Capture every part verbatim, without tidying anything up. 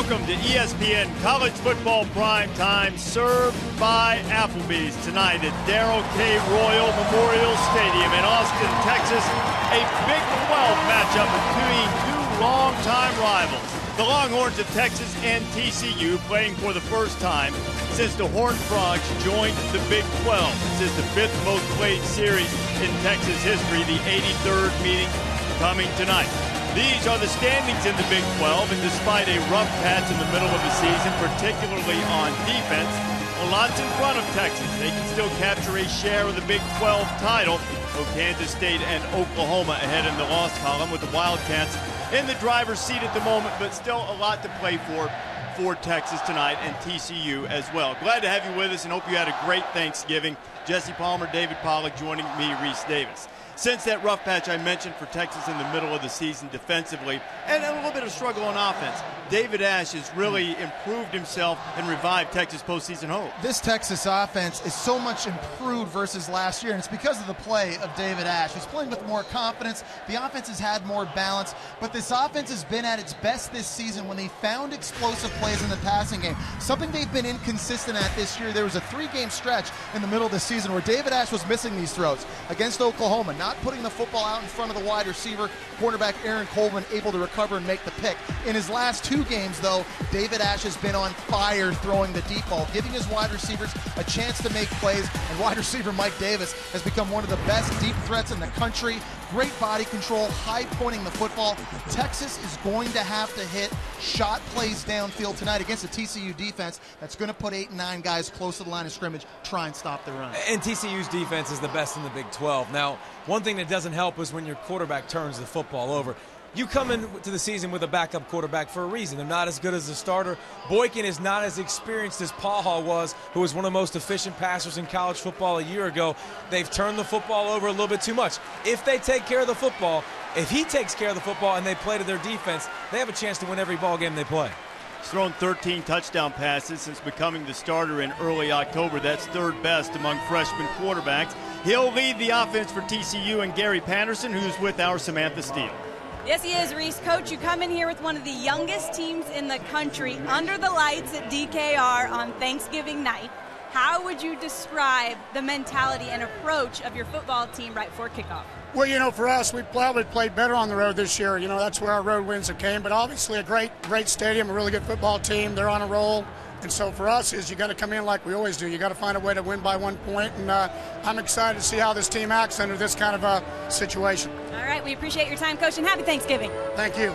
Welcome to E S P N College Football Prime Time, served by Applebee's tonight at Darrell K. Royal Memorial Stadium in Austin, Texas. A Big twelve matchup between two longtime rivals, the Longhorns of Texas and T C U, playing for the first time since the Horned Frogs joined the Big twelve. This is the fifth most played series in Texas history, the eighty-third meeting coming tonight. These are the standings in the Big twelve, and despite a rough patch in the middle of the season, particularly on defense, a lot's in front of Texas. They can still capture a share of the Big twelve title, though Kansas State and Oklahoma ahead in the loss column, with the Wildcats in the driver's seat at the moment, but still a lot to play for for Texas tonight, and T C U as well. Glad to have you with us and hope you had a great Thanksgiving. Jesse Palmer, David Pollack joining me, Reese Davis. Since that rough patch I mentioned for Texas in the middle of the season defensively, and a little bit of struggle on offense, David Ash has really improved himself and revived Texas postseason hope. This Texas offense is so much improved versus last year, and it's because of the play of David Ash. He's playing with more confidence. The offense has had more balance, but this offense has been at its best this season when they found explosive plays in the passing game, something they've been inconsistent at this year. There was a three-game stretch in the middle of the season where David Ash was missing these throws against Oklahoma, not putting the football out in front of the wide receiver, cornerback Aaron Coleman able to recover and make the pick. In his last two games, though, David Ash has been on fire throwing the deep ball, giving his wide receivers a chance to make plays, and wide receiver Mike Davis has become one of the best deep threats in the country. Great body control, high pointing the football. Texas is going to have to hit shot plays downfield tonight against a T C U defense that's going to put eight and nine guys close to the line of scrimmage, try and stop the run. And T C U's defense is the best in the Big twelve. Now, one thing that doesn't help is when your quarterback turns the football over. You come into the season with a backup quarterback for a reason. They're not as good as the starter. Boykin is not as experienced as Paha was, who was one of the most efficient passers in college football a year ago. They've turned the football over a little bit too much. If they take care of the football, if he takes care of the football and they play to their defense, they have a chance to win every ball game they play. He's thrown thirteen touchdown passes since becoming the starter in early October. That's third best among freshman quarterbacks. He'll lead the offense for T C U and Gary Patterson, who's with our Samantha Steele. Yes, he is, Reese. Coach, you come in here with one of the youngest teams in the country under the lights at D K R on Thanksgiving night. How would you describe the mentality and approach of your football team right before kickoff? Well, you know, for us, we probably played better on the road this year. You know, that's where our road wins have came. But obviously a great, great stadium, a really good football team. They're on a roll. And so for us is you got to come in like we always do. You got to find a way to win by one point. And uh, I'm excited to see how this team acts under this kind of a situation. All right, we appreciate your time, Coach, and happy Thanksgiving. Thank you.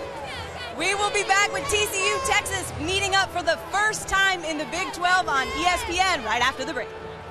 We will be back with T C U Texas meeting up for the first time in the Big twelve on E S P N right after the break.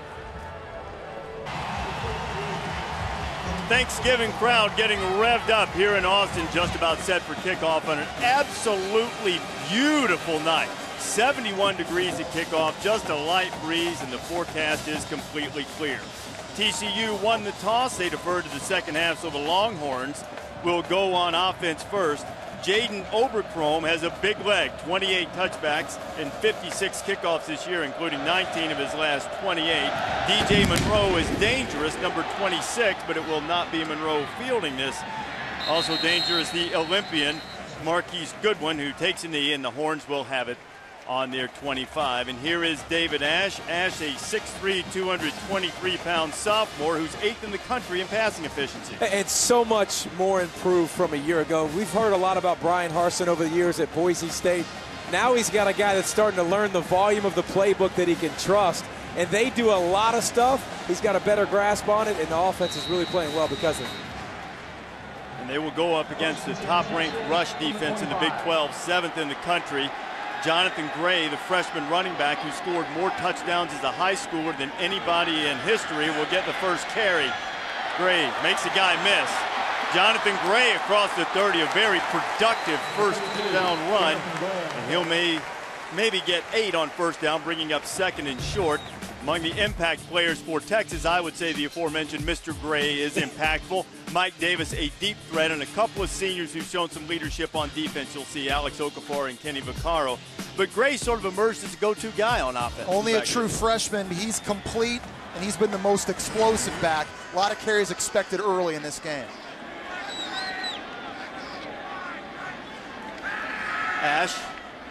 Thanksgiving crowd getting revved up here in Austin, just about set for kickoff on an absolutely beautiful night. seventy-one degrees at kickoff, just a light breeze, and the forecast is completely clear. T C U won the toss. They deferred to the second half, so the Longhorns will go on offense first. Jaden Oberchrome has a big leg, twenty-eight touchbacks and fifty-six kickoffs this year, including nineteen of his last twenty-eight. D J Monroe is dangerous, number twenty-six, but it will not be Monroe fielding this. Also dangerous, the Olympian Marquise Goodwin, who takes a knee, and the Horns will have it on their twenty-five. And here is David Ash. Ash, a six three, two hundred twenty-three pound sophomore who's eighth in the country in passing efficiency. It's so much more improved from a year ago. We've heard a lot about Brian Harsin over the years at Boise State. Now he's got a guy that's starting to learn the volume of the playbook that he can trust, and they do a lot of stuff. He's got a better grasp on it, and the offense is really playing well because of it. And they will go up against the top-ranked rush defense in the Big twelve, seventh in the country. Jonathan Gray, the freshman running back who scored more touchdowns as a high schooler than anybody in history, will get the first carry. Gray makes a guy miss. Jonathan Gray across the thirty, a very productive first down run. And he'll may, maybe get eight on first down, bringing up second and short. Among the impact players for Texas, I would say the aforementioned Mister Gray is impactful. Mike Davis, a deep threat, and a couple of seniors who've shown some leadership on defense. You'll see Alex Okafor and Kenny Vaccaro. But Gray sort of emerged as a go-to guy on offense. Only a true freshman. He's complete, and he's been the most explosive back. A lot of carries expected early in this game. Ash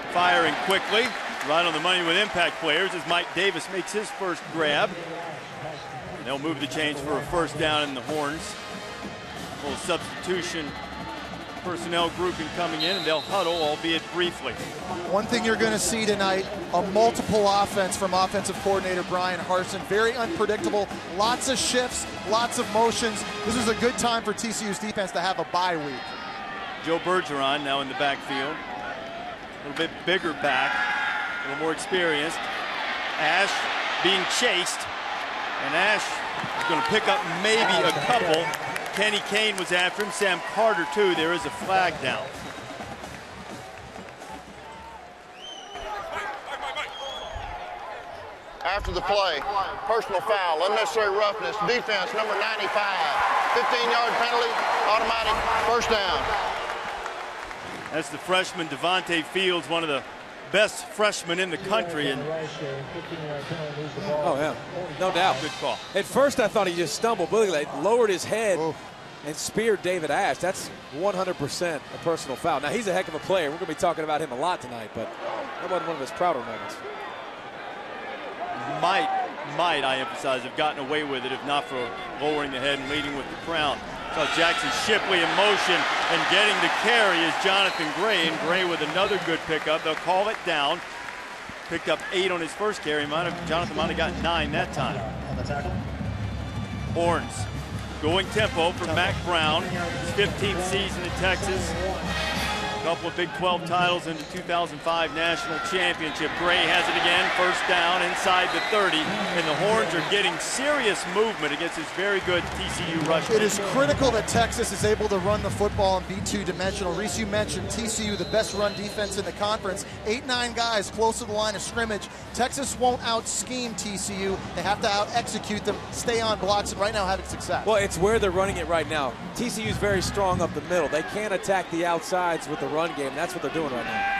Firing quickly, right on the money with impact players as Mike Davis makes his first grab. They'll move the change for a first down in the Horns. A little substitution personnel grouping coming in, and they'll huddle, albeit briefly. One thing you're going to see tonight, a multiple offense from offensive coordinator Brian Harsin. Very unpredictable, lots of shifts, lots of motions. This is a good time for T C U's defense to have a bye week. Joe Bergeron now in the backfield. A little bit bigger back, a little more experienced. Ash being chased, and Ash is going to pick up maybe a couple. Kenny Kane was after him, Sam Carter too. There is a flag down. After the play, personal foul, unnecessary roughness, defense, number ninety-five. fifteen-yard penalty, automatic first down. That's the freshman Devontae Fields, one of the best freshmen in the country. And oh, yeah, no doubt. Good call. At first, I thought he just stumbled, but he lowered his head Oof. and speared David Ash. That's one hundred percent a personal foul. Now, he's a heck of a player. We're going to be talking about him a lot tonight, but that wasn't one of his prouder moments. Might, might, I emphasize, have gotten away with it if not for lowering the head and leading with the crown. So Jackson Shipley in motion and getting the carry is Jonathan Gray, and Gray with another good pickup. They'll call it down. Picked up eight on his first carry. Might have, Jonathan might have gotten nine that time. Horns going tempo for Mac Brown. His fifteenth season in Texas. A couple of Big twelve titles in the two thousand five National Championship. Gray has it again, first down inside the thirty, and the Horns are getting serious movement against this very good T C U rush. It is critical that Texas is able to run the football and be two-dimensional. Reese, you mentioned T C U, the best run defense in the conference. Eight, nine guys close to the line of scrimmage. Texas won't out-scheme T C U. They have to out-execute them, stay on blocks, and right now having success. Well, it's where they're running it right now. T C U is very strong up the middle. They can't attack the outsides with the run game. That's what they're doing right now.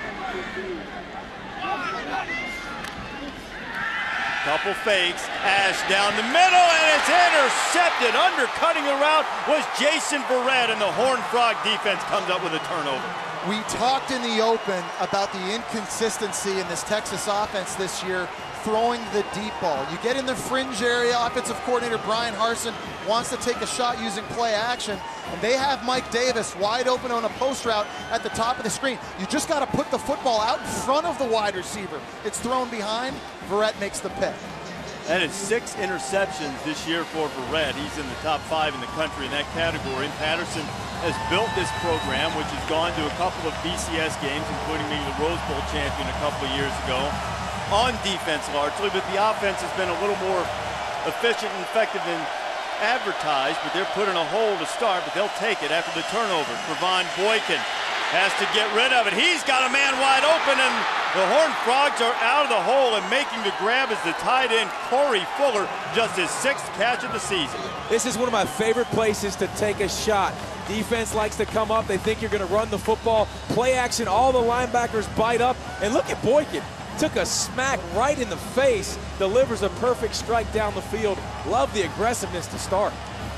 Couple fakes, Ash down the middle, and it's intercepted. Undercutting the route was Jason Verrett, and the Horned Frog defense comes up with a turnover. We talked in the open about the inconsistency in this Texas offense this year, throwing the deep ball. You get in the fringe area, offensive coordinator Brian Harsin wants to take a shot using play action, and they have Mike Davis wide open on a post route at the top of the screen. You just got to put the football out in front of the wide receiver. It's thrown behind, Verrett makes the pick. That is six interceptions this year for Verrett. He's in the top five in the country in that category. And Patterson has built this program, which has gone to a couple of B C S games, including being the Rose Bowl champion a couple of years ago, on defense largely, but the offense has been a little more efficient and effective than advertised, but they're put in a hole to start, but they'll take it after the turnover. Trevon Boykin has to get rid of it. He's got a man wide open, and the Horned Frogs are out of the hole, and making the grab is the tight end, Corey Fuller, just his sixth catch of the season. This is one of my favorite places to take a shot. Defense likes to come up. They think you're going to run the football. Play action, all the linebackers bite up, and look at Boykin. Took a smack right in the face, delivers a perfect strike down the field. Love the aggressiveness to start.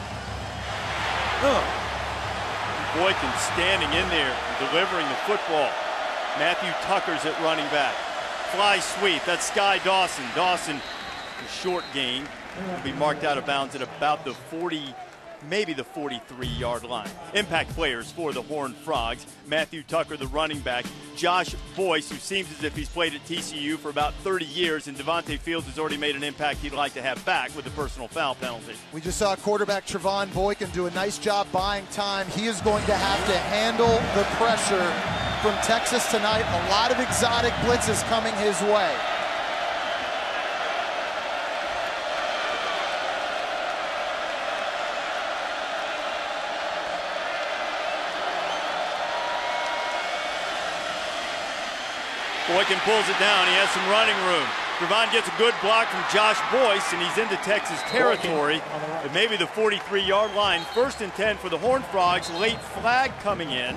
Huh. Boykin standing in there, delivering the football. Matthew Tucker's at running back. Fly sweep, that's Sky Dawson. Dawson, a short gain, will be marked out of bounds at about the forty, maybe the forty-three-yard line. Impact players for the Horned Frogs. Matthew Tucker, the running back. Josh Boyce, who seems as if he's played at T C U for about thirty years, and Devontae Fields has already made an impact he'd like to have back with the personal foul penalty. We just saw quarterback Trevon Boykin do a nice job buying time. He is going to have to handle the pressure from Texas tonight. A lot of exotic blitzes coming his way. Boykin pulls it down. He has some running room. Trevon gets a good block from Josh Boyce, and he's into Texas territory at maybe the forty-three-yard line. First and ten for the Horned Frogs. Late flag coming in.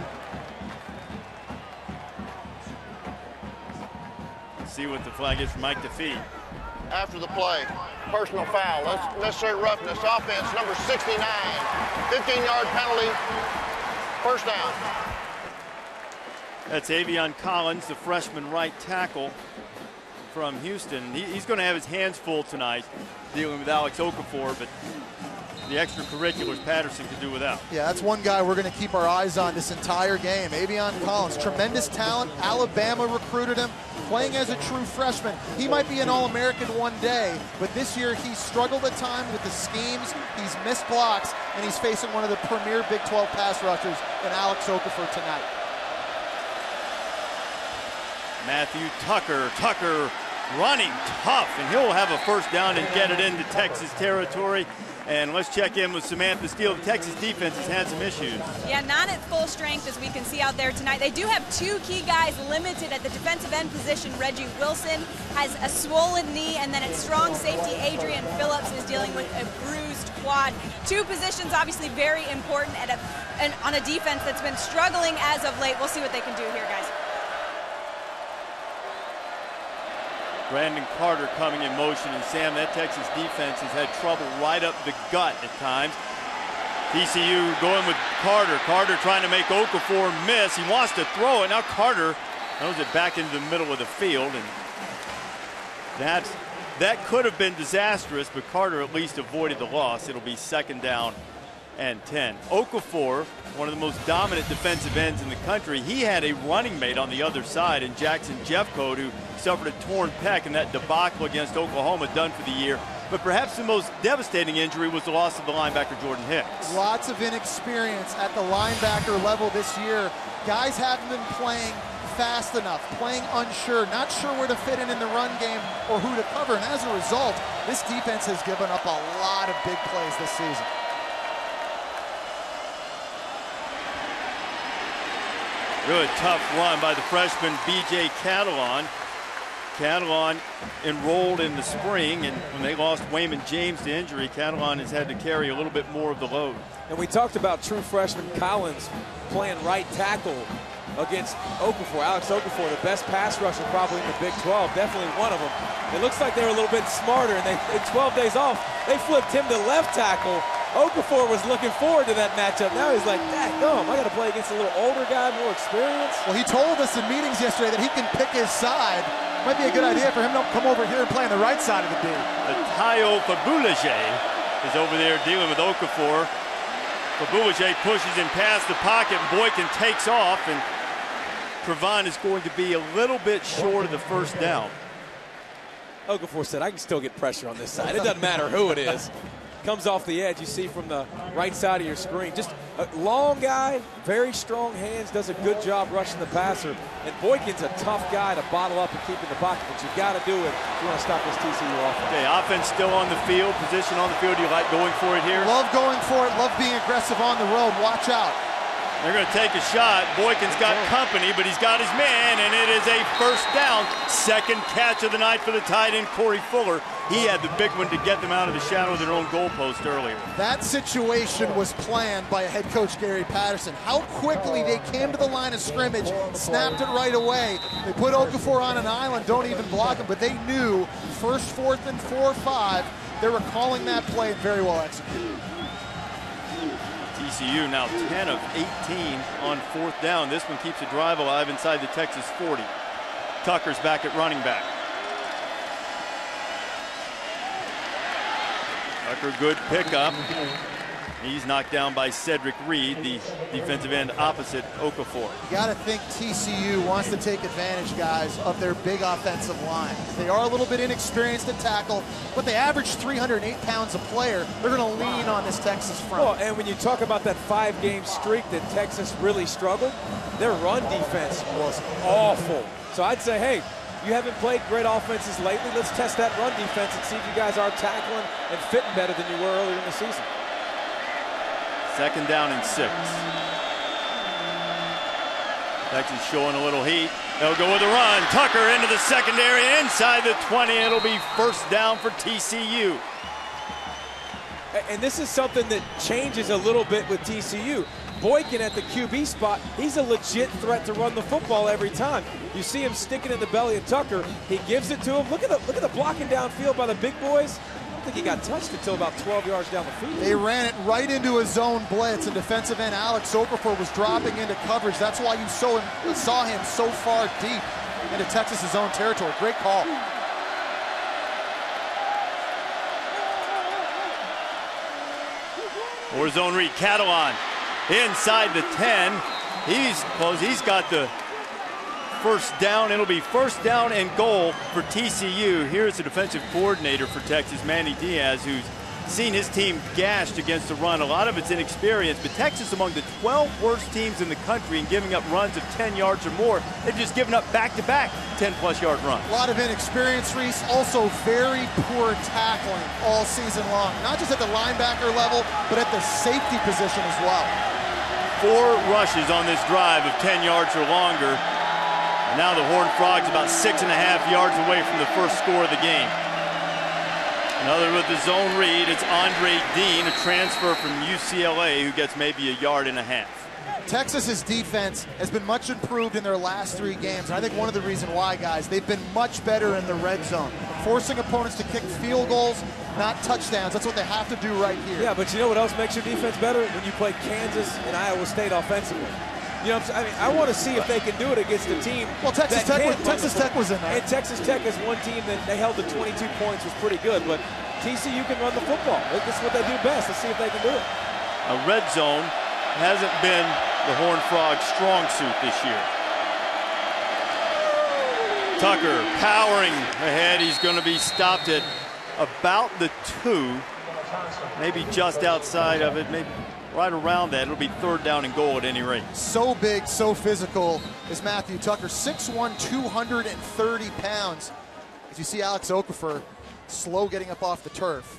Let's see what the flag is for Mike DeFee. After the play, personal foul, necessary roughness, offense, number sixty-nine. fifteen-yard penalty, first down. That's Avion Collins, the freshman right tackle from Houston. He, he's going to have his hands full tonight dealing with Alex Okafor, but the extracurriculars Patterson could do without. Yeah, that's one guy we're going to keep our eyes on this entire game. Avion Collins, tremendous talent. Alabama recruited him, playing as a true freshman. He might be an All-American one day, but this year he's struggled at times with the schemes. He's missed blocks, and he's facing one of the premier Big twelve pass rushers in Alex Okafor tonight. Matthew Tucker. Tucker running tough, and he'll have a first down and get it into Texas territory. And let's check in with Samantha Steele. The Texas defense has had some issues. Yeah, not at full strength as we can see out there tonight. They do have two key guys limited at the defensive end position. Reggie Wilson has a swollen knee, and then at strong safety, Adrian Phillips is dealing with a bruised quad. Two positions obviously very important at a, and on a defense that's been struggling as of late. We'll see what they can do here, guys. Brandon Carter coming in motion, and Sam, that Texas defense has had trouble right up the gut at times. T C U going with Carter. Carter trying to make Okafor miss. He wants to throw it. Now Carter throws it back into the middle of the field, and that's, that could have been disastrous, but Carter at least avoided the loss. It'll be second down and ten. Okafor, one of the most dominant defensive ends in the country, he had a running mate on the other side in Jackson Jeffcoat, who suffered a torn pec in that debacle against Oklahoma, done for the year. But perhaps the most devastating injury was the loss of the linebacker Jordan Hicks. Lots of inexperience at the linebacker level this year. Guys haven't been playing fast enough, playing unsure, not sure where to fit in in the run game or who to cover. And as a result, this defense has given up a lot of big plays this season. Really tough run by the freshman B J Catalon. Catalon enrolled in the spring, and when they lost Wayman James to injury, Catalon has had to carry a little bit more of the load. And we talked about true freshman Collins playing right tackle against Okafor. Alex Okafor, the best pass rusher probably in the Big twelve, definitely one of them. It looks like they were a little bit smarter, and they, in twelve days off, they flipped him to left tackle. Okafor was looking forward to that matchup. Now he's like, daggum, I got to play against a little older guy, more experienced. Well, he told us in meetings yesterday that he can pick his side. Might be a good idea for him to come over here and play on the right side of the D. Tayo Fabulage is over there dealing with Okafor. Fabulage pushes him past the pocket, and Boykin takes off, and Cravan is going to be a little bit short of the first down. Okafor said, I can still get pressure on this side. It doesn't matter who it is. Comes off the edge, you see from the right side of your screen. Just a long guy, very strong hands, does a good job rushing the passer. And Boykin's a tough guy to bottle up and keep in the pocket, but you've got to do it if you want to stop this T C U offense. Okay, offense still on the field, position on the field. Do you like going for it here? Love going for it, love being aggressive on the road. Watch out. They're going to take a shot. Boykin's got company, but he's got his man, and it is a first down. Second catch of the night for the tight end, Corey Fuller. He had the big one to get them out of the shadow of their own goalpost earlier. That situation was planned by head coach Gary Patterson. How quickly they came to the line of scrimmage, snapped it right away. They put Okafor on an island, don't even block him, but they knew first, fourth, and four, five. They were calling that play and very well executed. T C U now ten of eighteen on fourth down. This one keeps the drive alive inside the Texas forty. Tucker's back at running back. Tucker, good pickup. He's knocked down by Cedric Reed, the defensive end opposite Okafor. You got to think T C U wants to take advantage, guys, of their big offensive line. They are a little bit inexperienced at tackle, but they average three hundred eight pounds a player. They're going to lean on this Texas front. Well, and when you talk about that five-game streak that Texas really struggled, their run defense was awful. So I'd say, hey, you haven't played great offenses lately. Let's test that run defense and see if you guys are tackling and fitting better than you were earlier in the season. Second down and six. Texas showing a little heat. They'll go with a run. Tucker into the secondary, inside the twenty. It'll be first down for T C U. And this is something that changes a little bit with T C U. Boykin at the Q B spot, he's a legit threat to run the football every time. You see him sticking in the belly of Tucker. He gives it to him. Look at the look at the blocking downfield by the big boys. think he got touched until about twelve yards down the field. They ran it right into a zone blitz, and defensive end Alex Okafor was dropping into coverage. That's why you saw him, saw him so far deep into Texas's own territory. Great call. Or zone read, Catalan inside the ten. He's close. He's got the first down. It'll be first down and goal for T C U. Here's the defensive coordinator for Texas, Manny Diaz, who's seen his team gashed against the run. A lot of it's inexperience, but Texas among the twelve worst teams in the country in giving up runs of ten yards or more. They've just given up back-to-back ten-plus yard runs. A lot of inexperience, Reese. Also very poor tackling all season long. Not just at the linebacker level, but at the safety position as well. Four rushes on this drive of ten yards or longer. And now the Horned Frogs about six and a half yards away from the first score of the game. Another with the zone read. It's Andre Dean, a transfer from U C L A, who gets maybe a yard and a half. Texas's defense has been much improved in their last three games. And I think one of the reasons why, guys, they've been much better in the red zone, forcing opponents to kick field goals, not touchdowns. That's what they have to do right here. Yeah, but you know what else makes your defense better? When you play Kansas and Iowa State offensively. You know, I mean, I want to see if they can do it against a team. Well, Texas Tech, was, Texas Tech was in there. And Texas Tech is one team that they held to twenty-two points, was pretty good. But T C U can run the football. This is what they do best. Let's see if they can do it. A red zone hasn't been the Horned Frogs' strong suit this year. Tucker powering ahead. He's going to be stopped at about the two, maybe just outside of it, maybe right around that. It'll be third down and goal at any rate. So big, so physical is Matthew Tucker. six one, two hundred thirty pounds. As you see Alex Okafor slow getting up off the turf.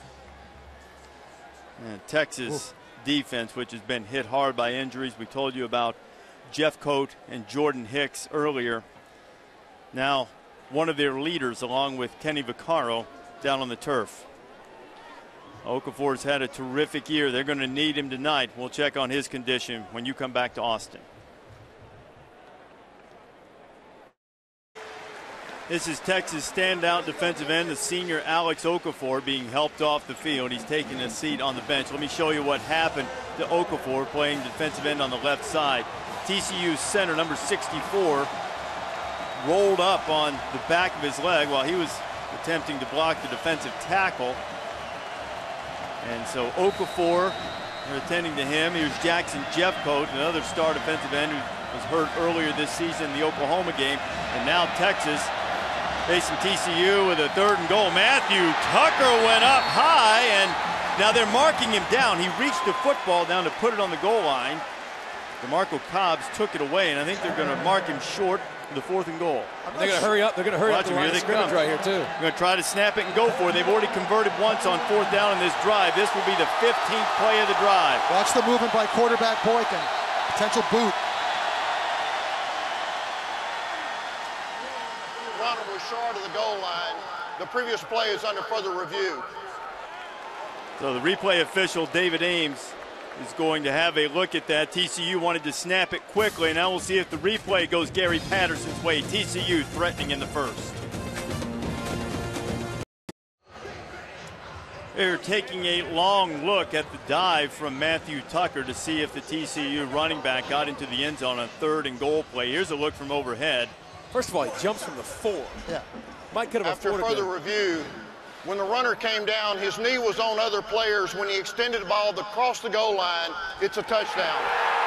And Texas Ooh. defense, which has been hit hard by injuries. We told you about Jeff Coate and Jordan Hicks earlier. Now one of their leaders, along with Kenny Vaccaro, down on the turf. Okafor's had a terrific year. They're going to need him tonight. We'll check on his condition when you come back to Austin. This is Texas standout defensive end, the senior Alex Okafor, being helped off the field. He's taking a seat on the bench. Let me show you what happened to Okafor playing defensive end on the left side. T C U center number sixty-four rolled up on the back of his leg while he was attempting to block the defensive tackle. And so Okafor, they're attending to him. Here's Jackson Jeffcoat, another star defensive end who was hurt earlier this season in the Oklahoma game. And now Texas facing T C U with a third and goal. Matthew Tucker went up high, and now they're marking him down. He reached the football down to put it on the goal line. DeMarco Cobbs took it away, and I think they're going to mark him short for the fourth and goal. They're going to hurry up. They're going to hurry Watch up the them, line here of they come. scrimmage right here, too. They're going to try to snap it and go for it. They've already converted once on fourth down in this drive. This will be the fifteenth play of the drive. Watch the movement by quarterback Boykin. Potential boot. Ronald was short of the goal line. The previous play is under further review. So the replay official, David Ames, is going to have a look at that. T C U wanted to snap it quickly. Now we'll see if the replay goes Gary Patterson's way. T C U threatening in the first. They're taking a long look at the dive from Matthew Tucker to see if the T C U running back got into the end zone on a third and goal play. Here's a look from overhead. First of all, he jumps from the four. Yeah. Mike could have After afforded further it. review, when the runner came down, his knee was on other players. When he extended the ball across the goal line, it's a touchdown.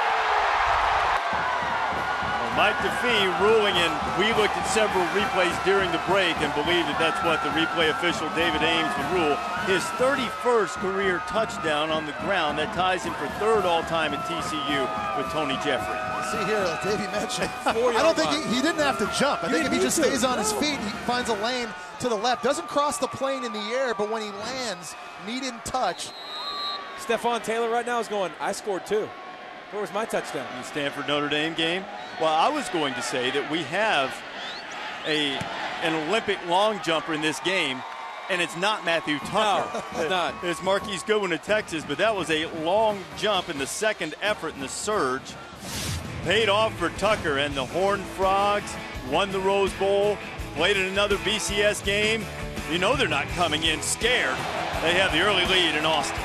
Well, Mike DeFee ruling, and we looked at several replays during the break and believe that that's what the replay official David Ames would rule. His thirty-first career touchdown on the ground. That ties him for third all-time at T C U with Tony Jeffrey. See here, like Davey mentioned, I don't think he, he didn't have to jump. I You think if he didn't just need to. stays on his No. feet, he finds a lane to the left. Doesn't cross the plane in the air, but when he lands, knee didn't touch. Stephon Taylor right now is going, I scored two. Where was my touchdown? The Stanford Notre Dame game. Well, I was going to say that we have a an Olympic long jumper in this game, and it's not Matthew Tucker. No, it's not. It's Marquise Goodwin of Texas, but that was a long jump in the second effort in the surge. Paid off for Tucker, and the Horned Frogs won the Rose Bowl, played in another B C S game, You know they're not coming in scared. They have the early lead in Austin.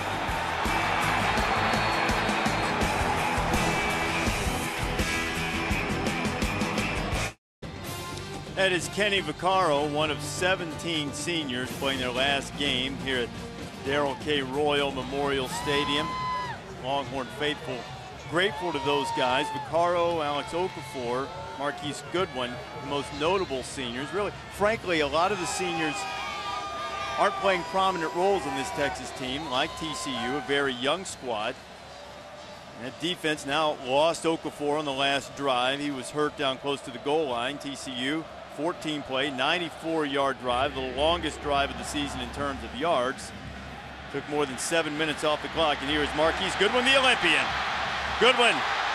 That is Kenny Vaccaro, one of seventeen seniors playing their last game here at Darrell K. Royal Memorial Stadium. Longhorn faithful grateful to those guys. Vaccaro, Alex Okafor, Marquise Goodwin, the most notable seniors. Really, frankly, a lot of the seniors aren't playing prominent roles in this Texas team, like T C U, a very young squad. And that defense now lost Okafor on the last drive. He was hurt down close to the goal line. T C U, fourteen play, ninety-four yard drive, the longest drive of the season in terms of yards. Took more than seven minutes off the clock, and here is Marquise Goodwin, the Olympian. Goodwin,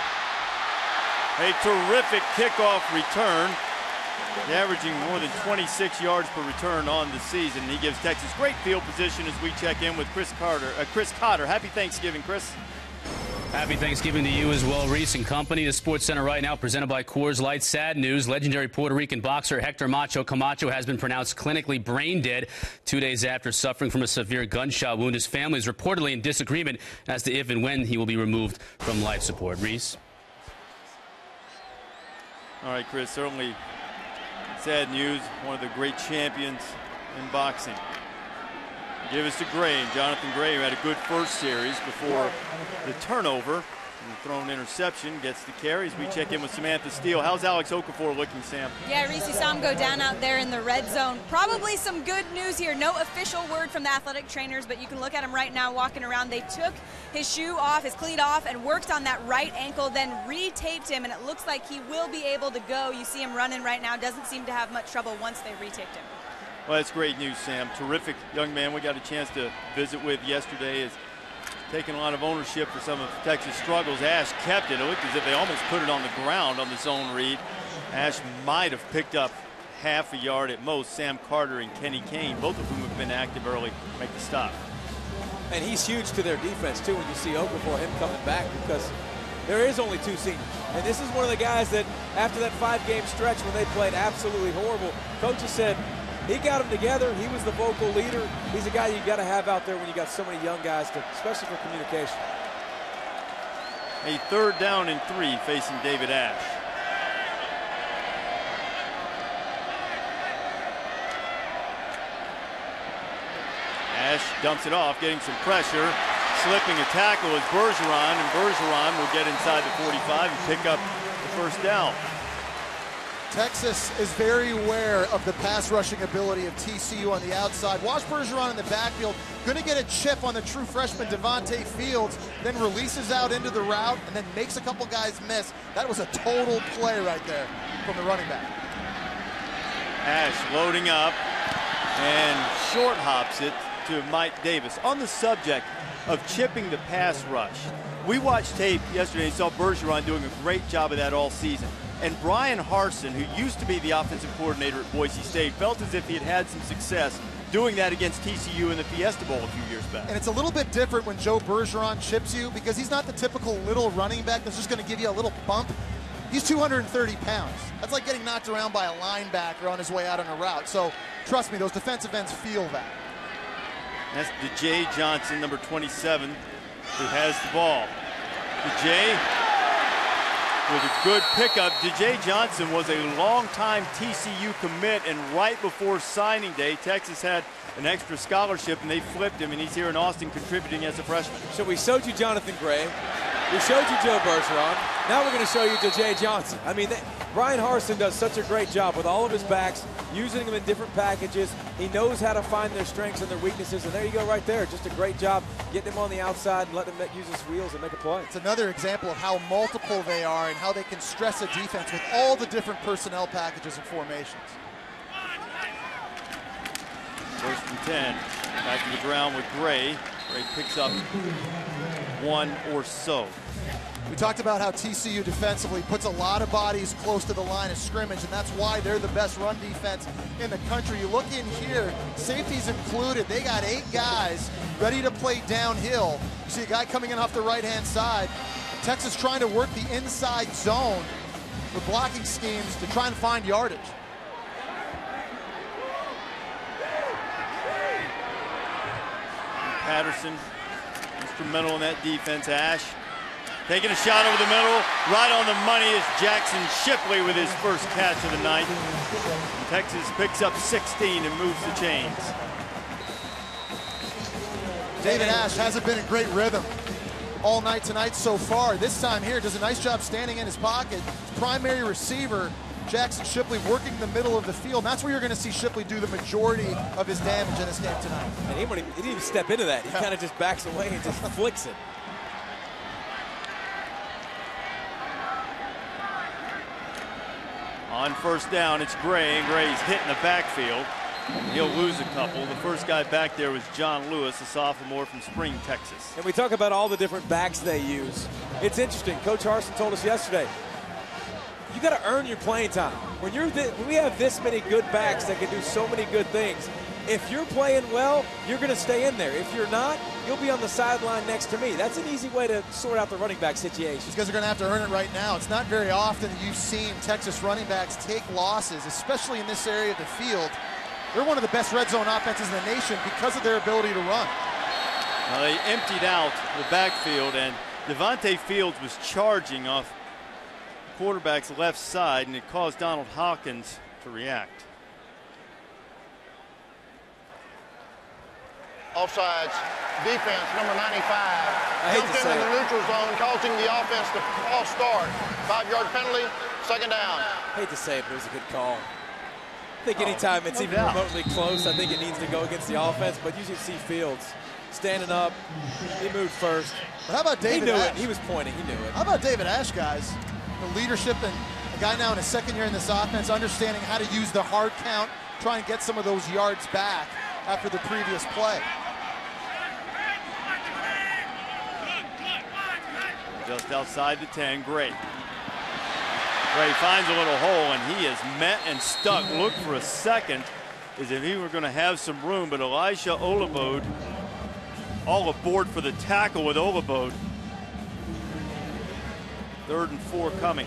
a terrific kickoff return, averaging more than twenty-six yards per return on the season. He gives Texas great field position as we check in with Chris Carter, uh, Chris Cotter. Happy Thanksgiving, Chris. Happy Thanksgiving to you as well, Reese and company. The Sports Center right now presented by Coors Light. Sad news. Legendary Puerto Rican boxer Hector Macho Camacho has been pronounced clinically brain dead two days after suffering from a severe gunshot wound. His family is reportedly in disagreement as to if and when he will be removed from life support. Reese. All right, Chris, certainly sad news. One of the great champions in boxing. Give us to Gray, and Jonathan Gray, who had a good first series before the turnover and the thrown interception, gets the carries. We check in with Samantha Steele. How's Alex Okafor looking, Sam? Yeah, Reese, you saw him go down out there in the red zone. Probably some good news here. No official word from the athletic trainers, but you can look at him right now walking around. They took his shoe off, his cleat off, and worked on that right ankle, then retaped him, and it looks like he will be able to go. You see him running right now. Doesn't seem to have much trouble once they retaped him. Well, that's great news, Sam. Terrific young man we got a chance to visit with yesterday. Is taking a lot of ownership for some of Texas' struggles. Ash kept it. It looked as if they almost put it on the ground on the zone read. Ash might have picked up half a yard at most. Sam Carter and Kenny Kane, both of whom have been active early, make the stop. And he's huge to their defense, too, when you see Okafor, him coming back, because there is only two seniors. And this is one of the guys that, after that five-game stretch when they played absolutely horrible, coaches said, he got them together. He was the vocal leader. He's a guy you got to have out there when you got so many young guys, to, especially for communication. A third down and three facing David Ash. Ash dumps it off, getting some pressure. Slipping a tackle is Bergeron, and Bergeron will get inside the forty-five and pick up the first down. Texas is very aware of the pass rushing ability of T C U on the outside. Watch Bergeron in the backfield, going to get a chip on the true freshman Devontae Fields, then releases out into the route and then makes a couple guys miss. That was a total play right there from the running back. Ash loading up and short hops it to Mike Davis. On the subject of chipping the pass rush, we watched tape yesterday and saw Bergeron doing a great job of that all season. And Brian Harsin, who used to be the offensive coordinator at Boise State, felt as if he had had some success doing that against T C U in the Fiesta Bowl a few years back. And it's a little bit different when Joe Bergeron chips you, because he's not the typical little running back that's just going to give you a little bump. He's two hundred thirty pounds. That's like getting knocked around by a linebacker on his way out on a route. So trust me, those defensive ends feel that. That's DeJay Johnson, number twenty-seven, who has the ball. DeJay with a good pickup. DeJay Johnson was a long-time T C U commit, and right before signing day, Texas had an extra scholarship, and they flipped him, and he's here in Austin contributing as a freshman. So we showed you Jonathan Gray. We showed you Joe Bergeron. Now we're going to show you DeJay Johnson. I mean, they, Brian Harsin does such a great job with all of his backs, using them in different packages. He knows how to find their strengths and their weaknesses, and there you go right there. Just a great job getting him on the outside and letting him use his wheels and make a play. It's another example of how multiple they are and how they can stress a defense with all the different personnel packages and formations. First and ten. Back to the ground with Gray. Gray picks up one or so. We talked about how T C U defensively puts a lot of bodies close to the line of scrimmage, and that's why they're the best run defense in the country. You look in here, safeties included. They got eight guys ready to play downhill. You see a guy coming in off the right-hand side. Texas trying to work the inside zone with blocking schemes to try and find yardage. Patterson, instrumental in that defense. Ash taking a shot over the middle. Right on the money is Jackson Shipley with his first catch of the night. Texas picks up sixteen and moves the chains. David Ash hasn't been in great rhythm all night tonight so far. This time here does a nice job standing in his pocket. Primary receiver Jackson Shipley working the middle of the field. And that's where you're going to see Shipley do the majority of his damage in this game tonight. And he, he didn't even step into that. He yeah. kind of just backs away and just flicks it. On first down, it's Gray, and Gray's hit in the backfield. He'll lose a couple. The first guy back there was John Lewis, a sophomore from Spring, Texas. And we talk about all the different backs they use. It's interesting. Coach Harsin told us yesterday, you got to earn your playing time. When you're th when we have this many good backs that can do so many good things, if you're playing well, you're going to stay in there. If you're not, you'll be on the sideline next to me. That's an easy way to sort out the running back situation. These guys are going to have to earn it right now. It's not very often that you've seen Texas running backs take losses, especially in this area of the field. They're one of the best red zone offenses in the nation because of their ability to run. Well, they emptied out the backfield, and Devontae Fields was charging off quarterback's left side, and it caused Donald Hawkins to react. Offsides, defense, number ninety-five. I hate Jumped to in say in the it. neutral zone, causing the offense to false start. Five-yard penalty, second down. I hate to say it, but it was a good call. I think anytime it's no even doubt. remotely close, I think it needs to go against the offense. But you should see Fields standing up. He moved first. But how about David He knew Ash? it. He was pointing. He knew it. How about David Ash, guys? The leadership and a guy now in his second year in this offense, understanding how to use the hard count, try and get some of those yards back after the previous play. Just outside the ten, Gray. Gray finds a little hole, and he is met and stuck. Look for a second as if he were going to have some room, but Elisha Olabode all aboard for the tackle with Olabode. Third and four coming.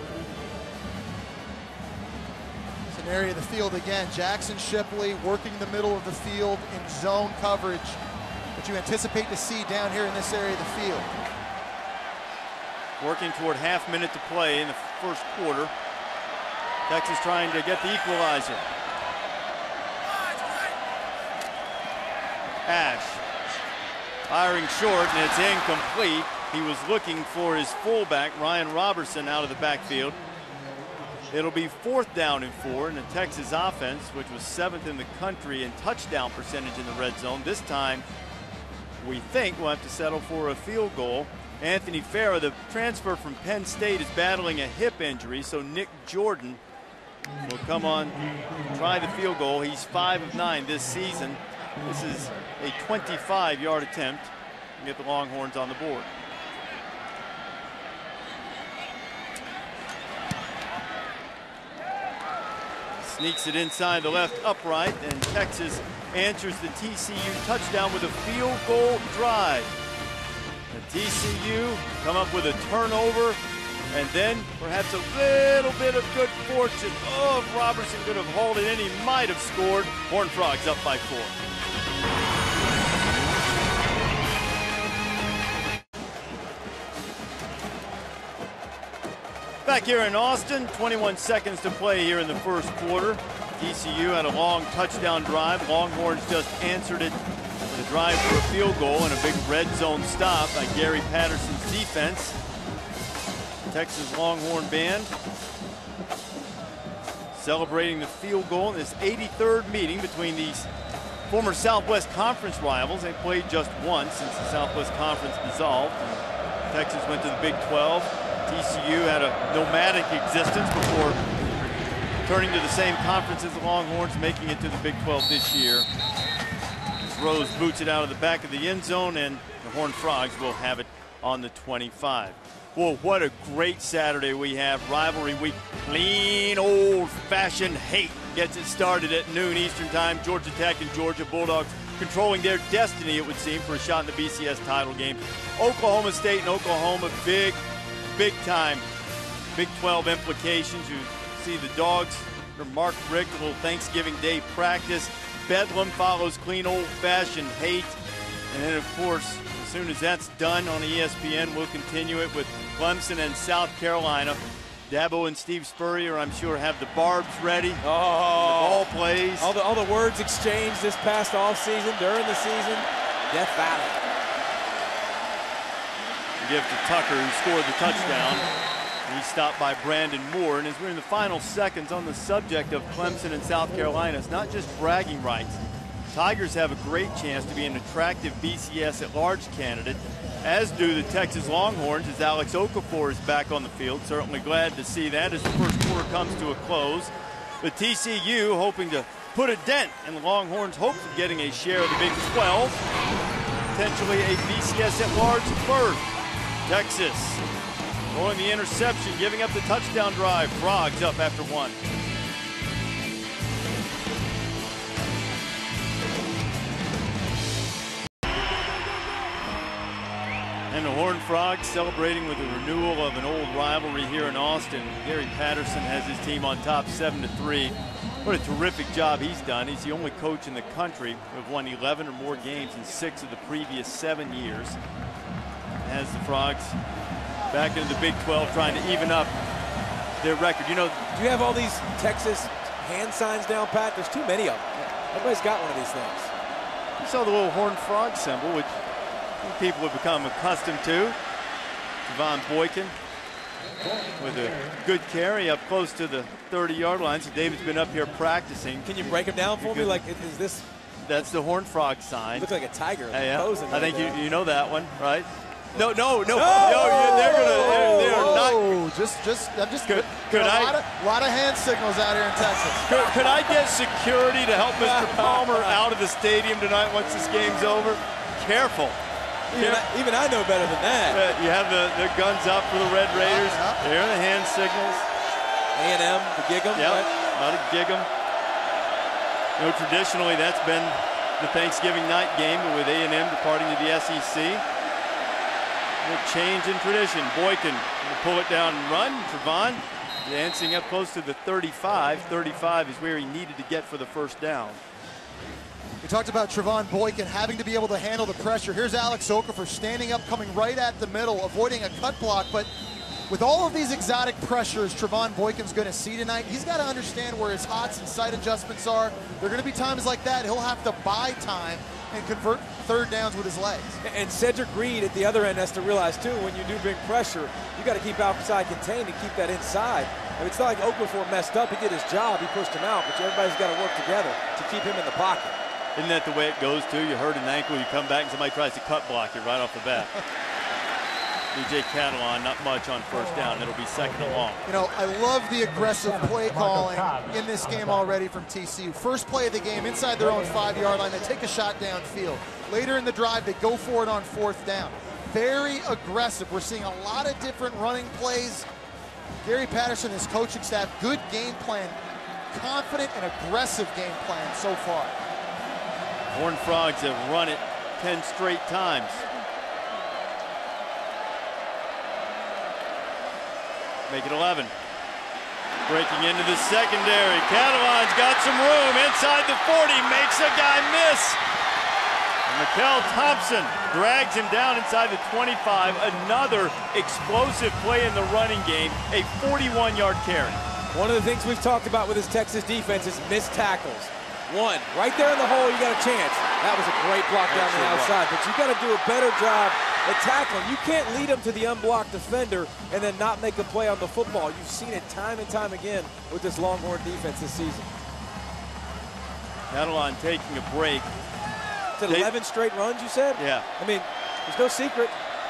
It's an area of the field again. Jackson Shipley working the middle of the field in zone coverage, which you anticipate to see down here in this area of the field. Working toward half minute to play in the first quarter. Texas trying to get the equalizer. Ash firing short, and it's incomplete. He was looking for his fullback, Ryan Robertson, out of the backfield. It'll be fourth down and four in the Texas offense, which was seventh in the country in touchdown percentage in the red zone. This time, we think we'll have to settle for a field goal. Anthony Farah, the transfer from Penn State, is battling a hip injury, so Nick Jordan will come on, try the field goal. He's five of nine this season. This is a twenty-five yard attempt to get the Longhorns on the board. Sneaks it inside the left upright, and Texas answers the T C U touchdown with a field goal drive. The T C U come up with a turnover, and then perhaps a little bit of good fortune. Oh, if Robertson could have hauled it in, he might have scored. Horned Frogs up by four. Back here in Austin, twenty-one seconds to play here in the first quarter. T C U had a long touchdown drive. Longhorns just answered it with a drive for a field goal and a big red zone stop by Gary Patterson's defense. Texas Longhorn band celebrating the field goal in this eighty-third meeting between these former Southwest Conference rivals. They played just once since the Southwest Conference dissolved. And Texas went to the Big twelve. T C U had a nomadic existence before turning to the same conference as the Longhorns, making it to the Big twelve this year. Rose boots it out of the back of the end zone, and the Horned Frogs will have it on the twenty-five. Well, what a great Saturday we have. Rivalry week, clean, old-fashioned hate gets it started at noon Eastern time. Georgia Tech and Georgia Bulldogs controlling their destiny, it would seem, for a shot in the B C S title game. Oklahoma State and Oklahoma, big, big time Big twelve implications. You see the Dogs for Mark Richt, a little Thanksgiving Day practice. Bedlam follows clean, old-fashioned hate. And then, of course, as soon as that's done on E S P N, we'll continue it with Clemson and South Carolina. Dabo and Steve Spurrier, I'm sure, have the barbs ready. Oh, the ball plays. All the, all the words exchanged this past offseason, during the season. Death Valley. Give to Tucker, who scored the touchdown. He stopped by Brandon Moore. And as we're in the final seconds on the subject of Clemson and South Carolina, it's not just bragging rights. Tigers have a great chance to be an attractive B C S at-large candidate, as do the Texas Longhorns, as Alex Okafor is back on the field. Certainly glad to see that as the first quarter comes to a close. But T C U hoping to put a dent in the Longhorns' hopes of getting a share of the Big twelve, potentially a B C S at-large berth. Texas throwing the interception, giving up the touchdown drive. Frogs up after one. And the Horned Frogs celebrating with a renewal of an old rivalry here in Austin. Gary Patterson has his team on top seven to three. What a terrific job he's done. He's the only coach in the country who have won eleven or more games in six of the previous seven years. Has the Frogs back into the Big twelve, trying to even up their record. You know, do you have all these Texas hand signs down, Pat? There's too many of them. Everybody's got one of these things. You saw the little Horned Frog symbol, which people have become accustomed to. Javon Boykin with a good carry up close to the thirty-yard line. So David's been up here practicing. Can you break them down for me? Like, is this? That's the Horned Frog sign. Looks like a tiger. Uh, yeah. Posing I think right you, you know that one, right? No, no, no, no. no they're gonna. They're, they're not. Oh, just, just, I'm just. Could, could a I? lot, of, lot of hand signals out here in Texas. Could, could I get security to help Mister Palmer out of the stadium tonight once this game's over? Careful. Even, I, even I know better than that. Uh, you have the, the guns up for the Red Raiders. Yeah, yeah. There are the hand signals. A and M, the Gig'em. Yep, Right? not a Gig'em. You know, traditionally that's been the Thanksgiving night game, but with A and M departing to the S E C. A change in tradition. Boykin will pull it down and run. Trevon dancing up close to the thirty-five. thirty-five is where he needed to get for the first down. We talked about Trevon Boykin having to be able to handle the pressure. Here's Alex Okafor standing up, coming right at the middle, avoiding a cut block. But with all of these exotic pressures Trevon Boykin's going to see tonight, he's got to understand where his hots and sight adjustments are. There are going to be times like that he'll have to buy time and convert third downs with his legs. And Cedric Reed at the other end has to realize, too, when you do bring pressure, you got to keep outside contained and keep that inside. I mean, it's not like Okafor messed up. He did his job. He pushed him out, but everybody's got to work together to keep him in the pocket. Isn't that the way it goes, too? You hurt an ankle, you come back, and somebody tries to cut block you right off the bat. B J Catalon, not much on first down. It'll be second and long. You know, I love the aggressive play calling in this game already from T C U. First play of the game, inside their own five-yard line, they take a shot downfield. Later in the drive, they go for it on fourth down. Very aggressive. We're seeing a lot of different running plays. Gary Patterson, his coaching staff, good game plan. Confident and aggressive game plan so far. Horned Frogs have run it ten straight times. Make it eleven. Breaking into the secondary. Catalon's got some room inside the forty. Makes a guy miss. And Mikel Thompson drags him down inside the twenty-five. Another explosive play in the running game. A forty-one-yard carry. One of the things we've talked about with this Texas defense is missed tackles. One, right there in the hole, you got a chance. That was a great block down the outside, but you got to do a better job at tackling. You can't lead them to the unblocked defender and then not make a play on the football. You've seen it time and time again with this Longhorn defense this season. Catalon taking a break. Is it eleven straight runs, you said? Yeah. I mean, there's no secret.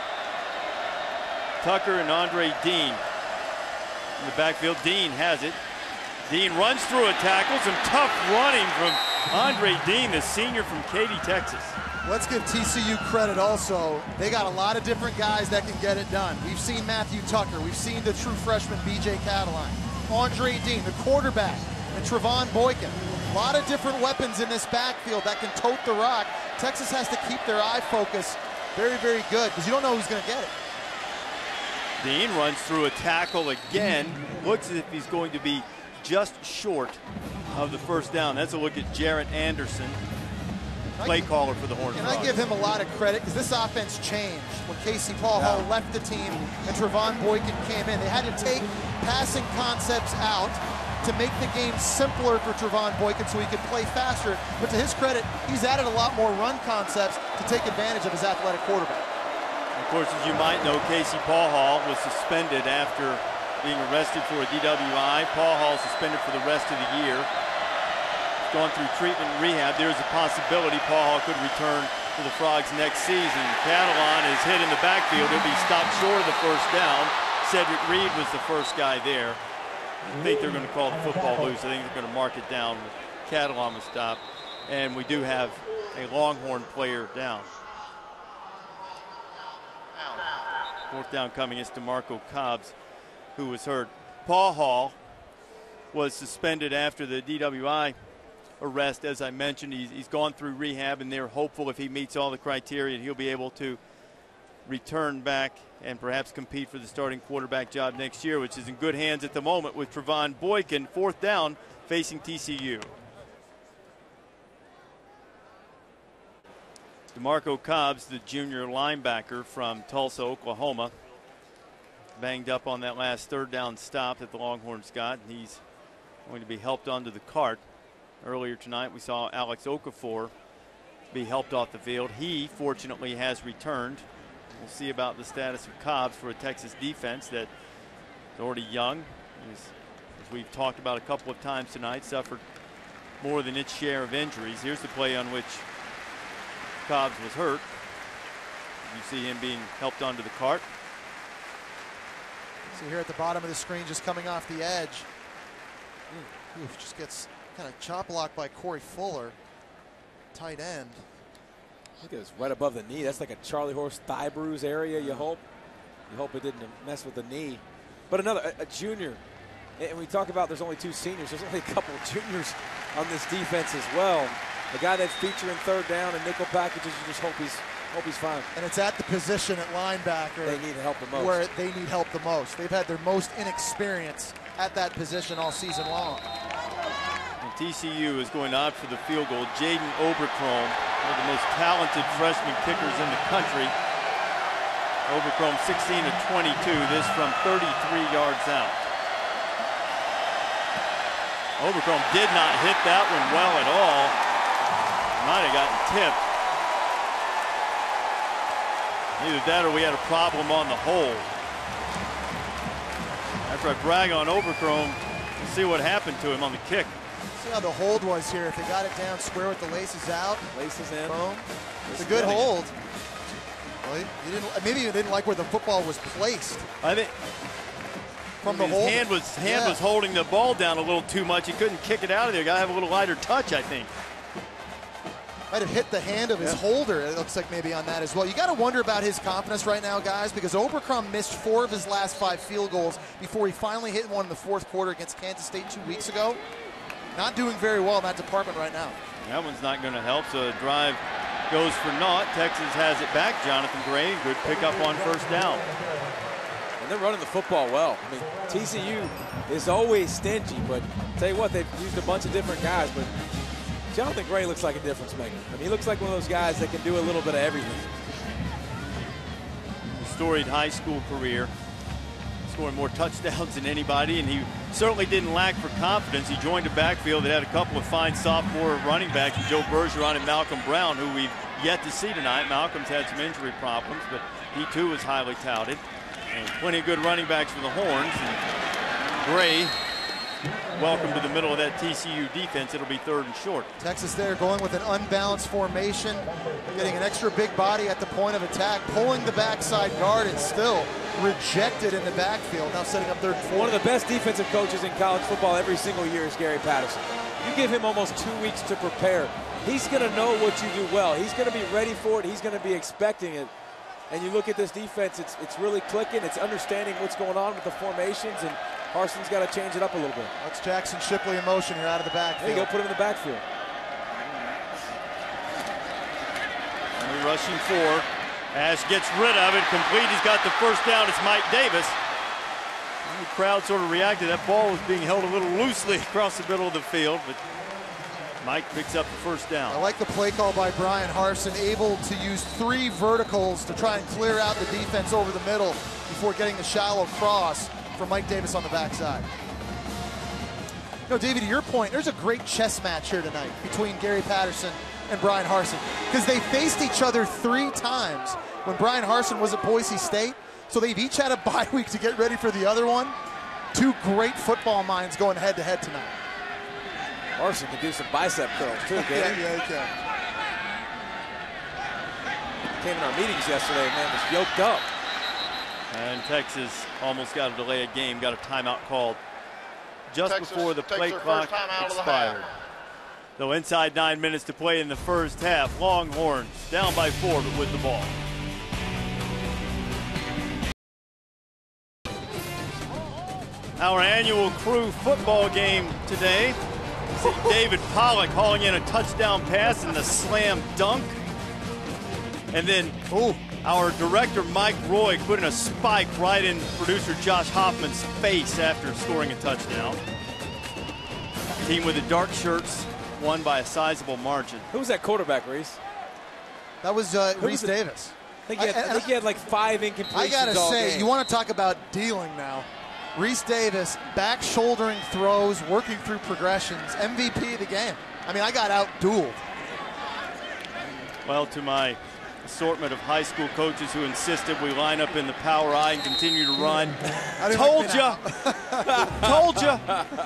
Tucker and Andre Dean in the backfield. Dean has it. Dean runs through a tackle. Some tough running from Andre Dean, the senior from Katy, Texas. Let's give T C U credit also. They got a lot of different guys that can get it done. We've seen Matthew Tucker. We've seen the true freshman B J Catalon. Andre Dean, the quarterback, and Trevon Boykin. A lot of different weapons in this backfield that can tote the rock. Texas has to keep their eye focus very, very good because you don't know who's going to get it. Dean runs through a tackle again. Looks as if he's going to be just short of the first down. That's a look at Jarrett Anderson. play caller for the Horned And Frogs. I give him a lot of credit because this offense changed when Casey Paul Hall left the team and Trevon Boykin came in. They had to take passing concepts out to make the game simpler for Trevon Boykin so he could play faster. But to his credit, he's added a lot more run concepts to take advantage of his athletic quarterback. Of course, as you might know, Casey Paul Hall was suspended after being arrested for a D W I. Paul Hall suspended for the rest of the year. Gone through treatment and rehab. There's a possibility Paul Hall could return to the Frogs next season. Catalan is hit in the backfield. He'll be stopped short of the first down. Cedric Reed was the first guy there. I think they're going to call the football loose. I think they're going to mark it down. Catalan was stopped. And we do have a Longhorn player down. Fourth down coming is DeMarco Cobbs, who was hurt. Paul Hall was suspended after the D W I arrest. As I mentioned, he's, he's gone through rehab, and they're hopeful if he meets all the criteria, he'll be able to return back and perhaps compete for the starting quarterback job next year, which is in good hands at the moment with Trevon Boykin, fourth down, facing T C U. DeMarco Cobbs, the junior linebacker from Tulsa, Oklahoma, banged up on that last third down stop that the Longhorns got, and he's going to be helped onto the cart. Earlier tonight, we saw Alex Okafor be helped off the field. He, fortunately, has returned. We'll see about the status of Cobbs for a Texas defense that is already young. He's, as we've talked about a couple of times tonight, suffered more than its share of injuries. Here's the play on which Cobbs was hurt. You see him being helped onto the cart. See here at the bottom of the screen, just coming off the edge. Ooh, just gets kind of chop blocked by Corey Fuller, tight end. Look at this, right above the knee. That's like a Charlie Horse thigh bruise area. You hope, you hope it didn't mess with the knee. But another, a, a junior, and we talk about there's only two seniors. There's only a couple of juniors on this defense as well. The guy that's featuring third down and nickel packages, you just hope he's hope he's fine. And it's at the position at linebacker they need help the most. Where they need help the most. They've had their most inexperience at that position all season long. And T C U is going to opt for the field goal. Jaden Oberchrome, one of the most talented freshman kickers in the country. Oberchrome sixteen to twenty-two, this from thirty-three yards out. Oberchrome did not hit that one well at all. Might have gotten tipped. Either that or we had a problem on the hold. After I brag on Oberchrome, let's see what happened to him on the kick. See how the hold was here. If they got it down square with the laces out. Laces in. Boom. It's a good hold. Well, he, he didn't, maybe he didn't like where the football was placed. I think from the his hold. hand was hand yeah. was holding the ball down a little too much. He couldn't kick it out of there. Got to have a little lighter touch, I think. Might have hit the hand of his yeah. holder, it looks like maybe on that as well. You got to wonder about his confidence right now, guys, because Oberchrome missed four of his last five field goals before he finally hit one in the fourth quarter against Kansas State two weeks ago. Not doing very well in that department right now. That one's not going to help, so the drive goes for naught. Texas has it back. Jonathan Gray, good pickup on first down. And they're running the football well. I mean, T C U is always stingy, but tell you what, they've used a bunch of different guys, but Jonathan Gray looks like a difference maker. I mean, he looks like one of those guys that can do a little bit of everything. Storied high school career, scoring more touchdowns than anybody, and he certainly didn't lack for confidence. He joined a backfield that had a couple of fine sophomore running backs, Joe Bergeron and Malcolm Brown, who we've yet to see tonight. Malcolm's had some injury problems, but he too was highly touted. And plenty of good running backs for the Horns. And Gray, welcome to the middle of that T C U defense. It'll be third and short. Texas there going with an unbalanced formation, getting an extra big body at the point of attack, pulling the backside guard, and still rejected in the backfield. Now setting up third and four. One of the best defensive coaches in college football every single year is Gary Patterson. You give him almost two weeks to prepare. He's going to know what you do well. He's going to be ready for it. He's going to be expecting it. And you look at this defense, it's, it's really clicking. It's understanding what's going on with the formations, and Harson's got to change it up a little bit. That's Jackson Shipley in motion here out of the backfield. There you go, put him in the backfield. Only rushing four. Ash gets rid of it, complete. He's got the first down. It's Mike Davis. And the crowd sort of reacted. That ball was being held a little loosely across the middle of the field, but Mike picks up the first down. I like the play call by Brian Harsin, able to use three verticals to try and clear out the defense over the middle before getting the shallow cross from Mike Davis on the backside. No, Davey, to your point, there's a great chess match here tonight between Gary Patterson and Brian Harsin, because they faced each other three times when Brian Harsin was at Boise State, so they've each had a bye week to get ready for the other one. Two great football minds going head-to-head tonight. Harsin can do some bicep curls, too, Davey. yeah, yeah, he can. Came in our meetings yesterday, man, was yoked up. And Texas almost got a delay of game, got a timeout called just Texas before the play clock expired. So inside nine minutes to play in the first half. Longhorns down by four, but with the ball. Our annual crew football game today. See David Pollock hauling in a touchdown pass and the slam dunk. And then ooh, our director Mike Roy putting a spike right in producer Josh Hoffman's face after scoring a touchdown. Team with the dark shirts won by a sizable margin. Who was that quarterback, Reese? That was uh, Who Reese was Davis. I think, he had, I, I think he had like five incompletions. I gotta all say, game. you want to talk about dealing now. Reese Davis, back shouldering throws, working through progressions, M V P of the game. I mean, I got out-dueled. Well, to my assortment of high school coaches who insisted we line up in the power I and continue to run. Told ya! Told ya!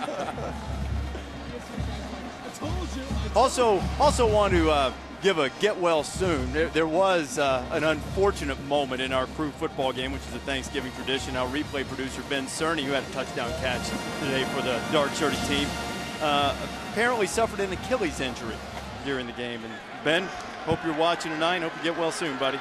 Also, also want to uh, give a get well soon. There, there was uh, an unfortunate moment in our crew football game, which is a Thanksgiving tradition. Our replay producer, Ben Cerny, who had a touchdown catch today for the dark-shirted team, uh, apparently suffered an Achilles injury during the game. And Ben, hope you're watching tonight. Hope you get well soon, buddy.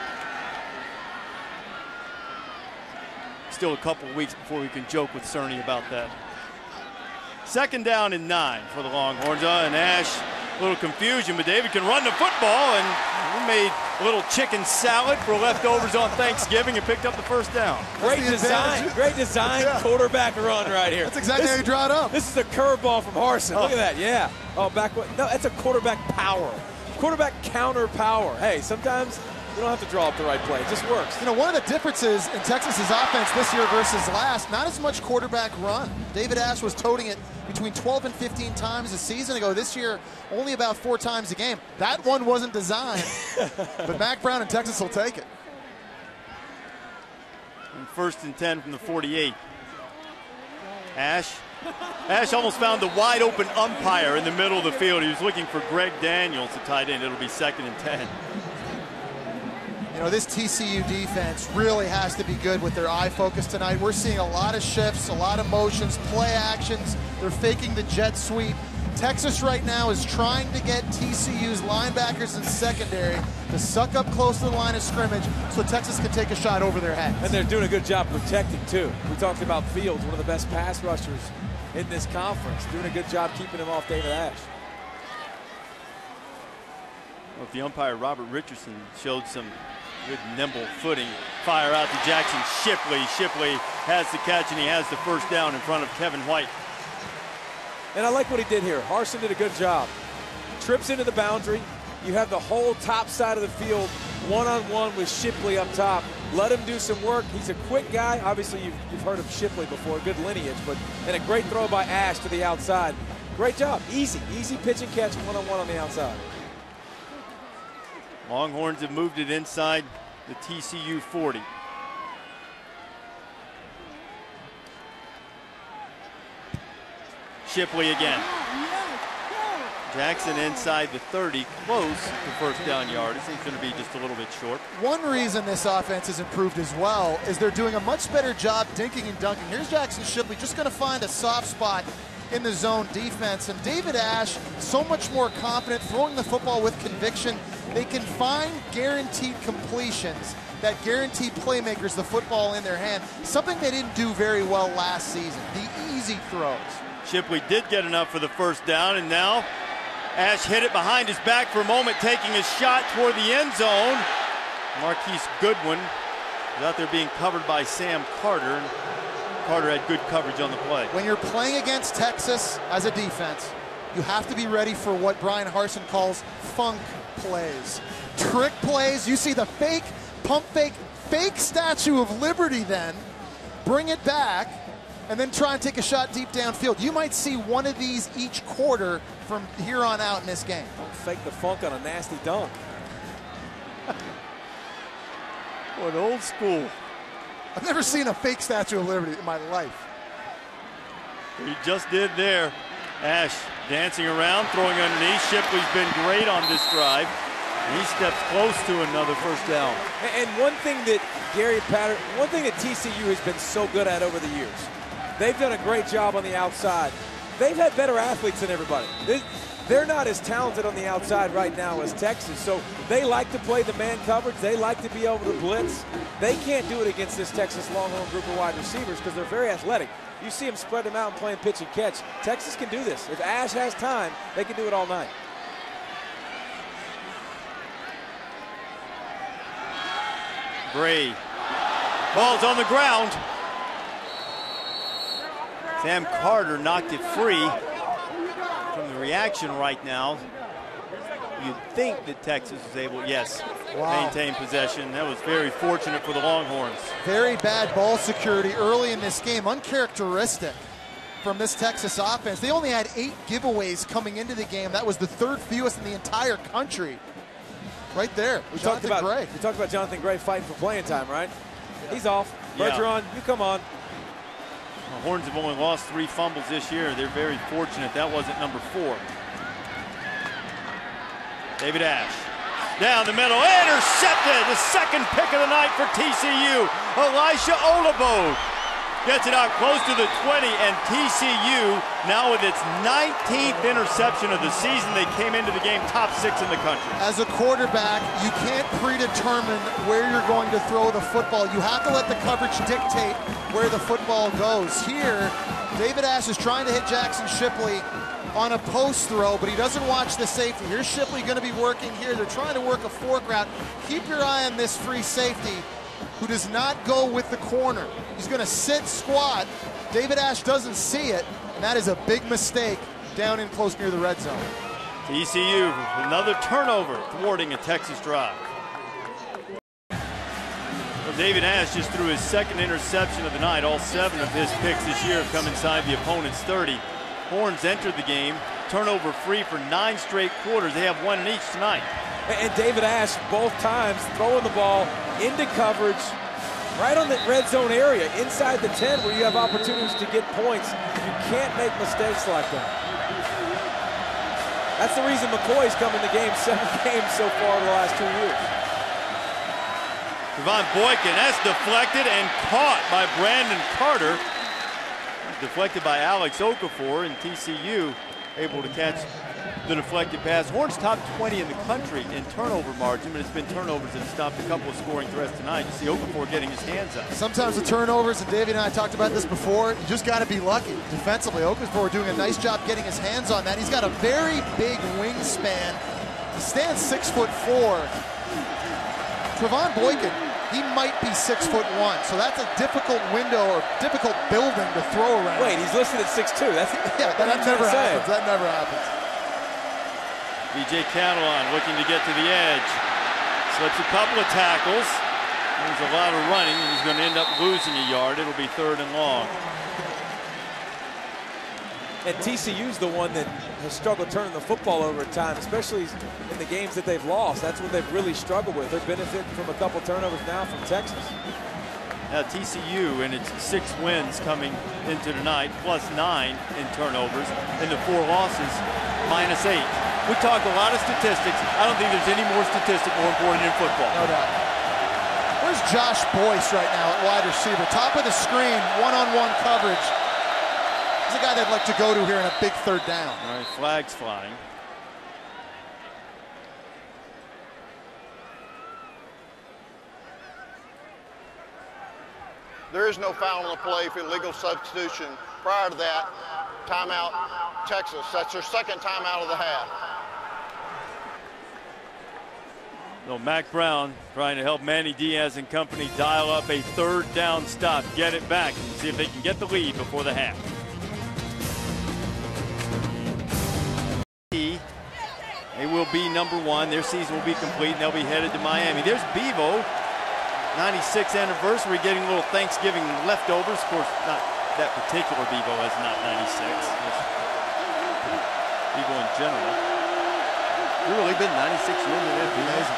Still a couple of weeks before we can joke with Cerny about that. Second down and nine for the Longhorns. Uh, and Ash, a little confusion, but David can run the football, and we made a little chicken salad for leftovers on Thanksgiving and picked up the first down. Great design, great design, yeah. Quarterback run right here. That's exactly this, how you draw it up. This is a curveball from Harsin. Oh. Look at that, yeah. Oh, back, no, that's a quarterback power. Quarterback counter power. Hey, sometimes you don't have to draw up the right play. It just works. You know, one of the differences in Texas's offense this year versus last, not as much quarterback run. David Ash was toting it between twelve and fifteen times a season ago. This year, only about four times a game. That one wasn't designed, but Mac Brown and Texas will take it. And first and ten from the forty-eight. Ash. Ash almost found the wide open umpire in the middle of the field. He was looking for Greg Daniels, the tight end. It'll be second and ten. You know, this T C U defense really has to be good with their eye focus tonight. We're seeing a lot of shifts, a lot of motions, play actions. They're faking the jet sweep. Texas right now is trying to get T C U's linebackers and secondary to suck up close to the line of scrimmage so Texas can take a shot over their heads. And they're doing a good job protecting, too. We talked about Fields, one of the best pass rushers in this conference. Doing a good job keeping him off David Ash. Well, if the umpire, Robert Richardson, showed some good nimble footing, fire out to Jackson Shipley. Shipley has the catch, and he has the first down in front of Kevin White. And I like what he did here. Harsin did a good job. Trips into the boundary. You have the whole top side of the field one-on-one with Shipley up top. Let him do some work. He's a quick guy. Obviously, you've, you've heard of Shipley before, good lineage, but and a great throw by Ash to the outside. Great job. Easy, easy pitch and catch one-on-one on the outside. Longhorns have moved it inside the T C U forty. Shipley again. Jackson inside the thirty, close to first down yardage. He's going to be just a little bit short. One reason this offense has improved as well is they're doing a much better job dinking and dunking. Here's Jackson Shipley just going to find a soft spot in the zone defense. And David Ash, so much more confident, throwing the football with conviction. They can find guaranteed completions that guarantee playmakers the football in their hand, something they didn't do very well last season, the easy throws. Shipley did get enough for the first down, and now Ash hit it behind his back for a moment, taking a shot toward the end zone. Marquise Goodwin is out there being covered by Sam Carter, and Carter had good coverage on the play. When you're playing against Texas as a defense, you have to be ready for what Brian Harsin calls funk plays. Trick plays. You see the fake, pump fake, fake Statue of Liberty then, bring it back, and then try and take a shot deep downfield. You might see one of these each quarter from here on out in this game. Don't fake the funk on a nasty dunk. What old school. I've never seen a fake Statue of Liberty in my life. He just did there. Ash dancing around, throwing underneath. Shipley's been great on this drive. And he steps close to another first down. And one thing that Gary Patter, one thing that T C U has been so good at over the years, they've done a great job on the outside. They've had better athletes than everybody. They're not as talented on the outside right now as Texas, so they like to play the man coverage. They like to be able to blitz. They can't do it against this Texas Longhorn group of wide receivers because they're very athletic. You see them spread them out and playing pitch and catch. Texas can do this. If Ash has time, they can do it all night. Gray. Ball's on the ground. Sam Carter knocked it free. From the reaction right now, you'd think that Texas was able, yes, wow. maintain possession. That was very fortunate for the Longhorns. Very bad ball security early in this game, uncharacteristic from this Texas offense. They only had eight giveaways coming into the game. That was the third fewest in the entire country. Right there, we Jonathan talked about Gray. We talked about Jonathan Gray fighting for playing time, right? He's off. Bergeron, yeah. you come on. The Horns have only lost three fumbles this year. They're very fortunate. That wasn't number four. David Ash. Down the middle. Intercepted. The second pick of the night for T C U. Elisha Olabo gets it out close to the twenty, and T C U now with its nineteenth interception of the season. They came into the game top six in the country. As a quarterback, you can't predetermine where you're going to throw the football. You have to let the coverage dictate where the football goes. Here, David Ash is trying to hit Jackson Shipley on a post throw, but he doesn't watch the safety. Here's Shipley going to be working here. They're trying to work a fork route. Keep your eye on this free safety, who does not go with the corner. He's going to sit squat. David Ash doesn't see it, and that is a big mistake down in close near the red zone. T C U, another turnover, thwarting a Texas drive. Well, David Ash just threw his second interception of the night. All seven of his picks this year have come inside the opponent's thirty. Horns entered the game turnover free for nine straight quarters. They have one in each tonight. And David Ash, both times, throwing the ball into coverage right on the red zone area, inside the ten, where you have opportunities to get points. You can't make mistakes like that. That's the reason McCoy's come in the game seven games so far in the last two years. Trevon Boykin, that's deflected and caught by Brandon Carter. Deflected by Alex Okafor, and T C U able to catch the deflected pass. Horns top twenty in the country in turnover margin, but it's been turnovers that have stopped a couple of scoring threats tonight. You see Okafor getting his hands up. Sometimes the turnovers, and David and I talked about this before, you just got to be lucky. Defensively, Okafor doing a nice job getting his hands on that. He's got a very big wingspan. He stands six foot four. Trevon Boykin, he might be six foot one, so that's a difficult window or difficult building to throw around. Wait, he's listed at six two. That's yeah, that, that never happens. That never happens. B J Catalon looking to get to the edge. Slips a couple of tackles. There's a lot of running, and he's going to end up losing a yard. It'll be third and long. And T C U's the one that has struggled turning the football over at times, especially in the games that they've lost. That's what they've really struggled with. They're benefiting from a couple turnovers now from Texas. Now T C U and its six wins coming into tonight, plus nine in turnovers, and the four losses, minus eight. We talk a lot of statistics. I don't think there's any more statistic more important in football. No doubt. Where's Josh Boyce right now at wide receiver? Top of the screen, one-on-one coverage. He's a guy they'd like to go to here in a big third down. All right, flags flying. There is no foul on the play for illegal substitution. Prior to that, timeout, Texas. That's their second timeout of the half. So Mac Brown trying to help Manny Diaz and company dial up a third down stop, get it back, and see if they can get the lead before the half. will be number one. Their season will be complete, and they'll be headed to Miami. There's Bevo, ninety-sixth anniversary, getting a little Thanksgiving leftovers. Of course, not that particular Bevo has not ninety-six. Bevo in general. It's really been ninety-six years in that amazing.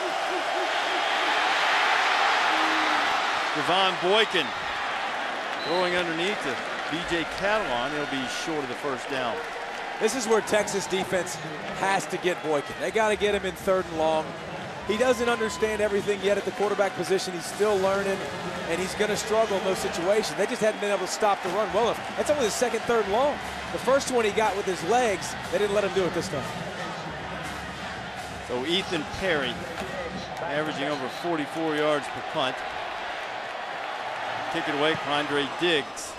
Devon Boykin throwing underneath to B J Catalon. He'll be short of the first down. This is where Texas defense has to get Boykin. They got to get him in third and long. He doesn't understand everything yet at the quarterback position. He's still learning, and he's going to struggle in those situations. They just hadn't been able to stop the run well enough. That's only the second third and long. The first one he got with his legs, they didn't let him do it this time. So Ethan Perry averaging over forty-four yards per punt. Kick it away, Quandre Diggs.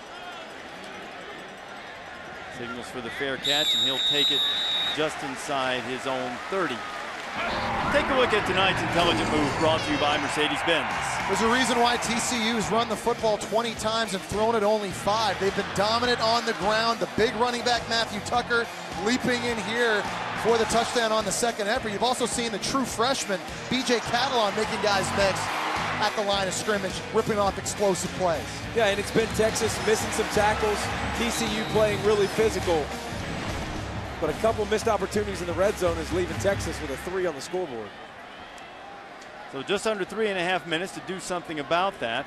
Signals for the fair catch, and he'll take it just inside his own thirty. Take a look at tonight's intelligent move brought to you by Mercedes-Benz. There's a reason why T C U's run the football twenty times and thrown it only five. They've been dominant on the ground. The big running back, Matthew Tucker, leaping in here for the touchdown on the second effort. You've also seen the true freshman, B J Catalon, making guys mix at the line of scrimmage, ripping off explosive plays. Yeah, and it's been Texas missing some tackles, T C U playing really physical. But a couple missed opportunities in the red zone is leaving Texas with a three on the scoreboard. So just under three and a half minutes to do something about that.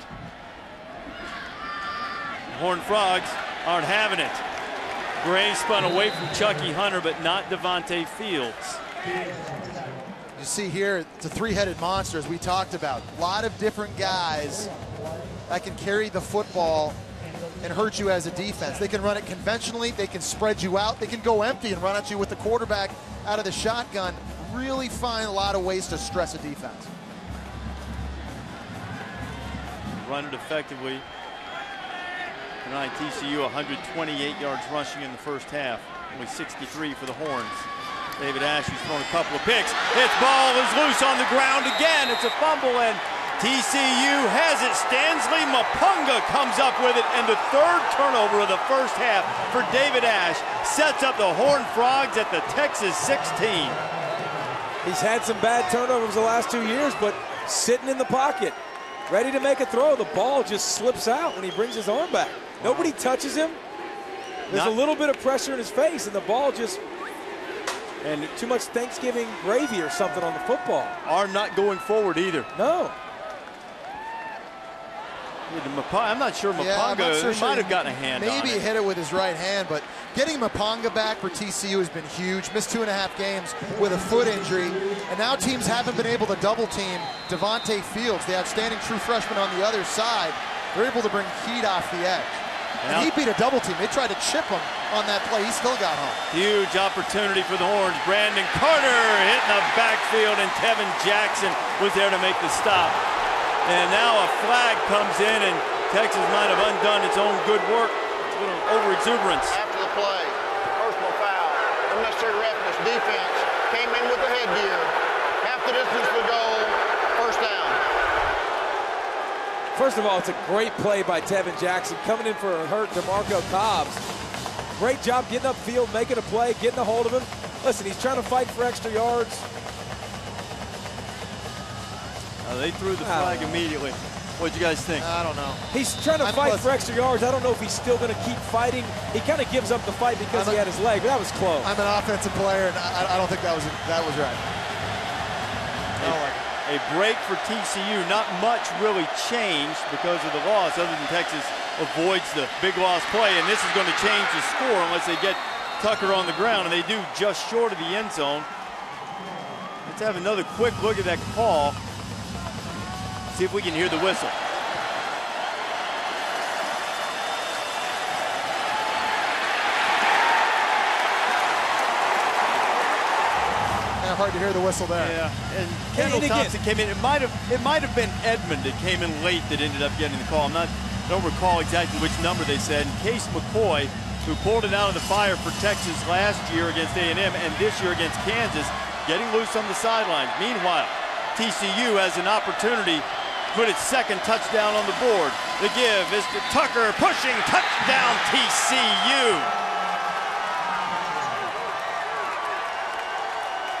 The Horned Frogs aren't having it. Gray spun away from Chucky Hunter, but not Devontae Fields. You see here, it's a three-headed monster, as we talked about. A lot of different guys that can carry the football and hurt you as a defense. They can run it conventionally, they can spread you out, they can go empty and run at you with the quarterback out of the shotgun. Really find a lot of ways to stress a defense. Run it effectively. Tonight, T C U one hundred twenty-eight yards rushing in the first half. Only sixty-three for the Horns. David Ashley's thrown a couple of picks. His ball is loose on the ground again. It's a fumble, and T C U has it. Stanley Mapunga comes up with it, and the third turnover of the first half for David Ash sets up the Horned Frogs at the Texas sixteen. He's had some bad turnovers the last two years, but sitting in the pocket, ready to make a throw. The ball just slips out when he brings his arm back. Nobody touches him. There's Not a little bit of pressure in his face, and the ball just... And too much Thanksgiving gravy or something on the football. Arm not going forward either. No. I'm not sure Mapunga yeah, not sure might have gotten a hand maybe on it. Maybe he hit it with his right hand, but getting Mapunga back for T C U has been huge. Missed two and a half games with a foot injury, and now teams haven't been able to double team Devontae Fields, the outstanding true freshman on the other side. They're able to bring heat off the edge. And, and he beat a double team. They tried to chip him on that play. He still got home. Huge opportunity for the Horns. Brandon Carter hitting the backfield, and Tevin Jackson was there to make the stop. And now a flag comes in, and Texas might have undone its own good work. A little over-exuberance. After the play, personal foul, unnecessary roughness, defense, came in with the headgear. Half the distance to go, first down. First of all, it's a great play by Tevin Jackson, coming in for a hurt DeMarco Cobbs. Great job getting upfield, making a play, getting a hold of him. Listen, he's trying to fight for extra yards. Uh, they threw the flag immediately. What'd you guys think? I don't know. He's trying to I'm fight plus, for extra yards. I don't know if he's still going to keep fighting. He kind of gives up the fight because I'm he a, had his leg, but that was close. I'm an offensive player, and I, I don't think that was that was right. A, a break for T C U. Not much really changed because of the loss, other than Texas avoids the big loss play, and this is going to change the score unless they get Tucker on the ground, and they do just short of the end zone. Let's have another quick look at that call. See if we can hear the whistle. Yeah, hard to hear the whistle there. Yeah, and Kendall and Thompson came in. It might have it might have been Edmond that came in late that ended up getting the call. I'm not I don't recall exactly which number they said. And Case McCoy, who pulled it out of the fire for Texas last year against A and M and this year against Kansas, getting loose on the sidelines. Meanwhile, T C U has an opportunity to put its second touchdown on the board. The give is to Tucker, pushing, touchdown T C U.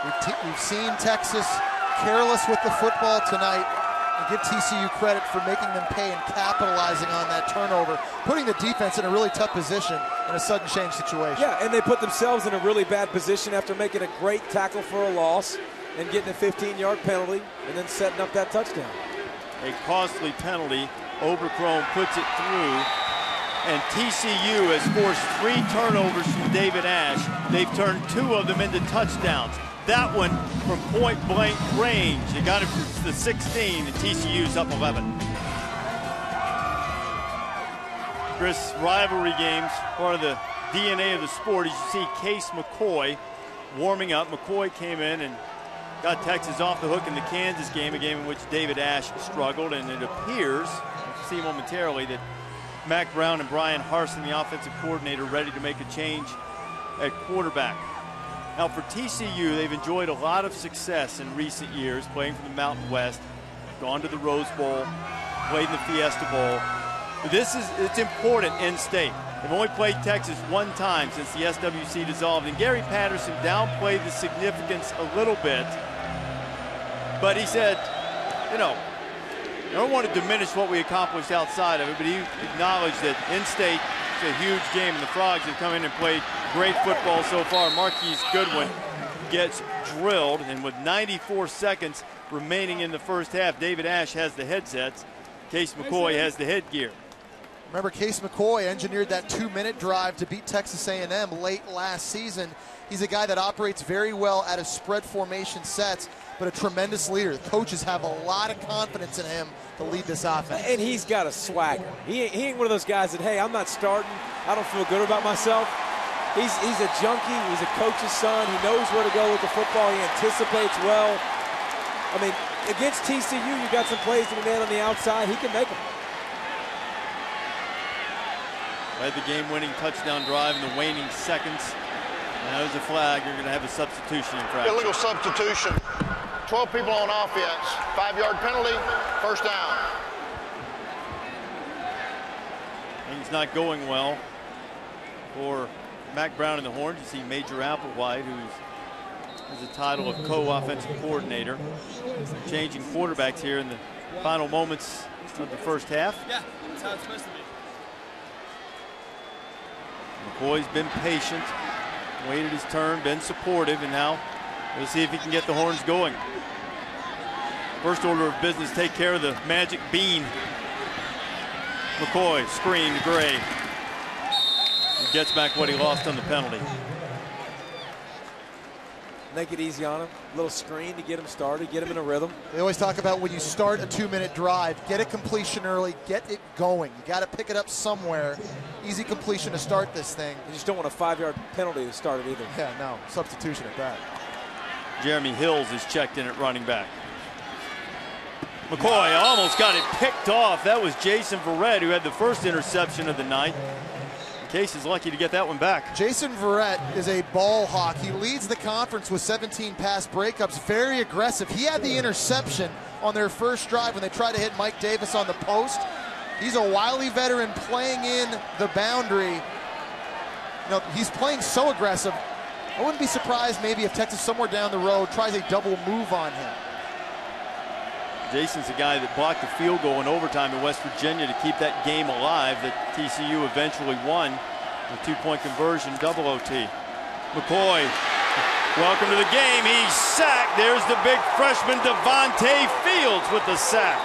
We've, t- we've seen Texas careless with the football tonight, and give T C U credit for making them pay and capitalizing on that turnover, putting the defense in a really tough position in a sudden change situation. Yeah, and they put themselves in a really bad position after making a great tackle for a loss and getting a fifteen-yard penalty and then setting up that touchdown. A costly penalty. Overcrone puts it through. And T C U has forced three turnovers from David Ash. They've turned two of them into touchdowns. That one from point-blank range. They got it to the sixteen, and T C U's up eleven. Chris, rivalry games, part of the D N A of the sport. As you see Case McCoy warming up. McCoy came in and got Texas off the hook in the Kansas game, a game in which David Ash struggled, and it appears, we'll see momentarily, that Mack Brown and Brian Harsin, the offensive coordinator, ready to make a change at quarterback. Now for T C U, they've enjoyed a lot of success in recent years, playing for the Mountain West, gone to the Rose Bowl, played in the Fiesta Bowl. This is, it's important in state. They've only played Texas one time since the S W C dissolved, and Gary Patterson downplayed the significance a little bit, but he said, you know, I don't want to diminish what we accomplished outside of it, but he acknowledged that in-state it's a huge game, and the Frogs have come in and played great football so far. Marquise Goodwin gets drilled, and with ninety-four seconds remaining in the first half, David Ash has the headsets. Case McCoy has the headgear. Remember, Case McCoy engineered that two-minute drive to beat Texas A and M late last season. He's a guy that operates very well out of spread formation sets, but a tremendous leader. The coaches have a lot of confidence in him to lead this offense. And he's got a swagger. He, he ain't one of those guys that, hey, I'm not starting. I don't feel good about myself. He's, he's a junkie. He's a coach's son. He knows where to go with the football. He anticipates well. I mean, against T C U, you got some plays to be made on the outside. He can make them. Led the game-winning touchdown drive in the waning seconds. Now there's a flag. You're going to have a substitution infraction. Illegal substitution. twelve people on offense. Five-yard penalty, first down. Things not going well for Mack Brown and the Horns. You see Major Applewhite, who has the title of co-offensive coordinator, changing quarterbacks here in the final moments of the first half. Yeah, that's how it's supposed to be. McCoy's been patient, waited his turn, been supportive, and now we'll see if he can get the Horns going. First order of business, take care of the magic bean. McCoy, screen, Gray. He gets back what he lost on the penalty. Make it easy on him. A little screen to get him started, get him in a rhythm. They always talk about when you start a two-minute drive, get a completion early, get it going. You got to pick it up somewhere. Easy completion to start this thing. You just don't want a five-yard penalty to start it either. Yeah, no. Substitution at that. Jeremy Hills is checked in at running back. McCoy almost got it picked off. That was Jason Verrett, who had the first interception of the night. Case is lucky to get that one back. Jason Verrett is a ball hawk. He leads the conference with seventeen pass breakups, very aggressive. He had the interception on their first drive when they tried to hit Mike Davis on the post. He's a wily veteran playing in the boundary. You know, he's playing so aggressive. I wouldn't be surprised maybe if Texas somewhere down the road tries a double move on him. Jason's the guy that blocked the field goal in overtime in West Virginia to keep that game alive that T C U eventually won. A two-point conversion, double O T. McCoy, welcome to the game. He's sacked. There's the big freshman Devontae Fields with the sack.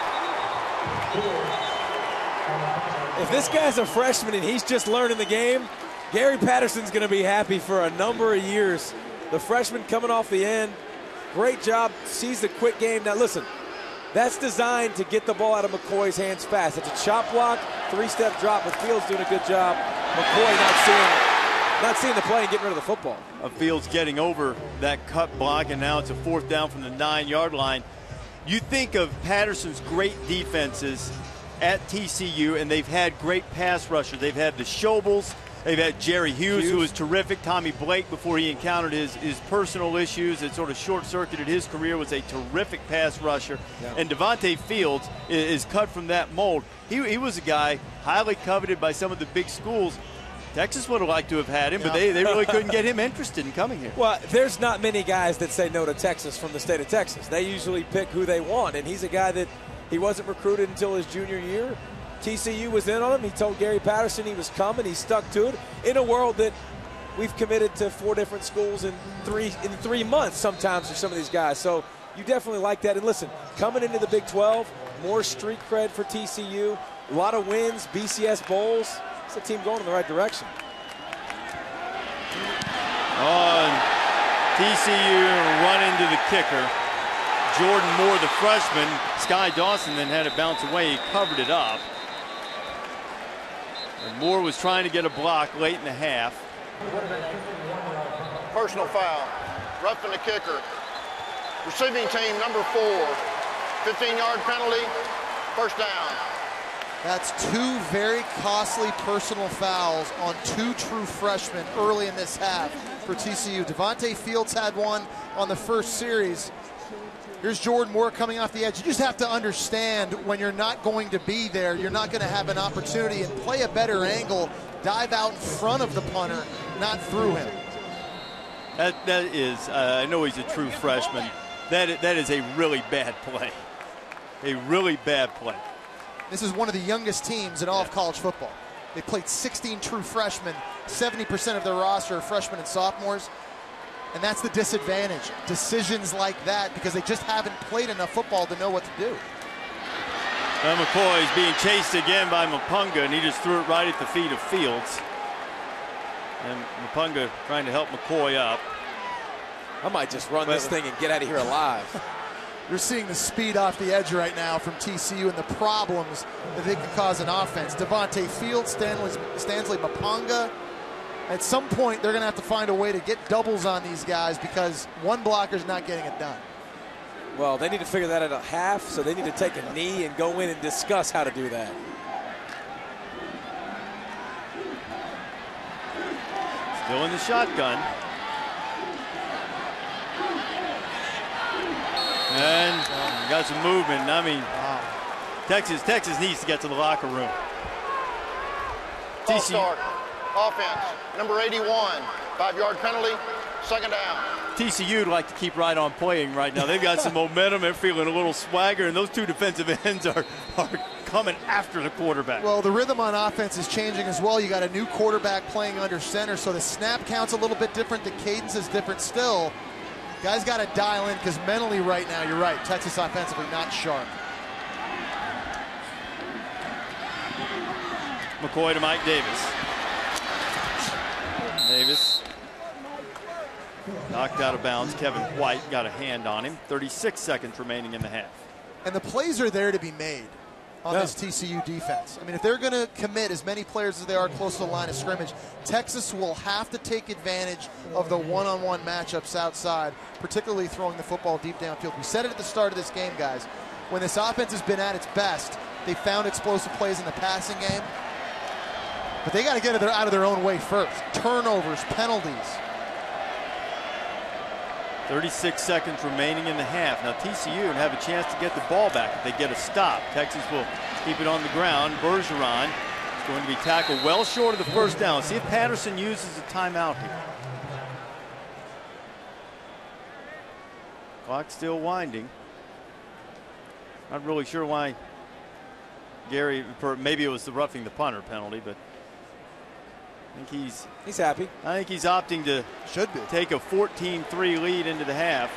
If this guy's a freshman and he's just learning the game, Gary Patterson's going to be happy for a number of years. The freshman coming off the end, great job, sees the quick game. Now listen, that's designed to get the ball out of McCoy's hands fast. It's a chop block, three-step drop, but Fields doing a good job. McCoy not seeing, not seeing the play and getting rid of the football. Uh, Fields getting over that cut block, and now it's a fourth down from the nine-yard line. You think of Patterson's great defenses at T C U, and they've had great pass rushers. They've had the Shobles. They've had Jerry Hughes, Hughes, who was terrific. Tommy Blake, before he encountered his, his personal issues that sort of short-circuited his career, was a terrific pass rusher. Yeah. And Devontae Fields is, is cut from that mold. He, he was a guy highly coveted by some of the big schools. Texas would have liked to have had him, Yeah. but they, they really couldn't get him interested in coming here. Well, there's not many guys that say no to Texas from the state of Texas. They usually pick who they want, and he's a guy that he wasn't recruited until his junior year. T C U was in on him. He told Gary Patterson he was coming. He stuck to it in a world that we've committed to four different schools in three in three months sometimes for some of these guys. So you definitely like that. And listen, coming into the Big twelve, more street cred for T C U, a lot of wins, B C S bowls. It's a team going in the right direction. On T C U run into the kicker. Jordan Moore, the freshman. Sky Dawson then had it bounce away. He covered it up. And Moore was trying to get a block late in the half. Personal foul. Roughing the kicker. Receiving team number four. fifteen-yard penalty. First down. That's two very costly personal fouls on two true freshmen early in this half for T C U. Devontae Fields had one on the first series. Here's Jordan Moore coming off the edge. You just have to understand when you're not going to be there, you're not going to have an opportunity, and play a better angle, dive out in front of the punter, not through him. That, that is, uh, I know he's a true freshman. That, that is a really bad play. A really bad play. This is one of the youngest teams in all of college football. They played sixteen true freshmen. seventy percent of their roster are freshmen and sophomores. And that's the disadvantage. Decisions like that, because they just haven't played enough football to know what to do. Now McCoy is being chased again by Mapunga, and he just threw it right at the feet of Fields. And Mapunga trying to help McCoy up. I might just run this thing and get out of here alive. You're seeing the speed off the edge right now from T C U and the problems that they can cause an offense. Devontae Fields, Stanley, Stanley Mapunga. At some point, they're going to have to find a way to get doubles on these guys because one blocker's not getting it done. Well, they need to figure that out at a half, so they need to take a knee and go in and discuss how to do that. Still in the shotgun. And got some movement. I mean, wow. Texas, Texas needs to get to the locker room. False start. Offense, number eighty-one. Five-yard penalty, second down. T C U would like to keep right on playing right now. They've got some momentum. They're feeling a little swagger, and those two defensive ends are, are coming after the quarterback. Well, the rhythm on offense is changing as well. You got a new quarterback playing under center, so the snap count's a little bit different. The cadence is different still. Guys got to dial in because mentally right now, you're right, Texas offensively not sharp. McCoy to Mike Davis. Davis knocked out of bounds. Kevin White got a hand on him. thirty-six seconds remaining in the half. And the plays are there to be made on yeah. this T C U defense. I mean, if they're going to commit as many players as they are close to the line of scrimmage, Texas will have to take advantage of the one-on-one matchups outside, particularly throwing the football deep downfield. We said it at the start of this game, guys. When this offense has been at its best, they found explosive plays in the passing game. But they got to get it out of their own way first. Turnovers, penalties. thirty-six seconds remaining in the half. Now T C U would have a chance to get the ball back if they get a stop. Texas will keep it on the ground. Bergeron is going to be tackled well short of the first down. See if Patterson uses a timeout here. Clock still winding. Not really sure why Gary, maybe it was the roughing the punter penalty, but I think he's he's happy. I think he's opting to should be take a fourteen three lead into the half.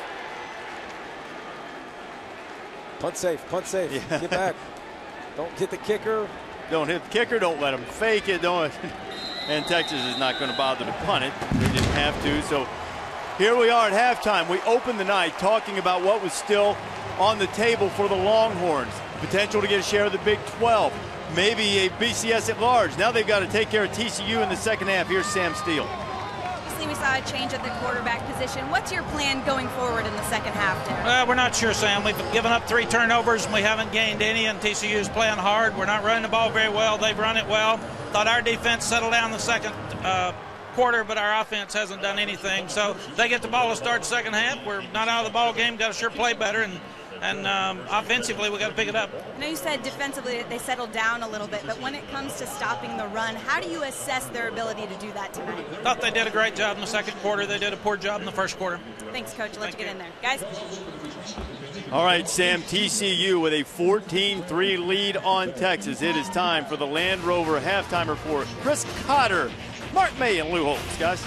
Punt safe, punt safe. Yeah. Get back. Don't hit the kicker. Don't hit the kicker. Don't let him fake it. Don't. And Texas is not going to bother to punt it. They didn't have to. So here we are at halftime. We opened the night talking about what was still on the table for the Longhorns. Potential to get a share of the Big twelve. Maybe a B C S at large. Now they've got to take care of T C U in the second half. Here's Sam Steele. Obviously, we saw a change at the quarterback position. What's your plan going forward in the second half, Tim? Well, we're not sure, Sam. We've given up three turnovers, and we haven't gained any, and T C U's playing hard. We're not running the ball very well. They've run it well. Thought our defense settled down the second uh, quarter, but our offense hasn't done anything. So they get the ball to start the second half. We're not out of the ball game. Got to sure play better, and and um, offensively we got to pick it up. I know you said defensively they settled down a little bit, but when it comes to stopping the run, how do you assess their ability to do that tonight? Thought they did a great job in the second quarter. They did a poor job in the first quarter. Thanks, Coach. Let's Thank get you. in there. Guys? All right, Sam, T C U with a fourteen three lead on Texas. It is time for the Land Rover halftime report. Chris Cotter, Mark May, and Lou Holtz, guys.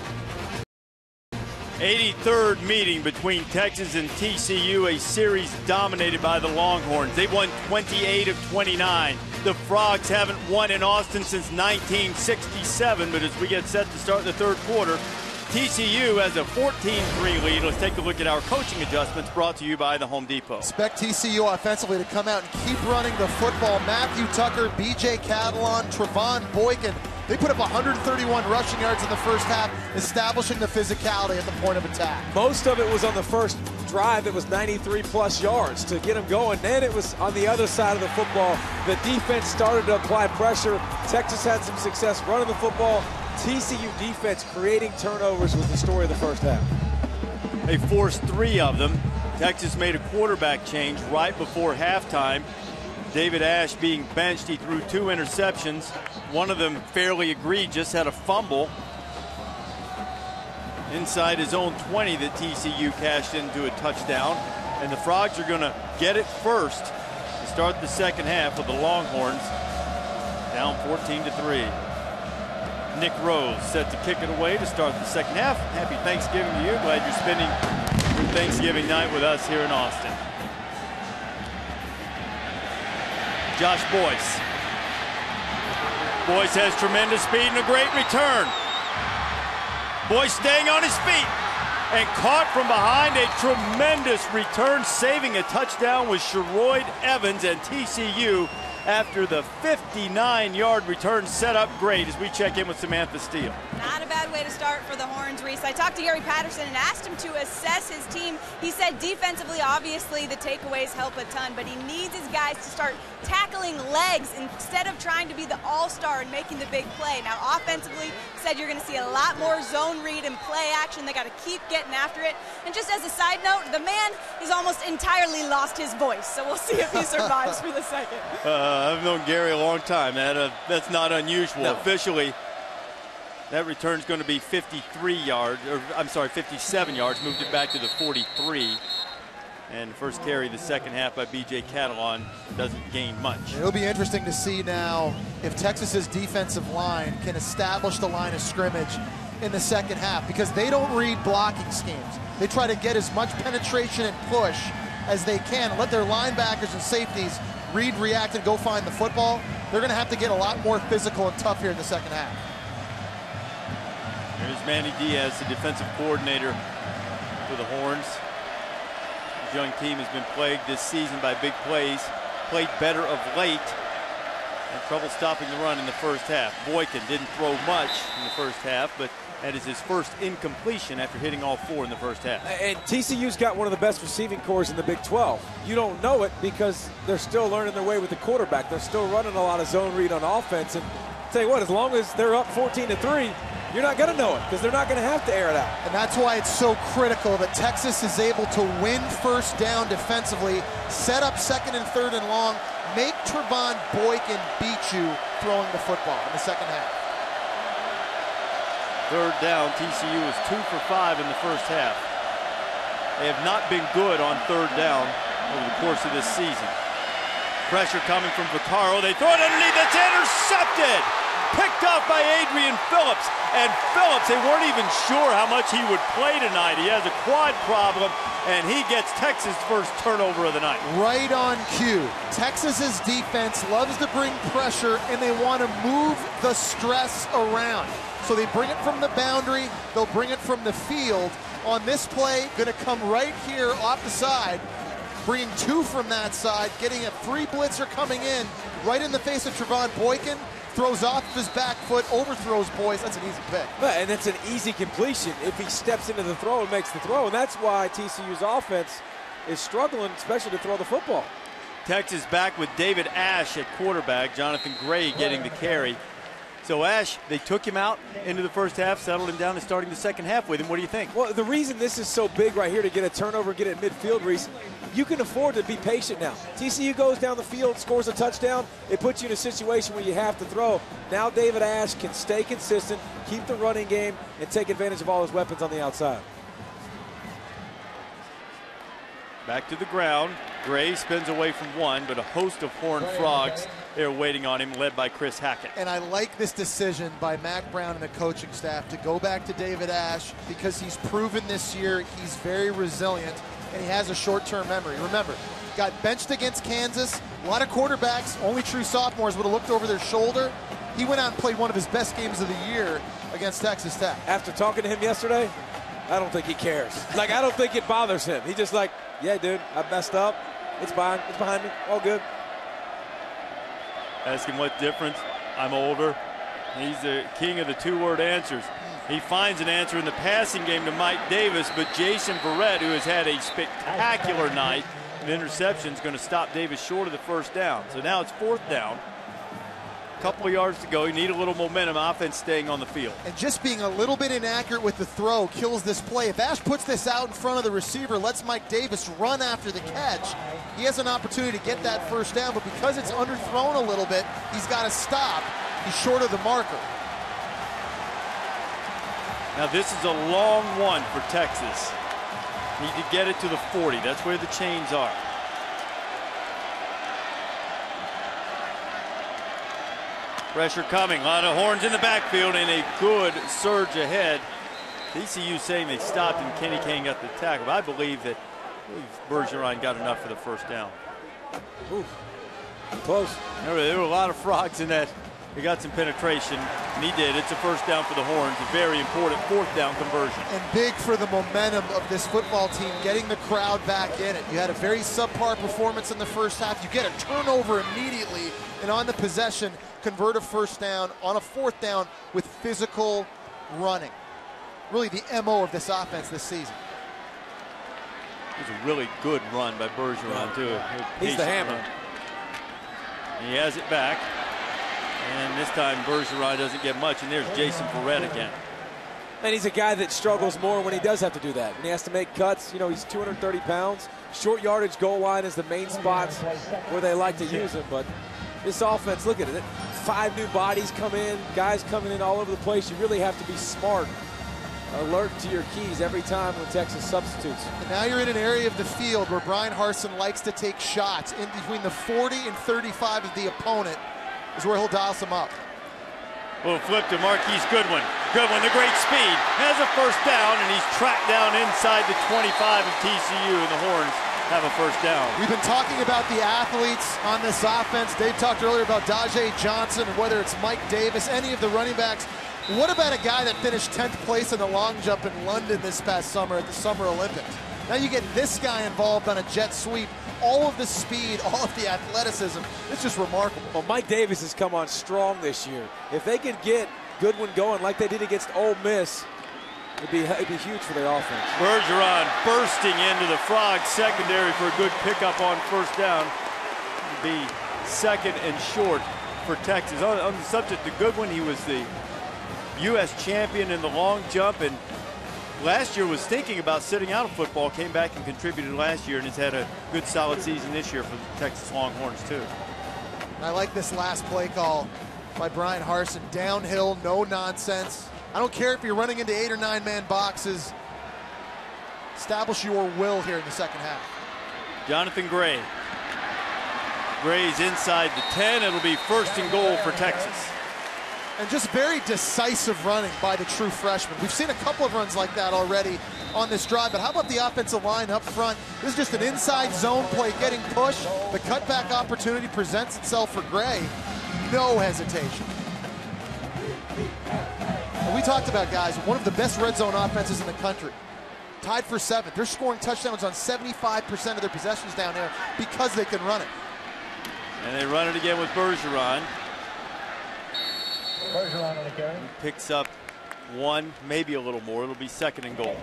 eighty-third meeting between Texas and T C U, a series dominated by the Longhorns. They won twenty-eight of twenty-nine. The Frogs haven't won in Austin since nineteen sixty-seven, but as we get set to start the third quarter, T C U has a fourteen three lead. Let's take a look at our coaching adjustments brought to you by the Home Depot. Expect T C U offensively to come out and keep running the football. Matthew Tucker, B J Catalon, Trevon Boykin. They put up one hundred thirty-one rushing yards in the first half, establishing the physicality at the point of attack. Most of it was on the first drive. It was ninety-three plus yards to get them going. Then it was on the other side of the football. The defense started to apply pressure. Texas had some success running the football. T C U defense creating turnovers was the story of the first half. They forced three of them. Texas made a quarterback change right before halftime. David Ash being benched, he threw two interceptions. One of them fairly egregious, had a fumble inside his own twenty that T C U cashed into a touchdown. And the Frogs are going to get it first to start the second half with the Longhorns down fourteen to three. Nick Rose set to kick it away to start the second half. Happy Thanksgiving to you. Glad you're spending your Thanksgiving night with us here in Austin. Josh Boyce. Boyce has tremendous speed and a great return. Boyce staying on his feet and caught from behind. A tremendous return, saving a touchdown with Sherroyd Evans, and T C U after the fifty-nine yard return set up great as we check in with Samantha Steele. Not a bad way to start for the Horns, Reese. I talked to Gary Patterson and asked him to assess his team. He said defensively, obviously, the takeaways help a ton, but he needs his guys to start tackling legs instead of trying to be the all-star and making the big play. Now, offensively, said you're going to see a lot more zone read and play action. They got to keep getting after it. And just as a side note, the man has almost entirely lost his voice, so we'll see if he survives for the second. Uh, I've known Gary a long time. That, uh, that's not unusual. No. Officially, that return is going to be fifty-three yards, or I'm sorry, fifty-seven yards. Moved it back to the forty-three. And first carry the second half by B J Catalon doesn't gain much. It'll be interesting to see now if Texas's defensive line can establish the line of scrimmage in the second half, because they don't read blocking schemes. They try to get as much penetration and push as they can and let their linebackers and safeties read, react, and go find the football. They're going to have to get a lot more physical and tough here in the second half. Here's Manny Diaz, the defensive coordinator for the Horns. His young team has been plagued this season by big plays, played better of late, and trouble stopping the run in the first half. Boykin didn't throw much in the first half, but that is his first incompletion after hitting all four in the first half. And T C U's got one of the best receiving corps in the Big twelve. You don't know it because they're still learning their way with the quarterback. They're still running a lot of zone read on offense. And I'll tell you what, as long as they're up fourteen to three, you're not going to know it because they're not going to have to air it out. And that's why it's so critical that Texas is able to win first down defensively, set up second and third and long, make Trevon Boykin beat you throwing the football in the second half. Third down, T C U is two for five in the first half. They have not been good on third down over the course of this season. Pressure coming from Vaccaro. They throw it underneath. It's intercepted. Picked off by Adrian Phillips. And Phillips, they weren't even sure how much he would play tonight. He has a quad problem, and he gets Texas' first turnover of the night. Right on cue. Texas's defense loves to bring pressure, and they want to move the stress around. So they bring it from the boundary, they'll bring it from the field. On this play, going to come right here off the side, bringing two from that side, getting a free blitzer coming in, right in the face of Trevon Boykin, throws off his back foot, overthrows Boyce. That's an easy pick. And it's an easy completion if he steps into the throw and makes the throw. And that's why T C U's offense is struggling, especially to throw the football. Texas back with David Ash at quarterback. Jonathan Gray getting the carry. So, Ash, they took him out into the first half, settled him down, and starting the second half with him. What do you think? Well, the reason this is so big right here to get a turnover and get it midfield, Reese, you can afford to be patient now. T C U goes down the field, scores a touchdown. It puts you in a situation where you have to throw. Now David Ash can stay consistent, keep the running game, and take advantage of all his weapons on the outside. Back to the ground. Gray spins away from one, but a host of Horned Frogs there waiting on him, led by Chris Hackett. And I like this decision by Mack Brown and the coaching staff to go back to David Ash because he's proven this year he's very resilient and he has a short-term memory. Remember, got benched against Kansas. A lot of quarterbacks, only true sophomores, would have looked over their shoulder. He went out and played one of his best games of the year against Texas Tech. After talking to him yesterday, I don't think he cares. Like, I don't think it bothers him. He just like, yeah, dude, I messed up. It's behind, it's behind me. All good. Ask him what difference. I'm older. He's the king of the two-word answers. He finds an answer in the passing game to Mike Davis, but Jason Verrett, who has had a spectacular night, an interception is going to stop Davis short of the first down. So now it's fourth down. A couple of yards to go. You need a little momentum. Offense staying on the field. And just being a little bit inaccurate with the throw kills this play. If Ash puts this out in front of the receiver, lets Mike Davis run after the catch, he has an opportunity to get that first down, but because it's underthrown a little bit, he's got to stop. He's short of the marker. Now this is a long one for Texas. Need to get it to the forty. That's where the chains are. Pressure coming. A lot of Horns in the backfield and a good surge ahead. T C U saying they stopped and Kenny Kane got the tackle. I believe that Bergeron got enough for the first down. Oof. Close. There were, there were a lot of frogs in that. He got some penetration, and he did. It's a first down for the Horns, a very important fourth down conversion. And big for the momentum of this football team, getting the crowd back in it. You had a very subpar performance in the first half. You get a turnover immediately, and on the possession, convert a first down on a fourth down with physical running. Really the M O of this offense this season. It was a really good run by Bergeron, too. He's the hammer. Run. He has it back. And this time Bergeron doesn't get much, and there's Jason Verrett again. And he's a guy that struggles more when he does have to do that. When he has to make cuts, you know, he's two hundred thirty pounds. Short yardage, goal line is the main spots where they like to use him. But this offense, look at it. Five new bodies come in, guys coming in all over the place. You really have to be smart, alert to your keys every time when Texas substitutes. And now you're in an area of the field where Brian Harsin likes to take shots in between the forty and thirty-five of the opponent. Is where he'll dial some up. Little flip to Marquise Goodwin. Goodwin, the great speed, has a first down, and he's tracked down inside the twenty-five of T C U, and the Horns have a first down. We've been talking about the athletes on this offense. Dave talked earlier about Dajay Johnson, and whether it's Mike Davis, any of the running backs. What about a guy that finished tenth place in the long jump in London this past summer at the Summer Olympics? Now you get this guy involved on a jet sweep. All of the speed, all of the athleticism, it's just remarkable. Well, Mike Davis has come on strong this year. If they could get Goodwin going like they did against Ole Miss, it'd be, it'd be huge for their offense. Bergeron bursting into the Frogs secondary for a good pickup on first down. It'd be second and short for Texas. On, on the subject of Goodwin, he was the U S champion in the long jump, and last year was thinking about sitting out of football, came back and contributed last year, and has had a good solid season this year for the Texas Longhorns too. I like this last play call by Brian Harsin. Downhill, no nonsense. I don't care if you're running into eight or nine man boxes. Establish your will here in the second half. Jonathan Gray. Gray's inside the ten. It'll be first and goal for Texas. And just very decisive running by the true freshman. We've seen a couple of runs like that already on this drive, but how about the offensive line up front? This is just an inside zone play, getting pushed. The cutback opportunity presents itself for Gray. No hesitation. And we talked about, guys, one of the best red zone offenses in the country. Tied for seventh. They're scoring touchdowns on seventy-five percent of their possessions down there because they can run it. And they run it again with Bergeron. Bergeron on the carry. Picks up one, maybe a little more. It'll be second and goal.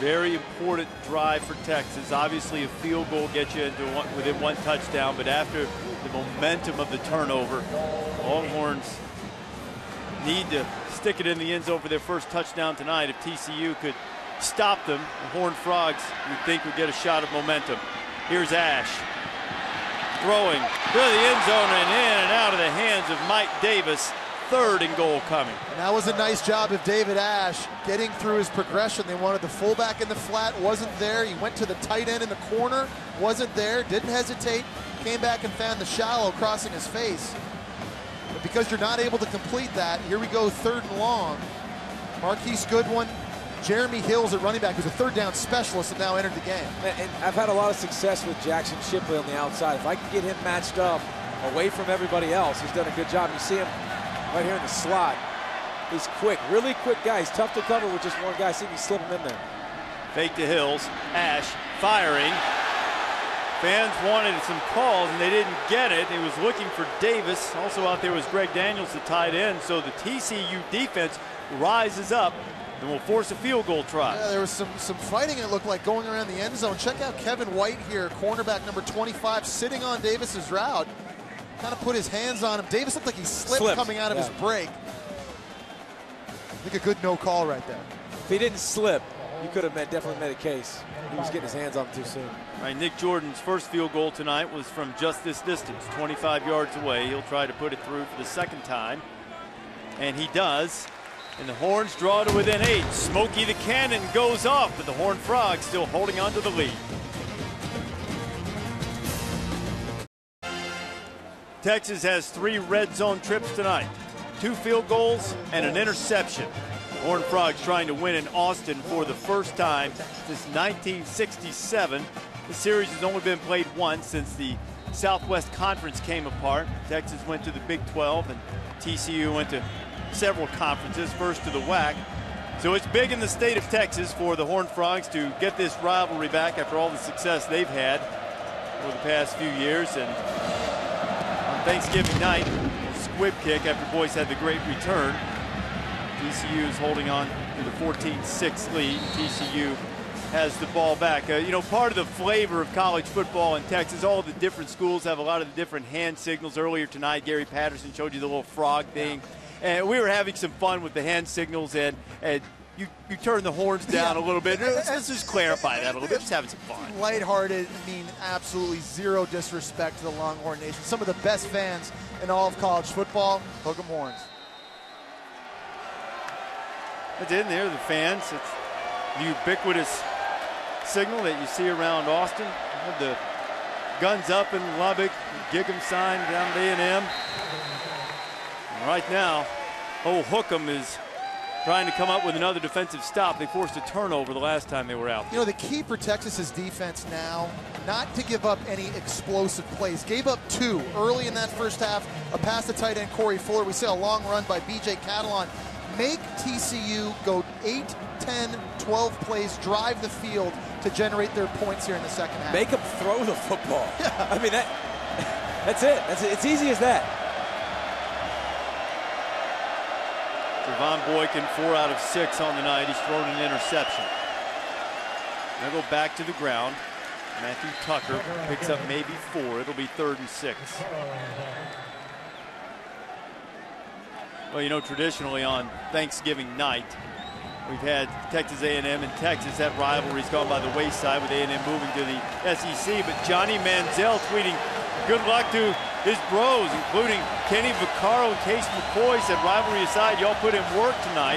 Very important drive for Texas. Obviously, a field goal gets you into one, within one touchdown, but after the momentum of the turnover, Longhorns need to stick it in the end zone for their first touchdown tonight. If T C U could stop them, the Horned Frogs, you'd think, would get a shot of momentum. Here's Ash throwing to the end zone and in and out of the hands of Mike Davis. Third and goal coming. And that was a nice job of David Ash getting through his progression. They wanted the fullback in the flat, wasn't there. He went to the tight end in the corner, wasn't there, didn't hesitate, came back and found the shallow crossing his face. But because you're not able to complete that, here we go, third and long. Marquise Goodwin, Jeremy Hills at running back, who's a third down specialist, and now entered the game. And, and I've had a lot of success with Jackson Shipley on the outside. If I can get him matched up away from everybody else, he's done a good job. You see him right here in the slot. He's quick, really quick guy. He's tough to cover with just one guy. See if you slip him in there. Fake to Hills. Ash firing. Fans wanted some calls, and they didn't get it. He was looking for Davis. Also out there was Greg Daniels, the tight end. So the T C U defense rises up and will force a field goal try. Yeah, there was some, some fighting, it looked like, going around the end zone. Check out Kevin White here, cornerback number twenty-five, sitting on Davis's route. Kind of put his hands on him. Davis looked like he slipped, slipped. coming out of yeah. his break. I think a good no call right there. If he didn't slip, you could have definitely made a case. He was getting his hands on him too soon. All right, Nick Jordan's first field goal tonight was from just this distance, twenty-five yards away. He'll try to put it through for the second time, and he does. And the Horns draw to within eight. Smokey the Cannon goes off, but the Horned Frogs still holding on to the lead. Texas has three red zone trips tonight. Two field goals and an interception. Horned Frogs trying to win in Austin for the first time since nineteen sixty-seven. The series has only been played once since the Southwest Conference came apart. Texas went to the Big twelve, and T C U went to several conferences, first to the W A C. So it's big in the state of Texas for the Horned Frogs to get this rivalry back after all the success they've had over the past few years. And on Thanksgiving night, squib kick after Boyce had the great return. T C U is holding on to the fourteen six lead. T C U has the ball back. Uh, you know, part of the flavor of college football in Texas, all the different schools have a lot of the different hand signals. Earlier tonight, Gary Patterson showed you the little frog thing. And we were having some fun with the hand signals, and, and you, you turn the horns down yeah. a little bit. Let's, let's just clarify that a little bit. Just having some fun. Lighthearted, I mean, absolutely zero disrespect to the Longhorn Nation. Some of the best fans in all of college football, hook 'em horns. It's in there, the fans. It's the ubiquitous signal that you see around Austin. The guns up in Lubbock, Gig'em sign down at A and M. Right now, old Hook'em is trying to come up with another defensive stop. They forced a turnover the last time they were out. You know, the key for Texas's defense now, not to give up any explosive plays. Gave up two early in that first half, a pass to tight end Corey Fuller. We saw a long run by B J Catalon. Make T C U go eight, ten, twelve plays, drive the field to generate their points here in the second half. Make them throw the football. Yeah. I mean, that, that's it. That's it. It's easy as that. Trevon Boykin, four out of six on the night. He's thrown an interception. They'll go back to the ground. Matthew Tucker picks up maybe four. It'll be third and six. Well, you know, traditionally on Thanksgiving night, we've had Texas A and M and Texas. That rivalry's gone by the wayside with A and M moving to the S E C. But Johnny Manziel tweeting good luck to his bros, including Kenny Vaccaro and Case McCoy. Said, rivalry aside, y'all put in work tonight.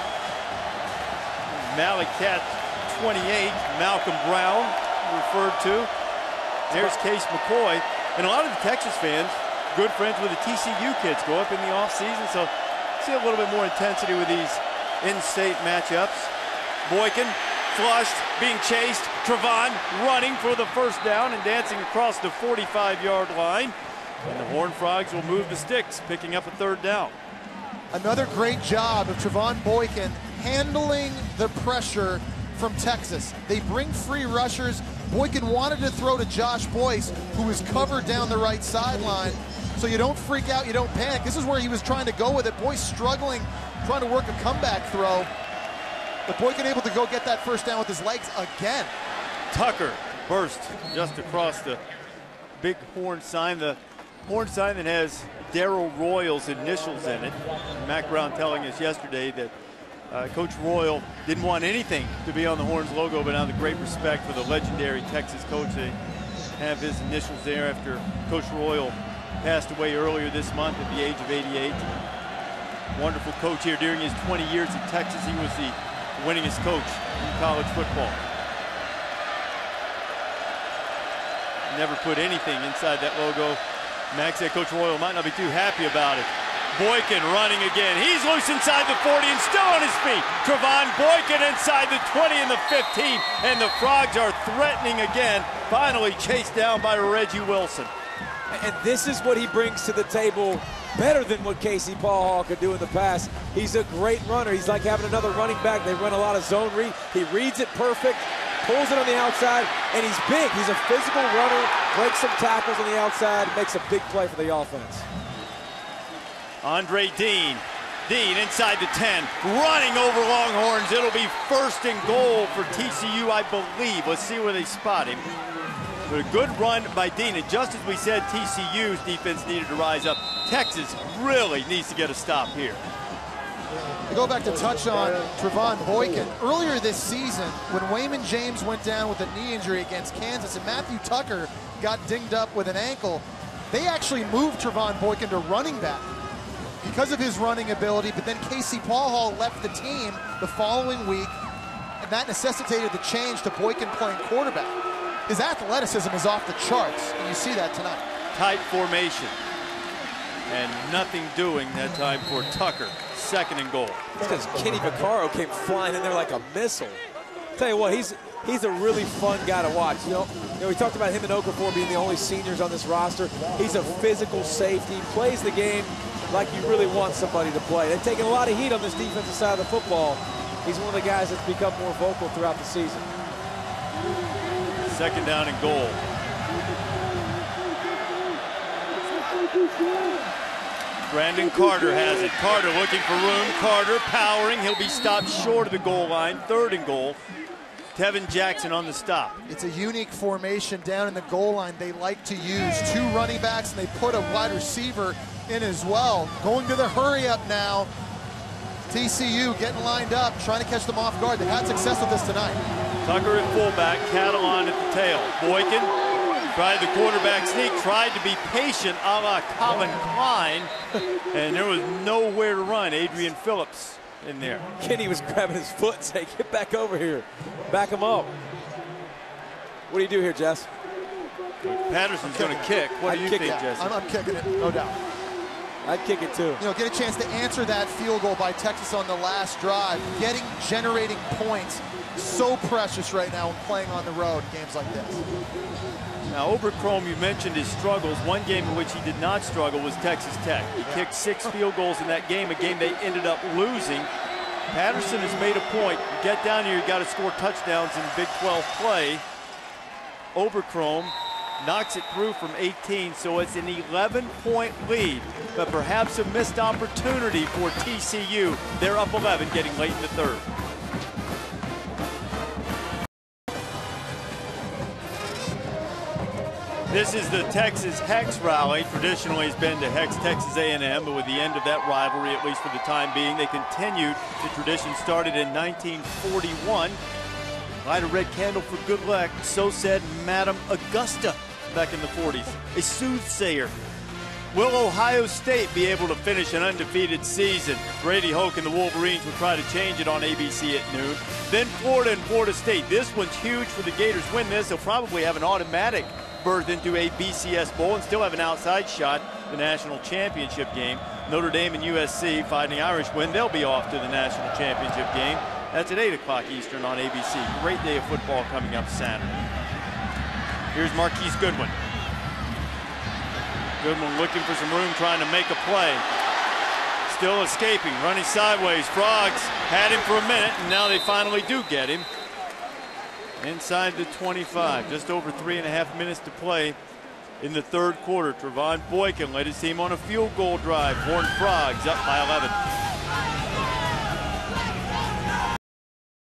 Malik Cat twenty-eight, Malcolm Brown referred to. There's Case McCoy. And a lot of the Texas fans, good friends with the T C U kids, go up in the offseason. So see a little bit more intensity with these in-state matchups. Boykin flushed, being chased. Trevon running for the first down and dancing across the forty-five yard line. And the Horned Frogs will move the sticks, picking up a third down. Another great job of Trevon Boykin handling the pressure from Texas. They bring free rushers. Boykin wanted to throw to Josh Boyce, who was covered down the right sideline. So you don't freak out, you don't panic. This is where he was trying to go with it. Boyce struggling, trying to work a comeback throw. But Boykin able to go get that first down with his legs again. Tucker burst just across the big horn sign. The horn sign that has Darryl Royal's initials in it. Mac Brown telling us yesterday that uh, Coach Royal didn't want anything to be on the Horns logo, but out of great respect for the legendary Texas coach, they have his initials there after Coach Royal passed away earlier this month at the age of eighty-eight. Wonderful coach here. During his twenty years at Texas, he was the winningest coach in college football. Never put anything inside that logo. Max said Coach Royal might not be too happy about it. Boykin running again. He's loose inside the forty and still on his feet. Trevon Boykin inside the twenty and the fifteen. And the Frogs are threatening again. Finally chased down by Reggie Wilson. And this is what he brings to the table better than what Casey Paul Hall could do in the past. He's a great runner. He's like having another running back. They run a lot of zone read. He reads it perfect, pulls it on the outside, and he's big. He's a physical runner, breaks some tackles on the outside, makes a big play for the offense. Andre Dean. Dean inside the ten, running over Longhorns. It'll be first and goal for T C U, I believe. Let's see where they spot him. But a good run by Dean, and just as we said, T C U's defense needed to rise up. Texas really needs to get a stop here. To go back to touch on Trevon Boykin, earlier this season, when Wayman James went down with a knee injury against Kansas and Matthew Tucker got dinged up with an ankle, they actually moved Trevon Boykin to running back because of his running ability, but then Casey Paul Hall left the team the following week, and that necessitated the change to Boykin playing quarterback. His athleticism is off the charts, and you see that tonight. Tight formation, and nothing doing that time for Tucker. Second and goal. Because Kenny Vaccaro came flying in there like a missile. Tell you what, he's he's a really fun guy to watch. You know, you know we talked about him and Okafor being the only seniors on this roster. He's a physical safety, plays the game like you really want somebody to play. They've taken a lot of heat on this defensive side of the football. He's one of the guys that's become more vocal throughout the season. Second down and goal. Brandon Carter has it. Carter looking for room. Carter powering. He'll be stopped short of the goal line. Third and goal. Tevin Jackson on the stop. It's a unique formation down in the goal line. They like to use two running backs, and they put a wide receiver in as well. Going to the hurry up now. T C U getting lined up, trying to catch them off guard. They've had success with this tonight. Tucker at fullback, Catalan at the tail. Boykin tried the quarterback sneak, tried to be patient a la Colin Klein, and there was nowhere to run. Adrian Phillips in there. Kenny was grabbing his foot and saying, get back over here. Back him up. What do you do here, Jess? Patterson's going to kick. What I'd do you kick think, it. Jesse? I'm, I'm kicking it, no doubt. I'd kick it too. You know, get a chance to answer that field goal by Texas on the last drive. Getting, generating points, so precious right now when playing on the road in games like this. Now, Oberchrome, you mentioned his struggles. One game in which he did not struggle was Texas Tech. He kicked six field goals in that game, a game they ended up losing. Patterson has made a point. You get down here, you got to score touchdowns in Big twelve play. Oberchrome knocks it through from eighteen, so it's an eleven point lead, but perhaps a missed opportunity for T C U. They're up eleven, getting late in the third. This is the Texas Hex rally. Traditionally has been to Hex Texas A and M, but with the end of that rivalry, at least for the time being, they continued. The tradition started in nineteen forty-one. Light a red candle for good luck, so said Madam Augusta back in the forties. A soothsayer. Will Ohio State be able to finish an undefeated season? Brady Hoke and the Wolverines will try to change it on A B C at noon. Then Florida and Florida State. This one's huge for the Gators. Win this, they'll probably have an automatic berth into a B C S Bowl and still have an outside shot at the national championship game. Notre Dame and U S C Fighting Irish win. They'll be off to the national championship game. That's at eight o'clock Eastern on A B C. Great day of football coming up Saturday. Here's Marquise Goodwin. Goodwin looking for some room, trying to make a play. Still escaping, running sideways. Frogs had him for a minute, and now they finally do get him. Inside the twenty-five, just over three and a half minutes to play in the third quarter. Trevon Boykin led his team on a field goal drive. Horned Frogs up by eleven.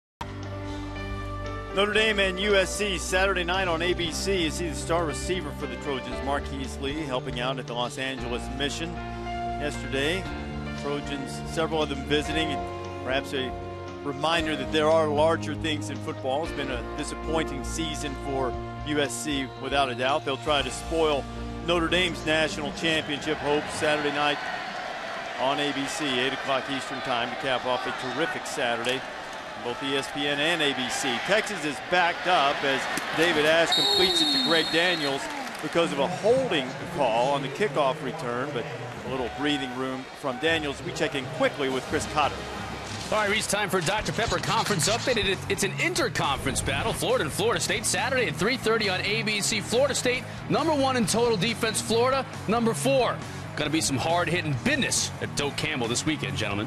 Notre Dame and U S C Saturday night on A B C. You see the star receiver for the Trojans, Marquise Lee, helping out at the Los Angeles Mission yesterday. Trojans, several of them visiting, and perhaps a reminder that there are larger things in football. It's been a disappointing season for U S C without a doubt. They'll try to spoil Notre Dame's national championship hopes Saturday night on A B C, eight o'clock Eastern time, to cap off a terrific Saturday. Both E S P N and A B C. Texas is backed up as David Ash completes it to Greg Daniels because of a holding call on the kickoff return, but a little breathing room from Daniels. We check in quickly with Chris Cotter. All right, Reese, time for Doctor Pepper Conference Update. It's an interconference battle. Florida and Florida State Saturday at three thirty on A B C. Florida State, number one in total defense. Florida, number four. Going to be some hard-hitting business at Doak Campbell this weekend, gentlemen.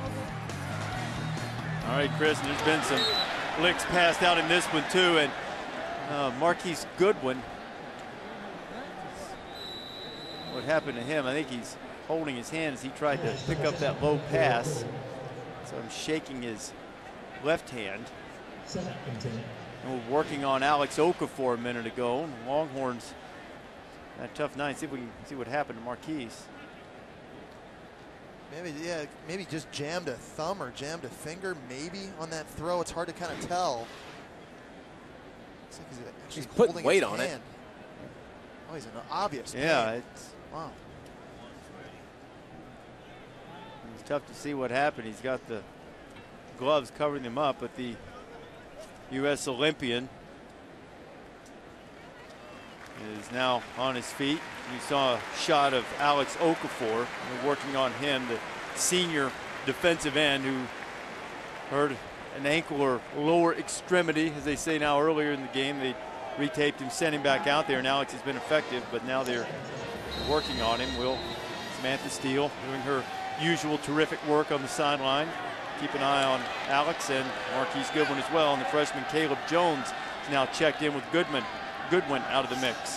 All right, Chris, and there's been some licks passed out in this one, too. And uh, Marquise Goodwin, what happened to him? I think he's holding his hand as he tried to pick up that low pass. So I'm shaking his left hand. And we're working on Alex Okafor a minute ago. Longhorns, that tough night. See if we can see what happened to Marquise. Maybe, yeah, maybe just jammed a thumb or jammed a finger, maybe, on that throw. It's hard to kind of tell. Looks like he's actually he's putting holding weight his on hand. it. Oh, he's in obvious pain. Yeah, it's wow. It's tough to see what happened. He's got the gloves covering him up, but the U S Olympian is now on his feet. You saw a shot of Alex Okafor. We're working on him, the senior defensive end who hurt an ankle or lower extremity, as they say now. Earlier in the game, they retaped him, sent him back out there, and Alex has been effective, but now they're working on him. Will Samantha Steele doing her usual terrific work on the sideline. Keep an eye on Alex and Marquise Goodwin as well. And the freshman Caleb Jones is now checked in with Goodman. Goodwin out of the mix.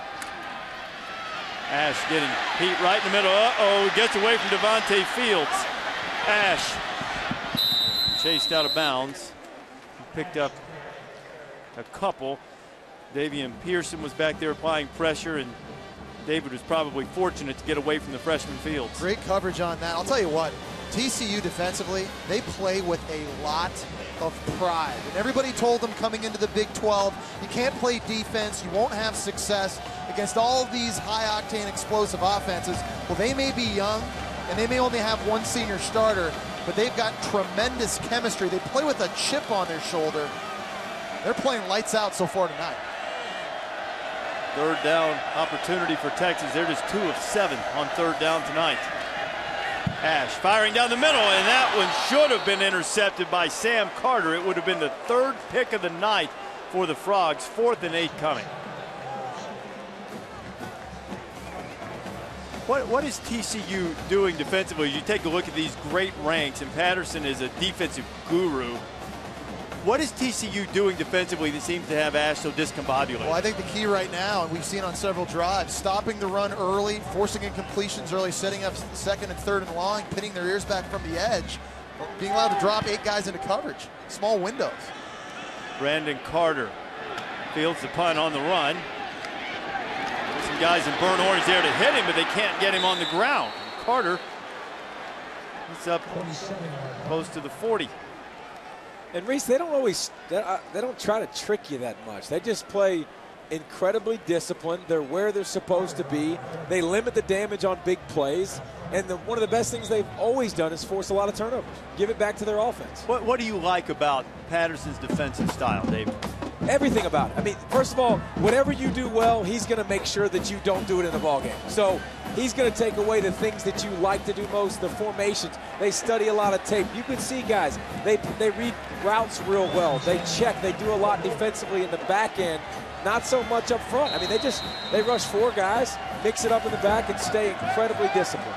Ash getting Pete right in the middle. Uh-oh, gets away from Devontae Fields. Ash chased out of bounds. He picked up a couple. Davian Pearson was back there applying pressure, and David was probably fortunate to get away from the freshman Fields. Great coverage on that. I'll tell you what, T C U defensively, they play with a lot of pride. And everybody told them coming into the Big twelve, you can't play defense, you won't have success against all of these high-octane explosive offenses. Well, they may be young, and they may only have one senior starter, but they've got tremendous chemistry. They play with a chip on their shoulder. They're playing lights out so far tonight. Third down opportunity for Texas. They're just two of seven on third down tonight. Ash firing down the middle, and that one should have been intercepted by Sam Carter. It would have been the third pick of the night for the Frogs. Fourth and eight coming. What, what is T C U doing defensively? You take a look at these great ranks, and Patterson is a defensive guru. What is T C U doing defensively that seems to have Ash so discombobulated? Well, I think the key right now, and we've seen on several drives, stopping the run early, forcing incompletions early, setting up second and third and long, pinning their ears back from the edge, being allowed to drop eight guys into coverage, small windows. Brandon Carter fields the punt on the run. There's some guys in burnt orange there to hit him, but they can't get him on the ground. Carter, he's up close to the forty. And Reese, they don't always, they don't try to trick you that much. They just play incredibly disciplined. They're where they're supposed to be. They limit the damage on big plays. And the, one of the best things they've always done is force a lot of turnovers. Give it back to their offense. What, what do you like about Patterson's defensive style, David? Everything about it. I mean, first of all, whatever you do well, he's going to make sure that you don't do it in the ballgame. So he's going to take away the things that you like to do most, the formations. They study a lot of tape. You can see guys, they, they read routes real well. They check. They do a lot defensively in the back end, not so much up front. I mean, they just, they rush four guys, mix it up in the back, and stay incredibly disciplined.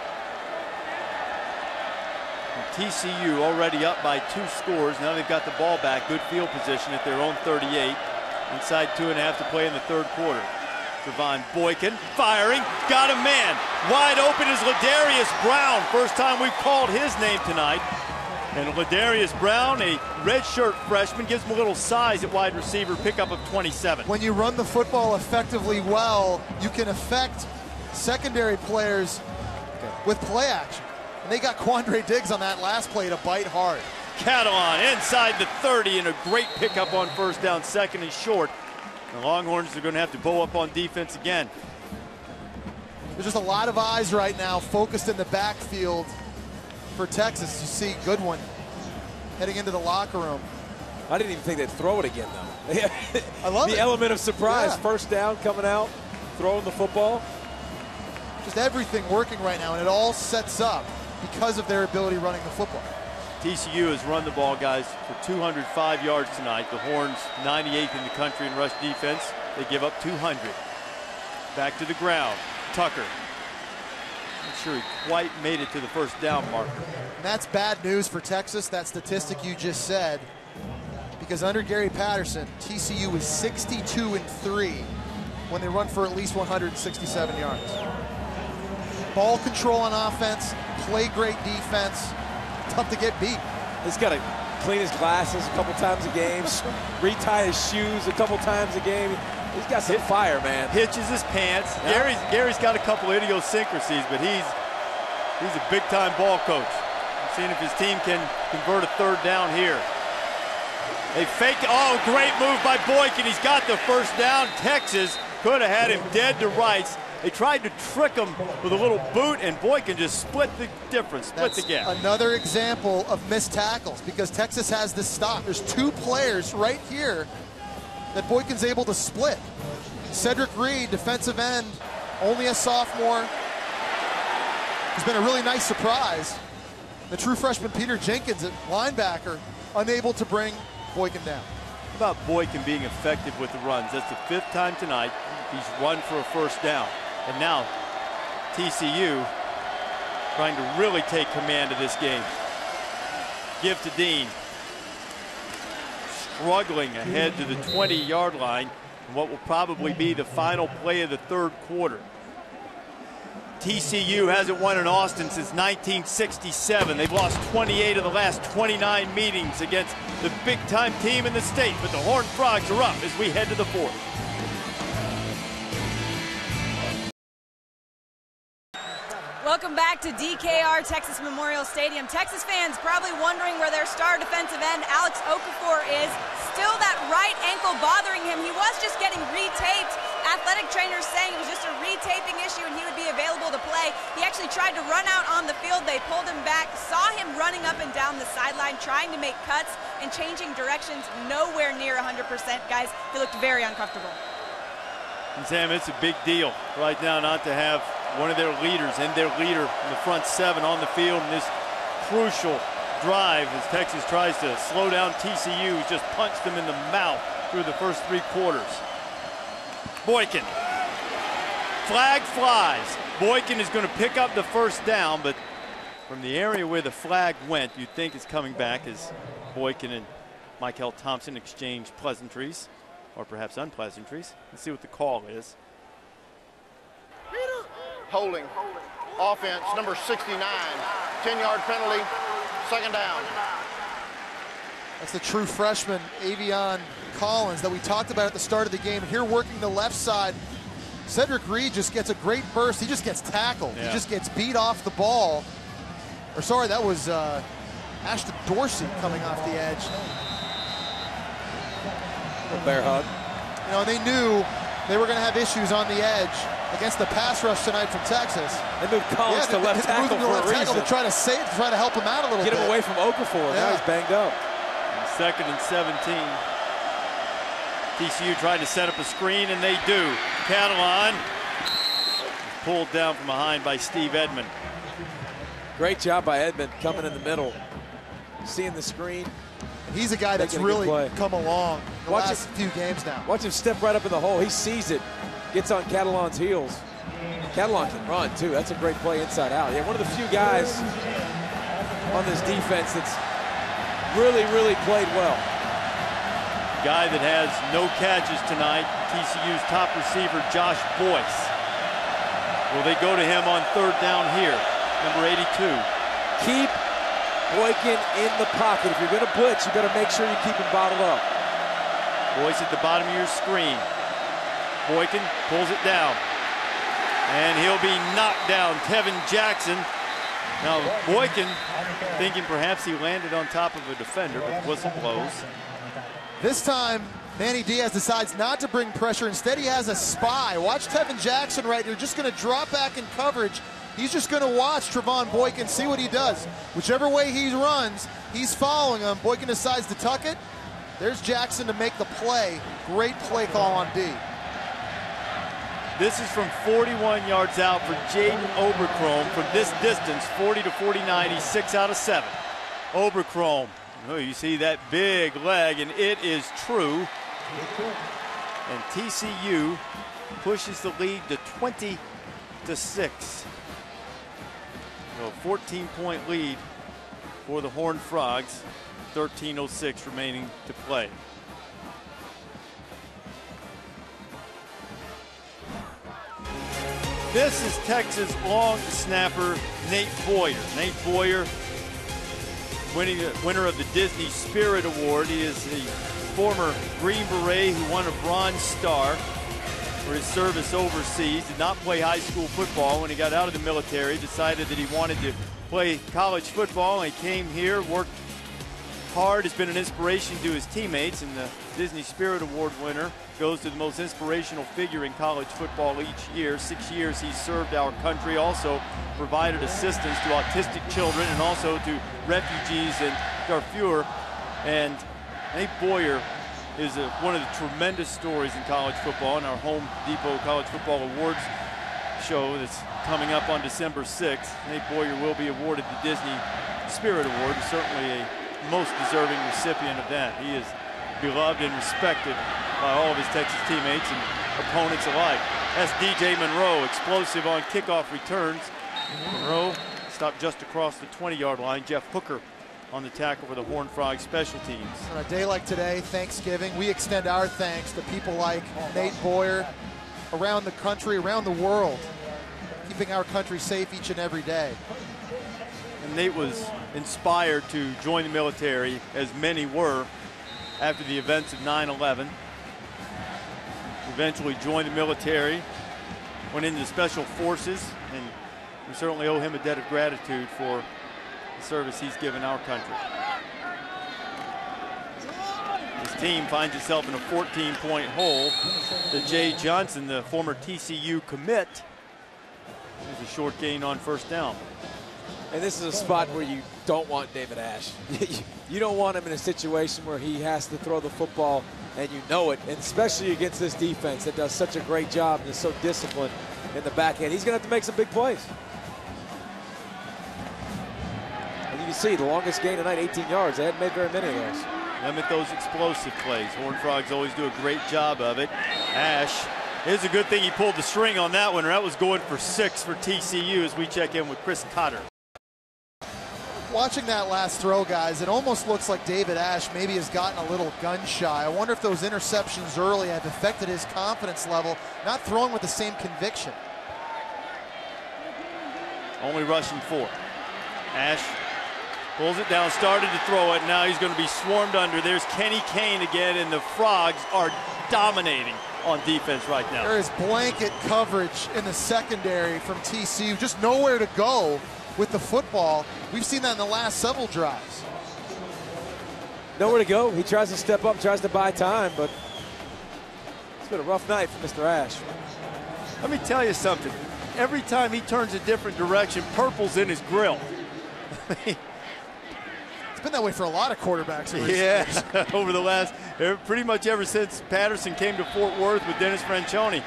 T C U already up by two scores. Now they've got the ball back. Good field position at their own thirty-eight. Inside two and a half to play in the third quarter. Trevon Boykin firing. Got a man. Wide open is Ladarius Brown. First time we've called his name tonight. And Ladarius Brown, a redshirt freshman, gives him a little size at wide receiver, pickup of twenty-seven. When you run the football effectively well, you can affect secondary players with play action. And they got Quandre Diggs on that last play to bite hard. Catalan inside the thirty and a great pickup on first down, second and short. The Longhorns are going to have to bow up on defense again. There's just a lot of eyes right now focused in the backfield for Texas. You see Goodwin heading into the locker room. I didn't even think they'd throw it again, though. I love the it. element of surprise. Yeah. First down coming out, throwing the football. Just everything working right now, and it all sets up because of their ability running the football. T C U has run the ball, guys, for two hundred five yards tonight. The Horns ninety-eighth in the country in rush defense. They give up two hundred. Back to the ground. Tucker. Not sure he quite made it to the first down marker. And that's bad news for Texas, that statistic you just said, because under Gary Patterson, T C U is sixty-two and three when they run for at least one hundred sixty-seven yards. Ball control on offense, play great defense, tough to get beat. He's got to clean his glasses a couple times a game, retie his shoes a couple times a game. He's got some fire, man. Hitches his pants. Yeah. Gary's, Gary's got a couple idiosyncrasies, but he's he's a big-time ball coach. I'm seeing if his team can convert a third down here. They fake. Oh, great move by Boykin. He's got the first down. Texas could have had him dead to rights. They tried to trick him with a little boot, and Boykin just split the difference, split That's the gap. Another example of missed tackles because Texas has this stop. There's two players right here that Boykin's able to split. Cedric Reed, defensive end, only a sophomore. He's been a really nice surprise. The true freshman Peter Jenkins at linebacker, unable to bring Boykin down. How about Boykin being effective with the runs? That's the fifth time tonight he's run for a first down. And now T C U trying to really take command of this game. Give to Dean. Struggling ahead to the twenty-yard line in what will probably be the final play of the third quarter. T C U hasn't won in Austin since nineteen sixty-seven. They've lost twenty-eight of the last twenty-nine meetings against the big-time team in the state, but the Horned Frogs are up as we head to the fourth. Welcome back to D K R Texas Memorial Stadium. Texas fans probably wondering where their star defensive end Alex Okafor is. Still that right ankle bothering him. He was just getting retaped. Athletic trainers saying it was just a retaping issue and he would be available to play. He actually tried to run out on the field. They pulled him back. Saw him running up and down the sideline trying to make cuts and changing directions. Nowhere near one hundred percent, guys. He looked very uncomfortable. And Sam, it's a big deal right now not to have one of their leaders and their leader in the front seven on the field in this crucial drive as Texas tries to slow down T C U, just punched them in the mouth through the first three quarters. Boykin. Flag flies. Boykin is going to pick up the first down, but from the area where the flag went, you'd think it's coming back as Boykin and Michael Thompson exchange pleasantries, or perhaps unpleasantries. Let's see what the call is. Holding. Offense, number sixty-nine. ten-yard penalty, second down. That's the true freshman, Avion Collins, that we talked about at the start of the game. Here working the left side, Cedric Reed just gets a great burst. He just gets tackled. Yeah. He just gets beat off the ball. Or sorry, that was uh, Ashton Dorsey coming off the edge. A bear hug. You know, they knew they were going to have issues on the edge against the pass rush tonight from Texas. They moved Collins yeah, to left they moved tackle him to for left a tackle reason. to try to save, to try to help him out a little Get bit. him away from Okafor. Yeah. Now he's banged up. Second and seventeen. T C U tried to set up a screen, and they do. Catalan pulled down from behind by Steve Edmond. Great job by Edmond coming in the middle, seeing the screen. He's a guy that's Making a good really play. come along the Watch last him. few games now. Watch him step right up in the hole. He sees it, gets on Catalan's heels. Catalan can run, too. That's a great play inside out. Yeah, one of the few guys on this defense that's really, really played well. Guy that has no catches tonight, T C U's top receiver, Josh Boyce. Will they go to him on third down here? Number eighty-two. Keep Boykin in the pocket. If you're going to blitz, you better make sure you keep him bottled up. Boyce at the bottom of your screen. Boykin pulls it down. And he'll be knocked down. Tevin Jackson. Now, Boykin thinking perhaps he landed on top of a defender, but the whistle blows. This time, Manny Diaz decides not to bring pressure. Instead, he has a spy. Watch Tevin Jackson right here, just going to drop back in coverage. He's just going to watch Trevon Boykin, see what he does. Whichever way he runs, he's following him. Boykin decides to tuck it. There's Jackson to make the play. Great play call on D. This is from forty-one yards out for Jaden Oberchrome. From this distance, forty to forty-nine, he's six out of seven. Oberchrome, oh, you see that big leg, and it is true. And T C U pushes the lead to twenty to six. So a fourteen point lead for the Horned Frogs. thirteen oh six remaining to play. This is Texas long snapper Nate Boyer. Nate Boyer, winning, winner of the Disney Spirit Award. He is the former Green Beret who won a Bronze Star for his service overseas. Did not play high school football. When he got out of the military, decided that he wanted to play college football, and he came here, worked hard, has been an inspiration to his teammates, and the Disney Spirit Award winner goes to the most inspirational figure in college football each year. Six years he's served our country, also provided assistance to autistic children and also to refugees in Darfur. And Nate Boyer is a, one of the tremendous stories in college football, and our Home Depot College Football Awards show that's coming up on December sixth. Nate Boyer will be awarded the Disney Spirit Award, and certainly a most deserving recipient of that. He is beloved and respected by all of his Texas teammates and opponents alike. That's D J Monroe, explosive on kickoff returns. Monroe stopped just across the twenty yard line. Jeff Hooker on the tackle for the Horned Frogs special teams. On a day like today, Thanksgiving, we extend our thanks to people like Nate Boyer around the country, around the world, keeping our country safe each and every day. And Nate was inspired to join the military, as many were, after the events of nine eleven. Eventually joined the military, went into the Special Forces, and we certainly owe him a debt of gratitude for the service he's given our country. His team finds itself in a fourteen point hole. The Jay Johnson, the former T C U commit, is a short gain on first down. And this is a spot where you don't want David Ash. You don't want him in a situation where he has to throw the football, and you know it, and especially against this defense that does such a great job and is so disciplined in the back end. He's going to have to make some big plays. And you can see the longest gain tonight, eighteen yards. They hadn't made very many of those. Limit those explosive plays. Horned Frogs always do a great job of it. Ash, it's a good thing he pulled the string on that one, or that was going for six for T C U as we check in with Chris Cotter. Watching that last throw, guys, it almost looks like David Ash maybe has gotten a little gun shy. I wonder if those interceptions early have affected his confidence level, not throwing with the same conviction. Only rushing four. Ash pulls it down, started to throw it. Now he's going to be swarmed under. There's Kenny Kane again, and the Frogs are dominating on defense right now. There is blanket coverage in the secondary from T C U, just nowhere to go with the football. We've seen that in the last several drives. Nowhere to go. He tries to step up, tries to buy time, but it's been a rough night for Mister Ash. Let me tell you something. Every time he turns a different direction, purple's in his grill. It's been that way for a lot of quarterbacks. Yeah, over the last, pretty much ever since Patterson came to Fort Worth with Dennis Franchione.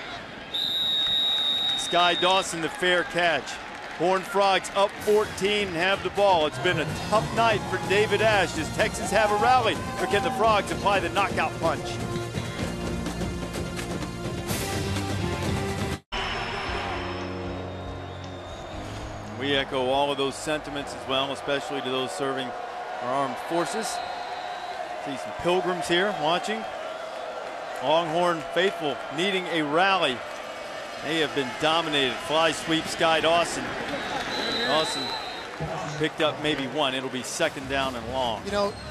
Sky Dawson, the fair catch. Horned Frogs up fourteen and have the ball. It's been a tough night for David Ash. Does Texas have a rally, or can the Frogs apply the knockout punch? We echo all of those sentiments as well, especially to those serving our armed forces. See some pilgrims here watching. Longhorn faithful needing a rally. They have been dominated. Fly sweep Sky Dawson. Dawson picked up maybe one. It'll be second down and long. You know,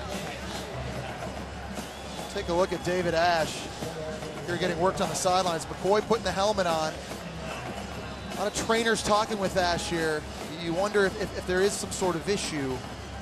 take a look at David Ash. Here getting worked on the sidelines. McCoy putting the helmet on. A lot of trainers talking with Ash here. You wonder if, if, if there is some sort of issue.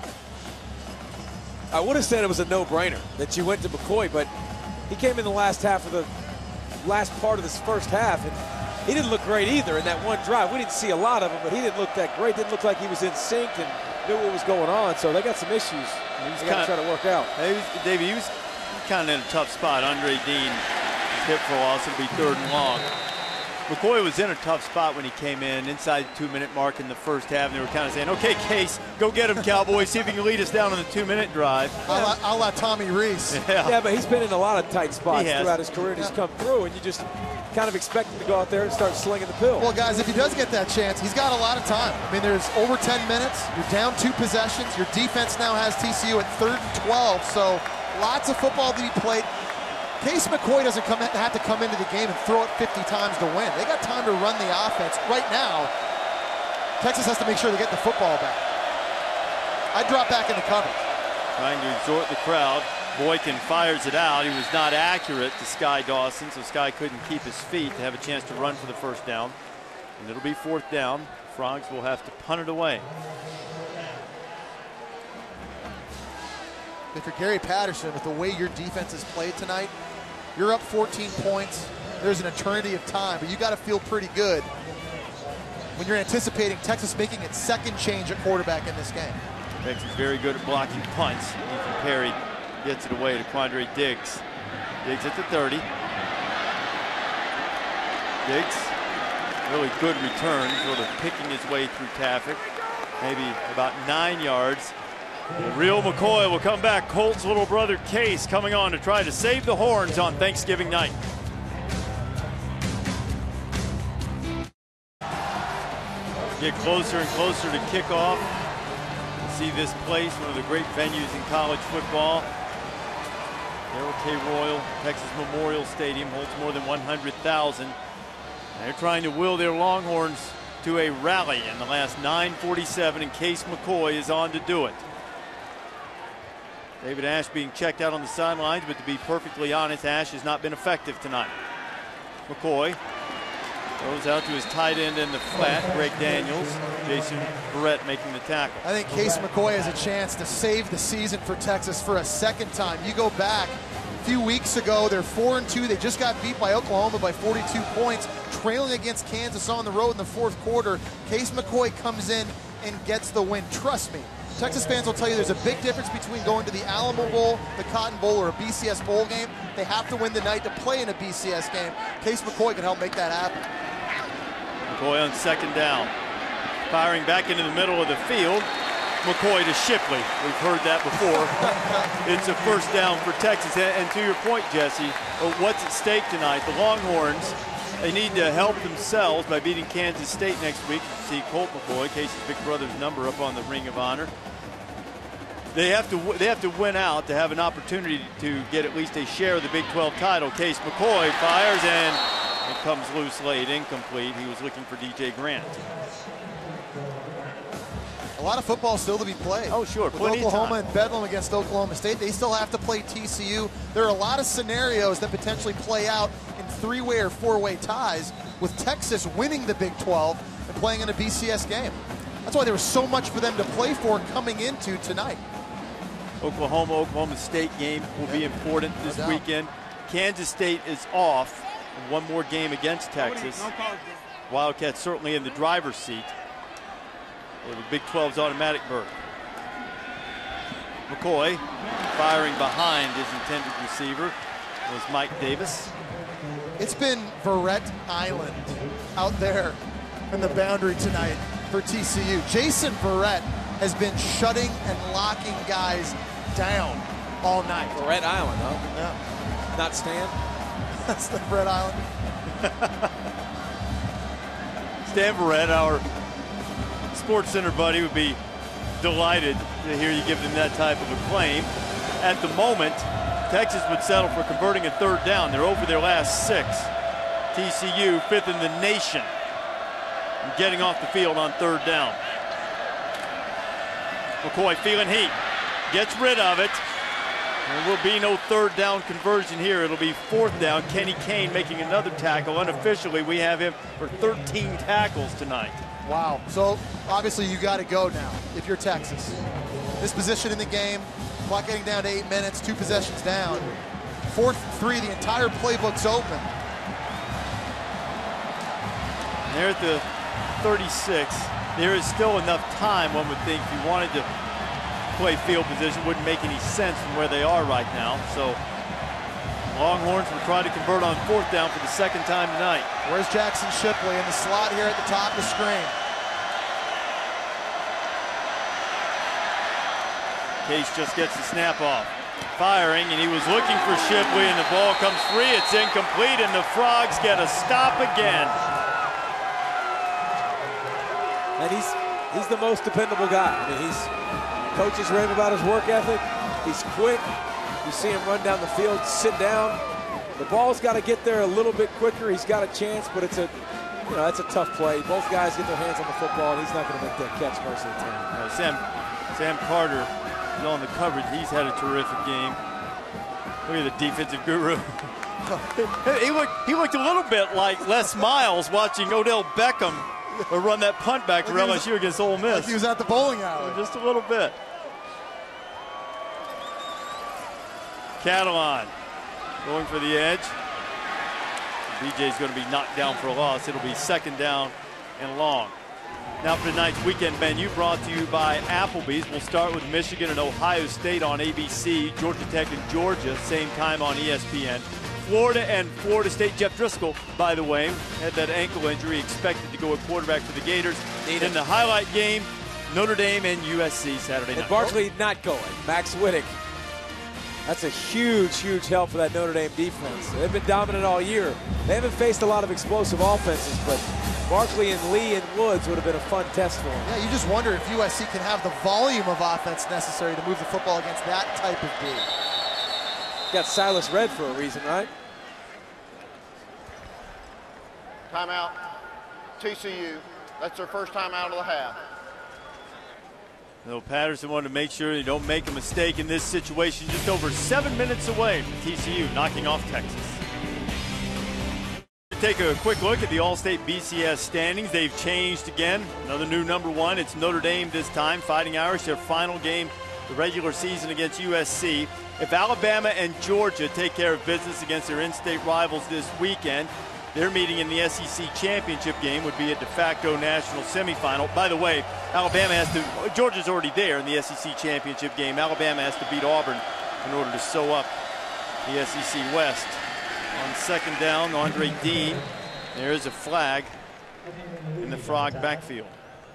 I would have said it was a no-brainer that you went to McCoy, but he came in the last half of the last part of this first half, and he didn't look great either in that one drive. We didn't see a lot of him, but he didn't look that great. Didn't look like he was in sync and knew what was going on. So they got some issues. He's got to try to work out. He was, David, he was kind of in a tough spot. Andre Dean hit for a loss. It'll be third and long. McCoy was in a tough spot when he came in, inside the two-minute mark in the first half, and they were kind of saying, okay, Case, go get him, Cowboys. See if you can lead us down on the two-minute drive. A la, a la Tommy Reese. Yeah. yeah, but he's been in a lot of tight spots throughout his career, and he's yeah. come through, and you just kind of expect him to go out there and start slinging the pill. Well, guys, if he does get that chance, he's got a lot of time. I mean, there's over ten minutes. You're down two possessions. Your defense now has T C U at third and twelve, so lots of football to be played. Case McCoy doesn't come in, have to come into the game and throw it fifty times to win. They got time to run the offense. Right now, Texas has to make sure they get the football back. I drop back in the coverage. Trying to exhort the crowd. Boykin fires it out. He was not accurate to Sky Dawson, so Sky couldn't keep his feet to have a chance to run for the first down. And it'll be fourth down. Frogs will have to punt it away. If you're Gary Patterson, with the way your defense has played tonight, you're up fourteen points. There's an eternity of time, but you got to feel pretty good when you're anticipating Texas making its second change at quarterback in this game. Texas very good at blocking punts. Ethan Perry gets it away to Quandre Diggs. Diggs at the thirty. Diggs, really good return, sort of picking his way through traffic. Maybe about nine yards. Real McCoy will come back. Colt's little brother Case coming on to try to save the Horns on Thanksgiving night. Get closer and closer to kickoff. See this place, one of the great venues in college football. Darrell K. Royal, Texas Memorial Stadium, holds more than one hundred thousand. They're trying to will their Longhorns to a rally in the last nine forty-seven, and Case McCoy is on to do it. David Ash being checked out on the sidelines, but to be perfectly honest, Ash has not been effective tonight. McCoy throws out to his tight end in the flat, Greg Daniels. Jason Barrett making the tackle. I think Case McCoy has a chance to save the season for Texas for a second time. You go back a few weeks ago, they're four and two. They just got beat by Oklahoma by forty-two points, trailing against Kansas on the road in the fourth quarter. Case McCoy comes in and gets the win. Trust me, Texas fans will tell you there's a big difference between going to the Alamo Bowl, the Cotton Bowl, or a B C S bowl game. They have to win the night to play in a B C S game. Case McCoy can help make that happen. McCoy on second down. Firing back into the middle of the field. McCoy to Shipley. We've heard that before. It's a first down for Texas. And to your point, Jesse, what's at stake tonight? The Longhorns, they need to help themselves by beating Kansas State next week. You see Colt McCoy, Case's big brother's number, up on the Ring of Honor. They have to they have to win out to have an opportunity to get at least a share of the Big twelve title. Case McCoy fires and it comes loose late, incomplete. He was looking for D J Grant. A lot of football still to be played. Oh, sure. With Oklahoma and Bedlam against Oklahoma State, they still have to play T C U. There are a lot of scenarios that potentially play out in three-way or four-way ties, with Texas winning the Big twelve and playing in a B C S game. That's why there was so much for them to play for coming into tonight. Oklahoma, Oklahoma State game will be important this No weekend. Kansas State is off. One more game against Texas. Wildcats certainly in the driver's seat. The Big twelve's automatic berth. McCoy firing behind his intended receiver was Mike Davis. It's been Verrett Island out there in the boundary tonight for T C U. Jason Verrett has been shutting and locking guys down all night. Verrett Island, huh? Yeah. Not Stan? That's the Verrett Island. Stan Verrett, our Sports Center buddy, would be delighted to hear you give them that type of acclaim. At the moment, Texas would settle for converting a third down. They're over their last six. T C U fifth in the nation, getting off the field on third down. McCoy feeling heat. Gets rid of it. There will be no third down conversion here. It'll be fourth down. Kenny Kane making another tackle. Unofficially, we have him for thirteen tackles tonight. Wow. So obviously you got to go now if you're Texas. This position in the game, clock getting down to eight minutes, two possessions down. Fourth three, the entire playbook's open. They're at the thirty-six. There is still enough time, one would think, if you wanted to play field position. Wouldn't make any sense from where they are right now. So Longhorns will try to convert on fourth down for the second time tonight. Where's Jackson Shipley in the slot here at the top of the screen? Case just gets the snap off. Firing, and he was looking for Shipley, and the ball comes free. It's incomplete, and the Frogs get a stop again. And he's he's the most dependable guy. I mean, he's coaches rave about his work ethic. He's quick. You see him run down the field, sit down. The ball's got to get there a little bit quicker. He's got a chance, but it's a, you know, that's a tough play. Both guys get their hands on the football, and he's not going to make that catch most of the time. Uh, Sam, Sam Carter is on the coverage. He's had a terrific game. Look at the defensive guru. he looked he looked a little bit like Les Miles watching Odell Beckham run that punt back to like L S U was, against Ole Miss. Like he was at the bowling alley. Just a little bit. Catalan going for the edge. B J's going to be knocked down for a loss. It'll be second down and long. Now for tonight's weekend menu, brought to you by Applebee's. We'll start with Michigan and Ohio State on A B C. Georgia Tech and Georgia, same time on E S P N. Florida and Florida State. Jeff Driscoll, by the way, had that ankle injury, expected to go at quarterback for the Gators. In the highlight game, Notre Dame and U S C Saturday night. And Barkley not going. Max Wittick. That's a huge, huge help for that Notre Dame defense. They've been dominant all year. They haven't faced a lot of explosive offenses, but Barkley and Lee and Woods would have been a fun test for them. Yeah, you just wonder if U S C can have the volume of offense necessary to move the football against that type of D. Got Silas Red for a reason, right? Timeout. T C U. That's their first time out of the half. So Patterson wanted to make sure you don't make a mistake in this situation. Just over seven minutes away from T C U knocking off Texas. Take a quick look at the All-State B C S standings. They've changed again. Another new number one. It's Notre Dame this time. Fighting Irish, their final game the regular season against U S C. If Alabama and Georgia take care of business against their in-state rivals this weekend, their meeting in the S E C championship game would be a de facto national semifinal. By the way, Alabama has to, Georgia's already there in the S E C championship game. Alabama has to beat Auburn in order to sew up the S E C West. On second down, Andre Dean. There is a flag in the Frog backfield.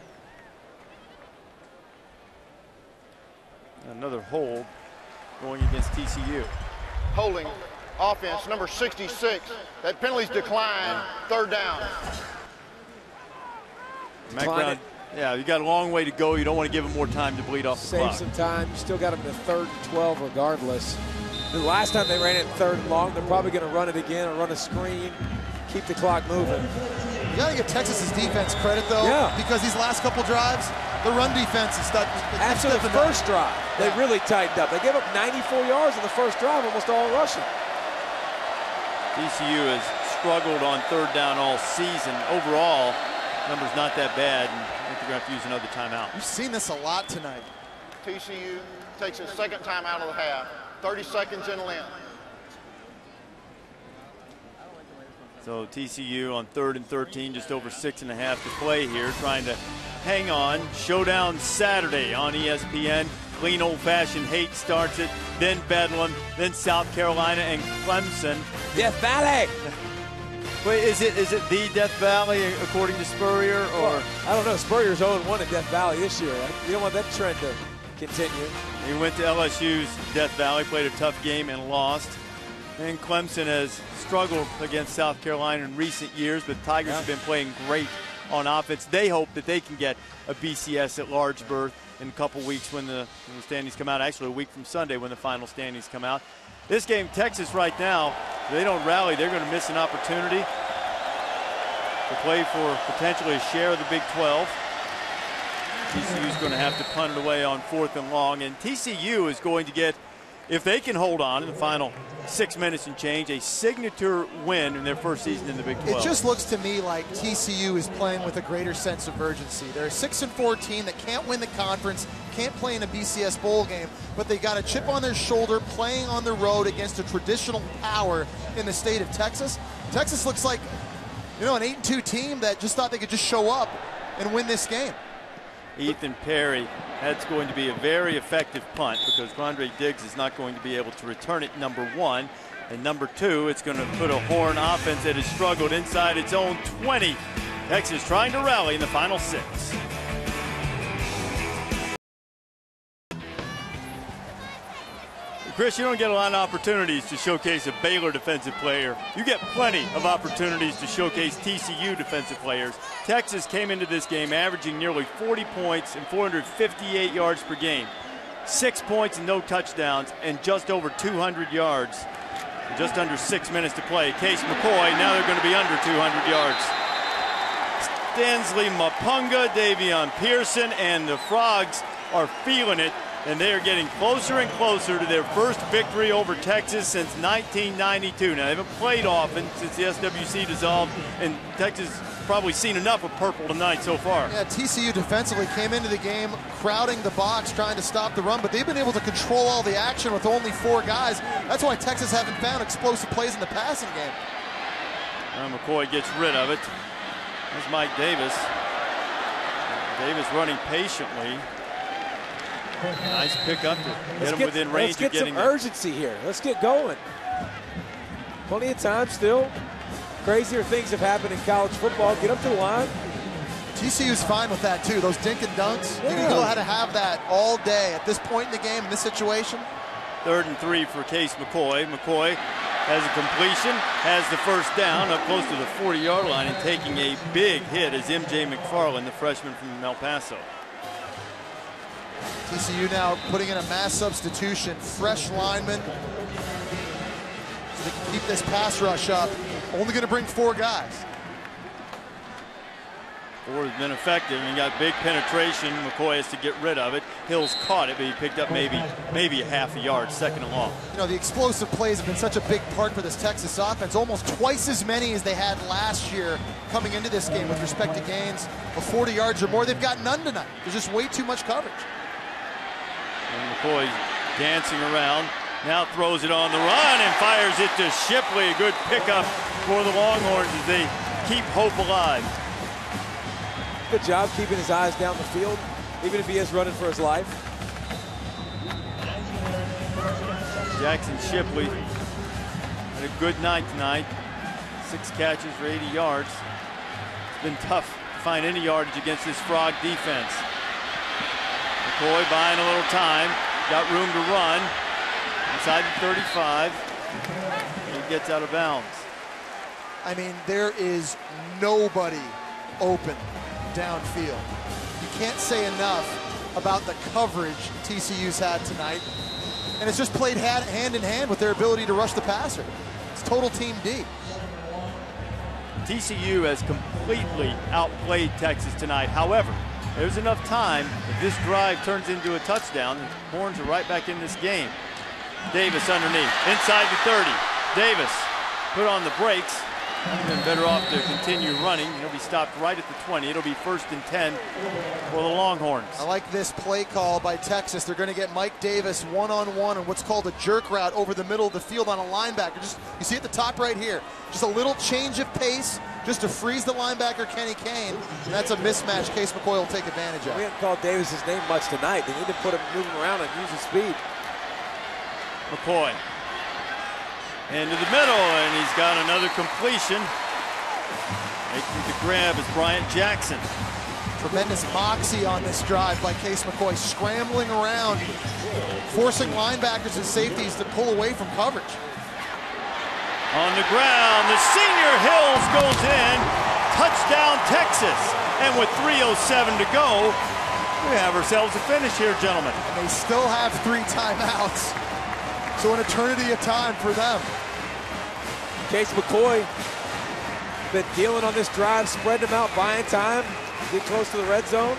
Another hold going against T C U. Holding offense, number sixty-six. That penalty's declined. Third down. Mac Brown, yeah, you got a long way to go. You don't want to give him more time to bleed off the Save clock. some time. You still got him to third and twelve regardless. The last time they ran it third and long, they're probably going to run it again or run a screen, keep the clock moving. You got to give Texas's defense credit, though, yeah. because these last couple drives, the run defense is stuck. After the first drive, they yeah. really tightened up. They gave up ninety-four yards in the first drive, almost all rushing. T C U has struggled on third down all season. Overall, numbers not that bad, and I think they're going to have to use another timeout. You've seen this a lot tonight. T C U takes its second time out of the half. thirty seconds in length. So T C U on third and thirteen, just over six and a half to play here, trying to hang on. Showdown Saturday on E S P N. Clean old-fashioned hate starts it, then Bedlam, then South Carolina and Clemson. Death Valley. Wait, is it is it the Death Valley according to Spurrier, or well, I don't know? Spurrier's oh and one at Death Valley this year. You don't want that trend to continue. He went to L S U's Death Valley, played a tough game and lost. And Clemson has struggled against South Carolina in recent years, but Tigers yeah. have been playing great on offense. They hope that they can get a B C S at large berth in a couple weeks when the, when the standings come out. Actually, a week from Sunday when the final standings come out. This game, Texas right now, if they don't rally, they're going to miss an opportunity to play for potentially a share of the Big twelve. T C U is going to have to punt it away on fourth and long, and T C U is going to get, if they can hold on in the final six minutes and change, a signature win in their first season in the Big twelve. It just looks to me like T C U is playing with a greater sense of urgency. They're a six and four team that can't win the conference, can't play in a B C S bowl game, but they got a chip on their shoulder playing on the road against a traditional power in the state of Texas. Texas looks like, you know, an eight and two team that just thought they could just show up and win this game. Ethan Perry, that's going to be a very effective punt because Quandre Diggs is not going to be able to return it, number one. And number two, it's going to put a Horn offense that has struggled inside its own twenty. Texas trying to rally in the final six. Chris, you don't get a lot of opportunities to showcase a Baylor defensive player. You get plenty of opportunities to showcase T C U defensive players. Texas came into this game averaging nearly forty points and four hundred fifty-eight yards per game. Six points and no touchdowns and just over two hundred yards. Just under six minutes to play. Case McCoy, now they're going to be under two hundred yards. Stanley Mapunga, Davion Pearson, and the Frogs are feeling it. And they are getting closer and closer to their first victory over Texas since nineteen ninety-two. Now, they haven't played often since the S W C dissolved, and Texas probably seen enough of purple tonight so far. Yeah, T C U defensively came into the game crowding the box, trying to stop the run, but they've been able to control all the action with only four guys. That's why Texas haven't found explosive plays in the passing game. Now McCoy gets rid of it. There's Mike Davis. Davis running patiently. Nice pick up to get let's him get, within range let's get of getting some urgency here. Let's get going. Plenty of time still. Crazier things have happened in college football. Get up to the line. T C U's fine with that too. Those dink and dunks. Yeah. You can go ahead and have that all day at this point in the game, in this situation. Third and three for Case McCoy. McCoy has a completion, has the first down up close to the forty-yard line and taking a big hit is M J McFarland, the freshman from El Paso. T C U now putting in a mass substitution, fresh linemen, so they can keep this pass rush up. Only going to bring four guys. Four has been effective and got big penetration. McCoy has to get rid of it. Hills caught it, but he picked up maybe maybe a half a yard, second and long. You know, the explosive plays have been such a big part for this Texas offense, almost twice as many as they had last year coming into this game with respect to gains of forty yards or more. They've got none tonight. There's just way too much coverage. And McCoy dancing around, now throws it on the run and fires it to Shipley. A good pickup for the Longhorns as they keep hope alive. Good job keeping his eyes down the field, even if he is running for his life. Jackson Shipley had a good night tonight. Six catches for eighty yards. It's been tough to find any yardage against this Frog defense. McCoy buying a little time, got room to run. Inside the thirty-five, he gets out of bounds. I mean, there is nobody open downfield. You can't say enough about the coverage T C U's had tonight. And it's just played hand, hand in hand with their ability to rush the passer. It's total team D. T C U has completely outplayed Texas tonight. However, there's enough time if this drive turns into a touchdown. The Horns are right back in this game. Davis underneath, inside the thirty. Davis put on the brakes. Been better off to continue running. He'll be stopped right at the twenty. It'll be first and ten for the Longhorns. I like this play call by Texas. They're going to get Mike Davis one-on-one on what's called a jerk route over the middle of the field on a linebacker. Just, you see at the top right here, just a little change of pace just to freeze the linebacker, Kenny Kane. And that's a mismatch Case McCoy will take advantage of. We haven't called Davis's name much tonight. They need to put him moving around and use his speed. McCoy into the middle, and he's got another completion. Making the grab is Bryant Jackson. Tremendous moxie on this drive by Case McCoy, scrambling around, forcing linebackers and safeties to pull away from coverage. On the ground, the senior Hills goes in. Touchdown, Texas. And with three oh seven to go, we have ourselves a finish here, gentlemen. And they still have three timeouts. So an eternity of time for them. Case McCoy been dealing on this drive, spreading them out, buying time, get close to the red zone.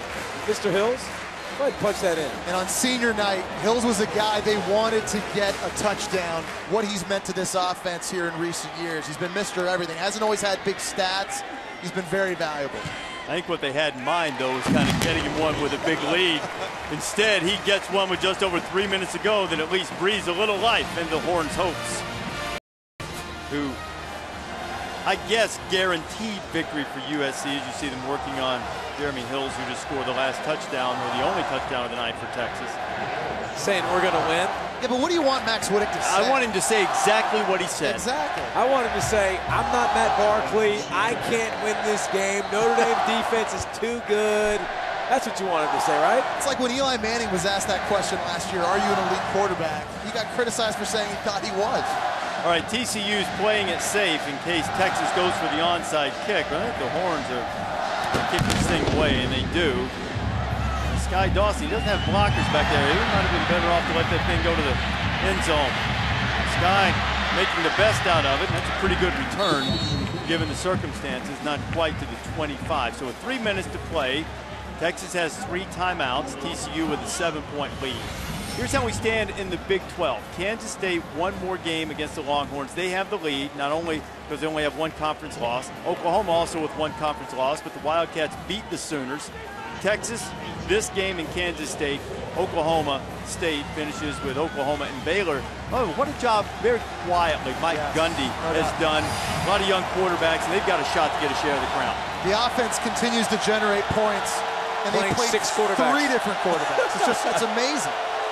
Mister Hills? Go ahead and punch that in. And on senior night, Hills was a guy they wanted to get a touchdown. What he's meant to this offense here in recent years. He's been Mister Everything. Hasn't always had big stats. He's been very valuable. I think what they had in mind, though, was kind of getting him one with a big lead. Instead, he gets one with just over three minutes to go that at least breathes a little life into Horns' hopes. Who, I guess, guaranteed victory for U S C as you see them working on Jeremy Hills, who just scored the last touchdown, or the only touchdown of the night for Texas. Saying we're going to win? Yeah, but what do you want Max Whittick to say? I want him to say exactly what he said. Exactly. I want him to say, I'm not Matt Barkley. I can't win this game. Notre Dame defense is too good. That's what you want him to say, right? It's like when Eli Manning was asked that question last year, are you an elite quarterback? He got criticized for saying he thought he was. All right, T C U's playing it safe in case Texas goes for the onside kick. But I think the Horns are kicking this thing away, and they do. And Sky Dawson, he doesn't have blockers back there. He might have been better off to let that thing go to the end zone. Sky making the best out of it, and that's a pretty good return given the circumstances. Not quite to the twenty-five. So with three minutes to play, Texas has three timeouts. T C U with a seven-point lead. Here's how we stand in the Big twelve. Kansas State one more game against the Longhorns. They have the lead, not only because they only have one conference loss. Oklahoma also with one conference loss, but the Wildcats beat the Sooners. Texas, this game in Kansas State, Oklahoma State finishes with Oklahoma and Baylor. Oh, what a job very quietly Mike yes, Gundy no has done. A lot of young quarterbacks, and they've got a shot to get a share of the crown. The offense continues to generate points, and Playing they played six quarterbacks. three different quarterbacks. It's just, it's amazing.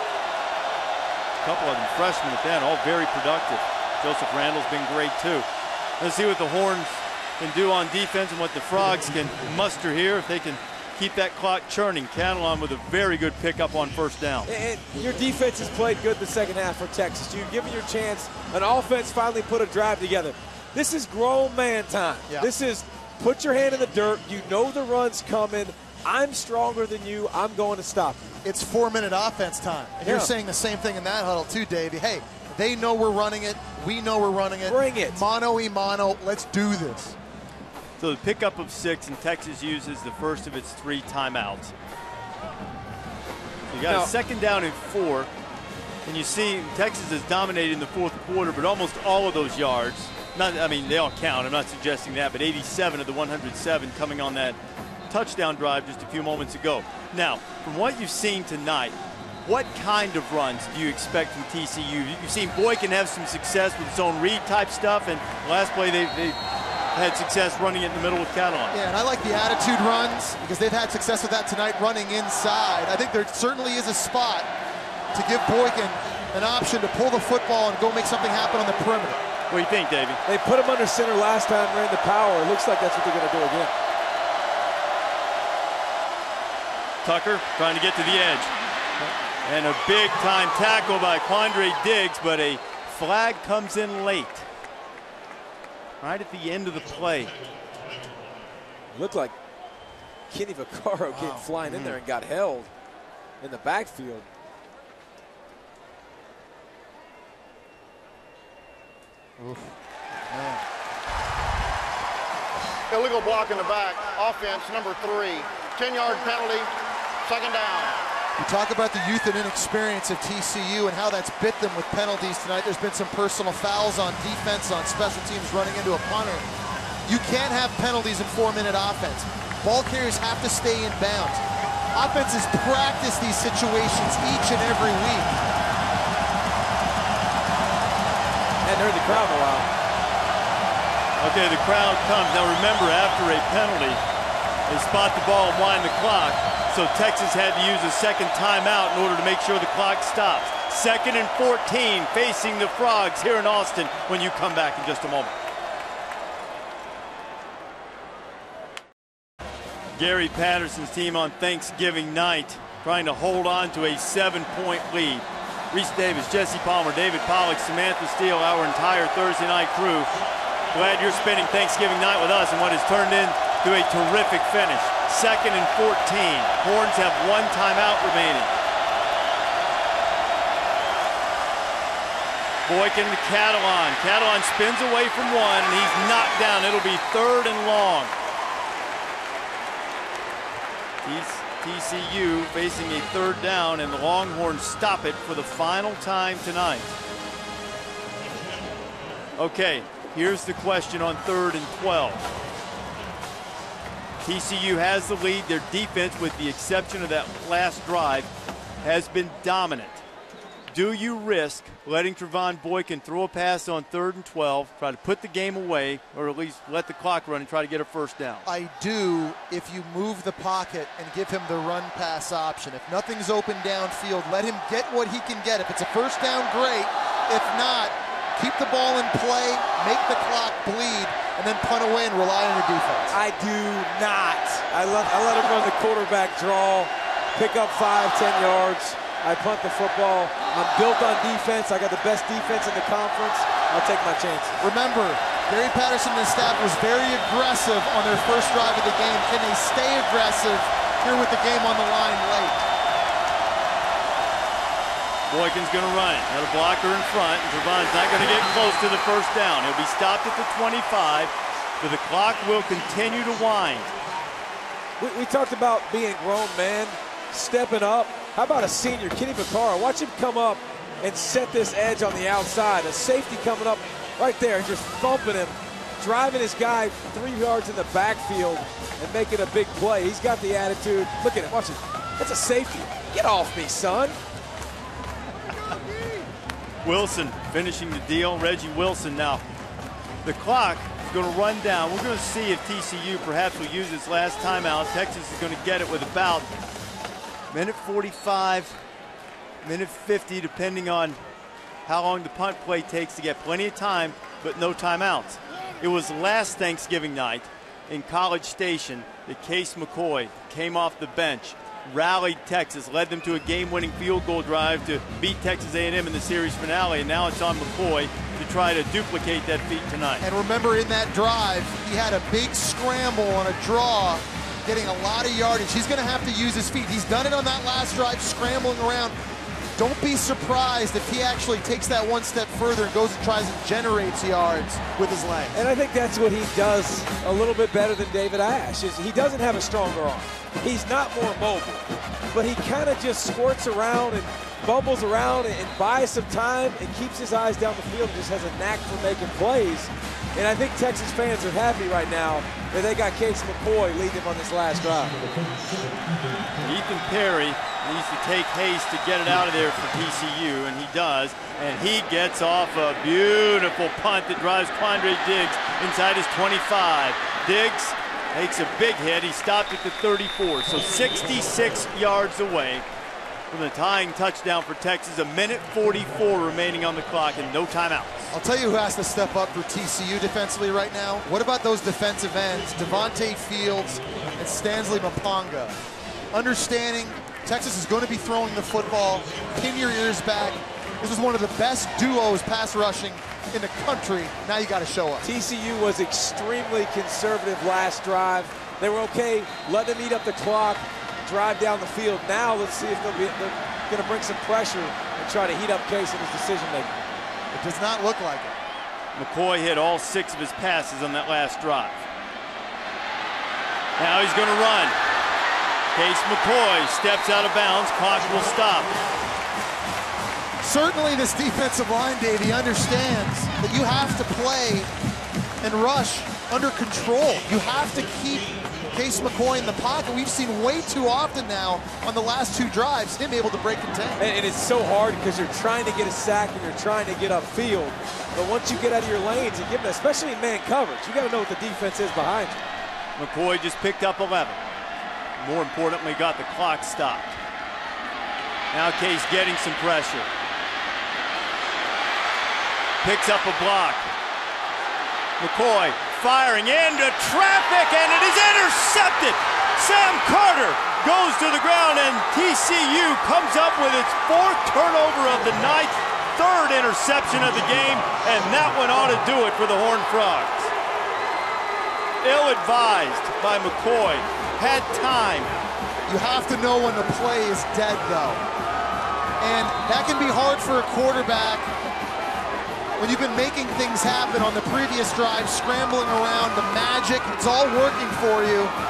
A couple of them freshmen at that, all very productive. Joseph Randall's been great too. Let's see what the Horns can do on defense and what the Frogs can muster here if they can keep that clock churning. Catalon with a very good pickup on first down. And your defense has played good the second half for Texas. You've given your chance. An offense finally put a drive together. This is grown man time. Yeah. This is put your hand in the dirt. You know the run's coming. I'm stronger than you. I'm going to stop you. It's four-minute offense time. And yeah. You're saying the same thing in that huddle too, Davey. Hey, they know we're running it. We know we're running it. Bring it. Mono e mono. Let's do this. So the pickup of six, and Texas uses the first of its three timeouts. So you got now, a second down and four. And you see Texas is dominating the fourth quarter, but almost all of those yards, not, I mean, they all count. I'm not suggesting that, but eighty-seven of the one hundred seven coming on that touchdown drive just a few moments ago. Now, from what you've seen tonight, what kind of runs do you expect from T C U? You've seen Boykin have some success with zone read type stuff, and last play they, they had success running it in the middle with Catalon. Yeah, and I like the attitude runs because they've had success with that tonight running inside. I think there certainly is a spot to give Boykin an option to pull the football and go make something happen on the perimeter. What do you think, Davey? They put him under center last time, ran the power. It looks like that's what they're going to do again. Tucker trying to get to the edge. And a big-time tackle by Quandre Diggs, but a flag comes in late. Right at the end of the play. Looked like Kenny Vaccaro wow. came flying mm. in there and got held in the backfield. Oof. Man. Illegal block in the back. Offense number three. ten-yard penalty. Second down. You talk about the youth and inexperience of T C U and how that's bit them with penalties tonight. There's been some personal fouls on defense, on special teams running into a punter. You can't have penalties in four-minute offense. Ball carriers have to stay in bounds. Offenses practice these situations each and every week. Hadn't heard the crowd in a while. Okay, the crowd comes. Now remember, after a penalty, they spot the ball and wind the clock. So Texas had to use a second timeout in order to make sure the clock stops. Second and fourteen facing the Frogs here in Austin when you come back in just a moment. Gary Patterson's team on Thanksgiving night trying to hold on to a seven-point lead. Reese Davis, Jesse Palmer, David Pollock, Samantha Steele, our entire Thursday night crew. Glad you're spending Thanksgiving night with us in what has turned into a terrific finish. Second and fourteen. Horns have one timeout remaining. Boykin to Catalon. Catalon spins away from one, and he's knocked down. It'll be third and long. He's T C U facing a third down, and the Longhorns stop it for the final time tonight. Okay, here's the question on third and twelve. T C U has the lead. Their defense, with the exception of that last drive, has been dominant. Do you risk letting Trevon Boykin throw a pass on third and twelve, try to put the game away, or at least let the clock run and try to get a first down? I do if you move the pocket and give him the run pass option. If nothing's open downfield, let him get what he can get. If it's a first down, great. If not, keep the ball in play, make the clock bleed, and then punt away and rely on your defense. I do not. I let, I let him run the quarterback draw, pick up five, ten yards. I punt the football. I'm built on defense. I got the best defense in the conference. I'll take my chances. Remember, Gary Patterson and his staff was very aggressive on their first drive of the game. Can they stay aggressive here with the game on the line late? Boykin's going to run it. Got a blocker in front, and Trevon's not going to get close to the first down. He'll be stopped at the twenty-five, but the clock will continue to wind. We, we talked about being grown men, stepping up. How about a senior, Kenny Vaccaro? Watch him come up and set this edge on the outside. A safety coming up right there, just thumping him, driving his guy three yards in the backfield and making a big play. He's got the attitude. Look at him, watch it. That's a safety. Get off me, son. Wilson finishing the deal. Reggie Wilson now. The clock is going to run down. We're going to see if T C U perhaps will use its last timeout. Texas is going to get it with about minute forty-five, minute fifty, depending on how long the punt play takes to get plenty of time, but no timeouts. It was last Thanksgiving night in College Station that Case McCoy came off the bench, rallied Texas, led them to a game-winning field goal drive to beat Texas A and M in the series finale, and now it's on McCoy to try to duplicate that feat tonight. And remember, in that drive, he had a big scramble on a draw, getting a lot of yardage. He's going to have to use his feet. He's done it on that last drive, scrambling around. Don't be surprised if he actually takes that one step further and goes and tries and generates yards with his legs. And I think that's what he does a little bit better than David Ash. Is he doesn't have a stronger arm. He's not more mobile, but he kind of just squirts around and bubbles around and buys some time and keeps his eyes down the field and just has a knack for making plays. And I think Texas fans are happy right now that they got Case McCoy leading them on this last drive. Ethan Perry needs to take haste to get it out of there for T C U, and he does. And he gets off a beautiful punt that drives Quandre Diggs inside his twenty-five. Diggs takes a big hit. He stopped at the thirty-four, so sixty-six yards away from the tying touchdown for Texas. A minute forty-four remaining on the clock and no timeouts. I'll tell you who has to step up for T C U defensively right now. What about those defensive ends, Devontae Fields and Stanley Mapanga? Understanding Texas is going to be throwing the football. Pin your ears back. This is one of the best duos pass rushing in the country. Now you got to show up. T C U was extremely conservative last drive. They were okay, let them eat up the clock, drive down the field. Now let's see if they'll be, they're going to bring some pressure and try to heat up Case in his decision making. It does not look like it. McCoy hit all six of his passes on that last drive. Now he's going to run. Case McCoy steps out of bounds. Clock will stop. Certainly this defensive line, Davey, understands that you have to play and rush under control. You have to keep Case McCoy in the pocket. We've seen way too often now on the last two drives him able to break contain. And, and it's so hard because you're trying to get a sack and you're trying to get upfield. But once you get out of your lanes and give them, especially in man coverage, you got to know what the defense is behind you. McCoy just picked up eleven. More importantly, got the clock stopped. Now Case getting some pressure. Picks up a block. McCoy firing into traffic, and it is intercepted. Sam Carter goes to the ground, and T C U comes up with its fourth turnover of the night, third interception of the game, and that one ought to do it for the Horned Frogs. Ill-advised by McCoy. Had time. You have to know when the play is dead, though. And that can be hard for a quarterback when you've been making things happen on the previous drive, scrambling around, the magic, it's all working for you.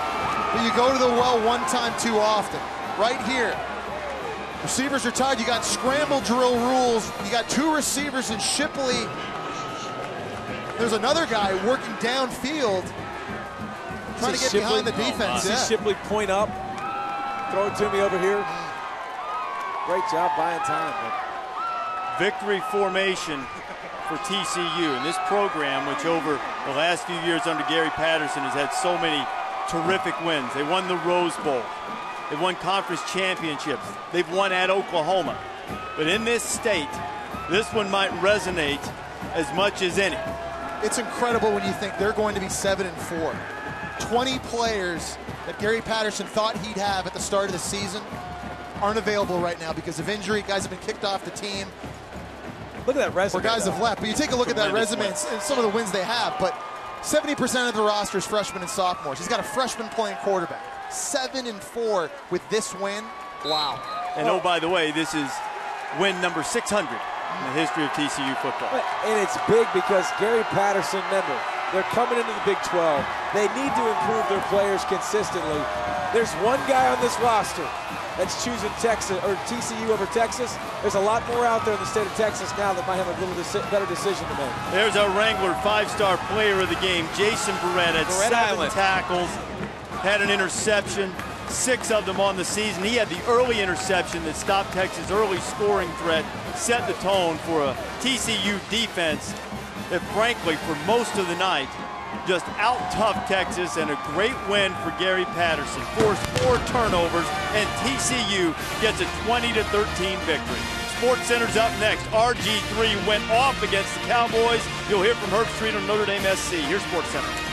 but you go to the well one time too often. Right here, receivers are tied. You got scramble drill rules. You got two receivers in Shipley. There's another guy working downfield, trying to get Shipley, behind the defense. See Yeah. Shipley point up, throw it to me over here. Great job buying time. But Victory formation for T C U. And this program, which over the last few years under Gary Patterson has had so many terrific wins. They won the Rose Bowl. They've won conference championships. They've won at Oklahoma. But in this state, this one might resonate as much as any. It's incredible when you think they're going to be seven and four. twenty players that Gary Patterson thought he'd have at the start of the season aren't available right now because of injury. Guys have been kicked off the team. look at that resume. Or guys though. have left. But you take a look Tremendous at that resume and, and some of the wins they have. But seventy percent of the roster is freshmen and sophomores. He's got a freshman playing quarterback. Seven and four with this win. Wow. And oh, by the way, this is win number six hundred in the history of T C U football. And it's big because Gary Patterson, remember, they're coming into the Big twelve. They need to improve their players consistently. There's one guy on this roster that's choosing Texas or T C U over Texas. There's a lot more out there in the state of Texas now that might have a little deci better decision to make. There's our Wrangler five-star player of the game, Jason Barrett, had Barrett seven Island. tackles, had an interception, six of them on the season. He had the early interception that stopped Texas' early scoring threat, set the tone for a T C U defense that, frankly, for most of the night, just out-toughed Texas, and a great win for Gary Patterson. Forced four turnovers, and T C U gets a twenty to thirteen victory. Sports Center's up next. R G three went off against the Cowboys. You'll hear from Herb Street on Notre Dame S C. Here's Sports Center.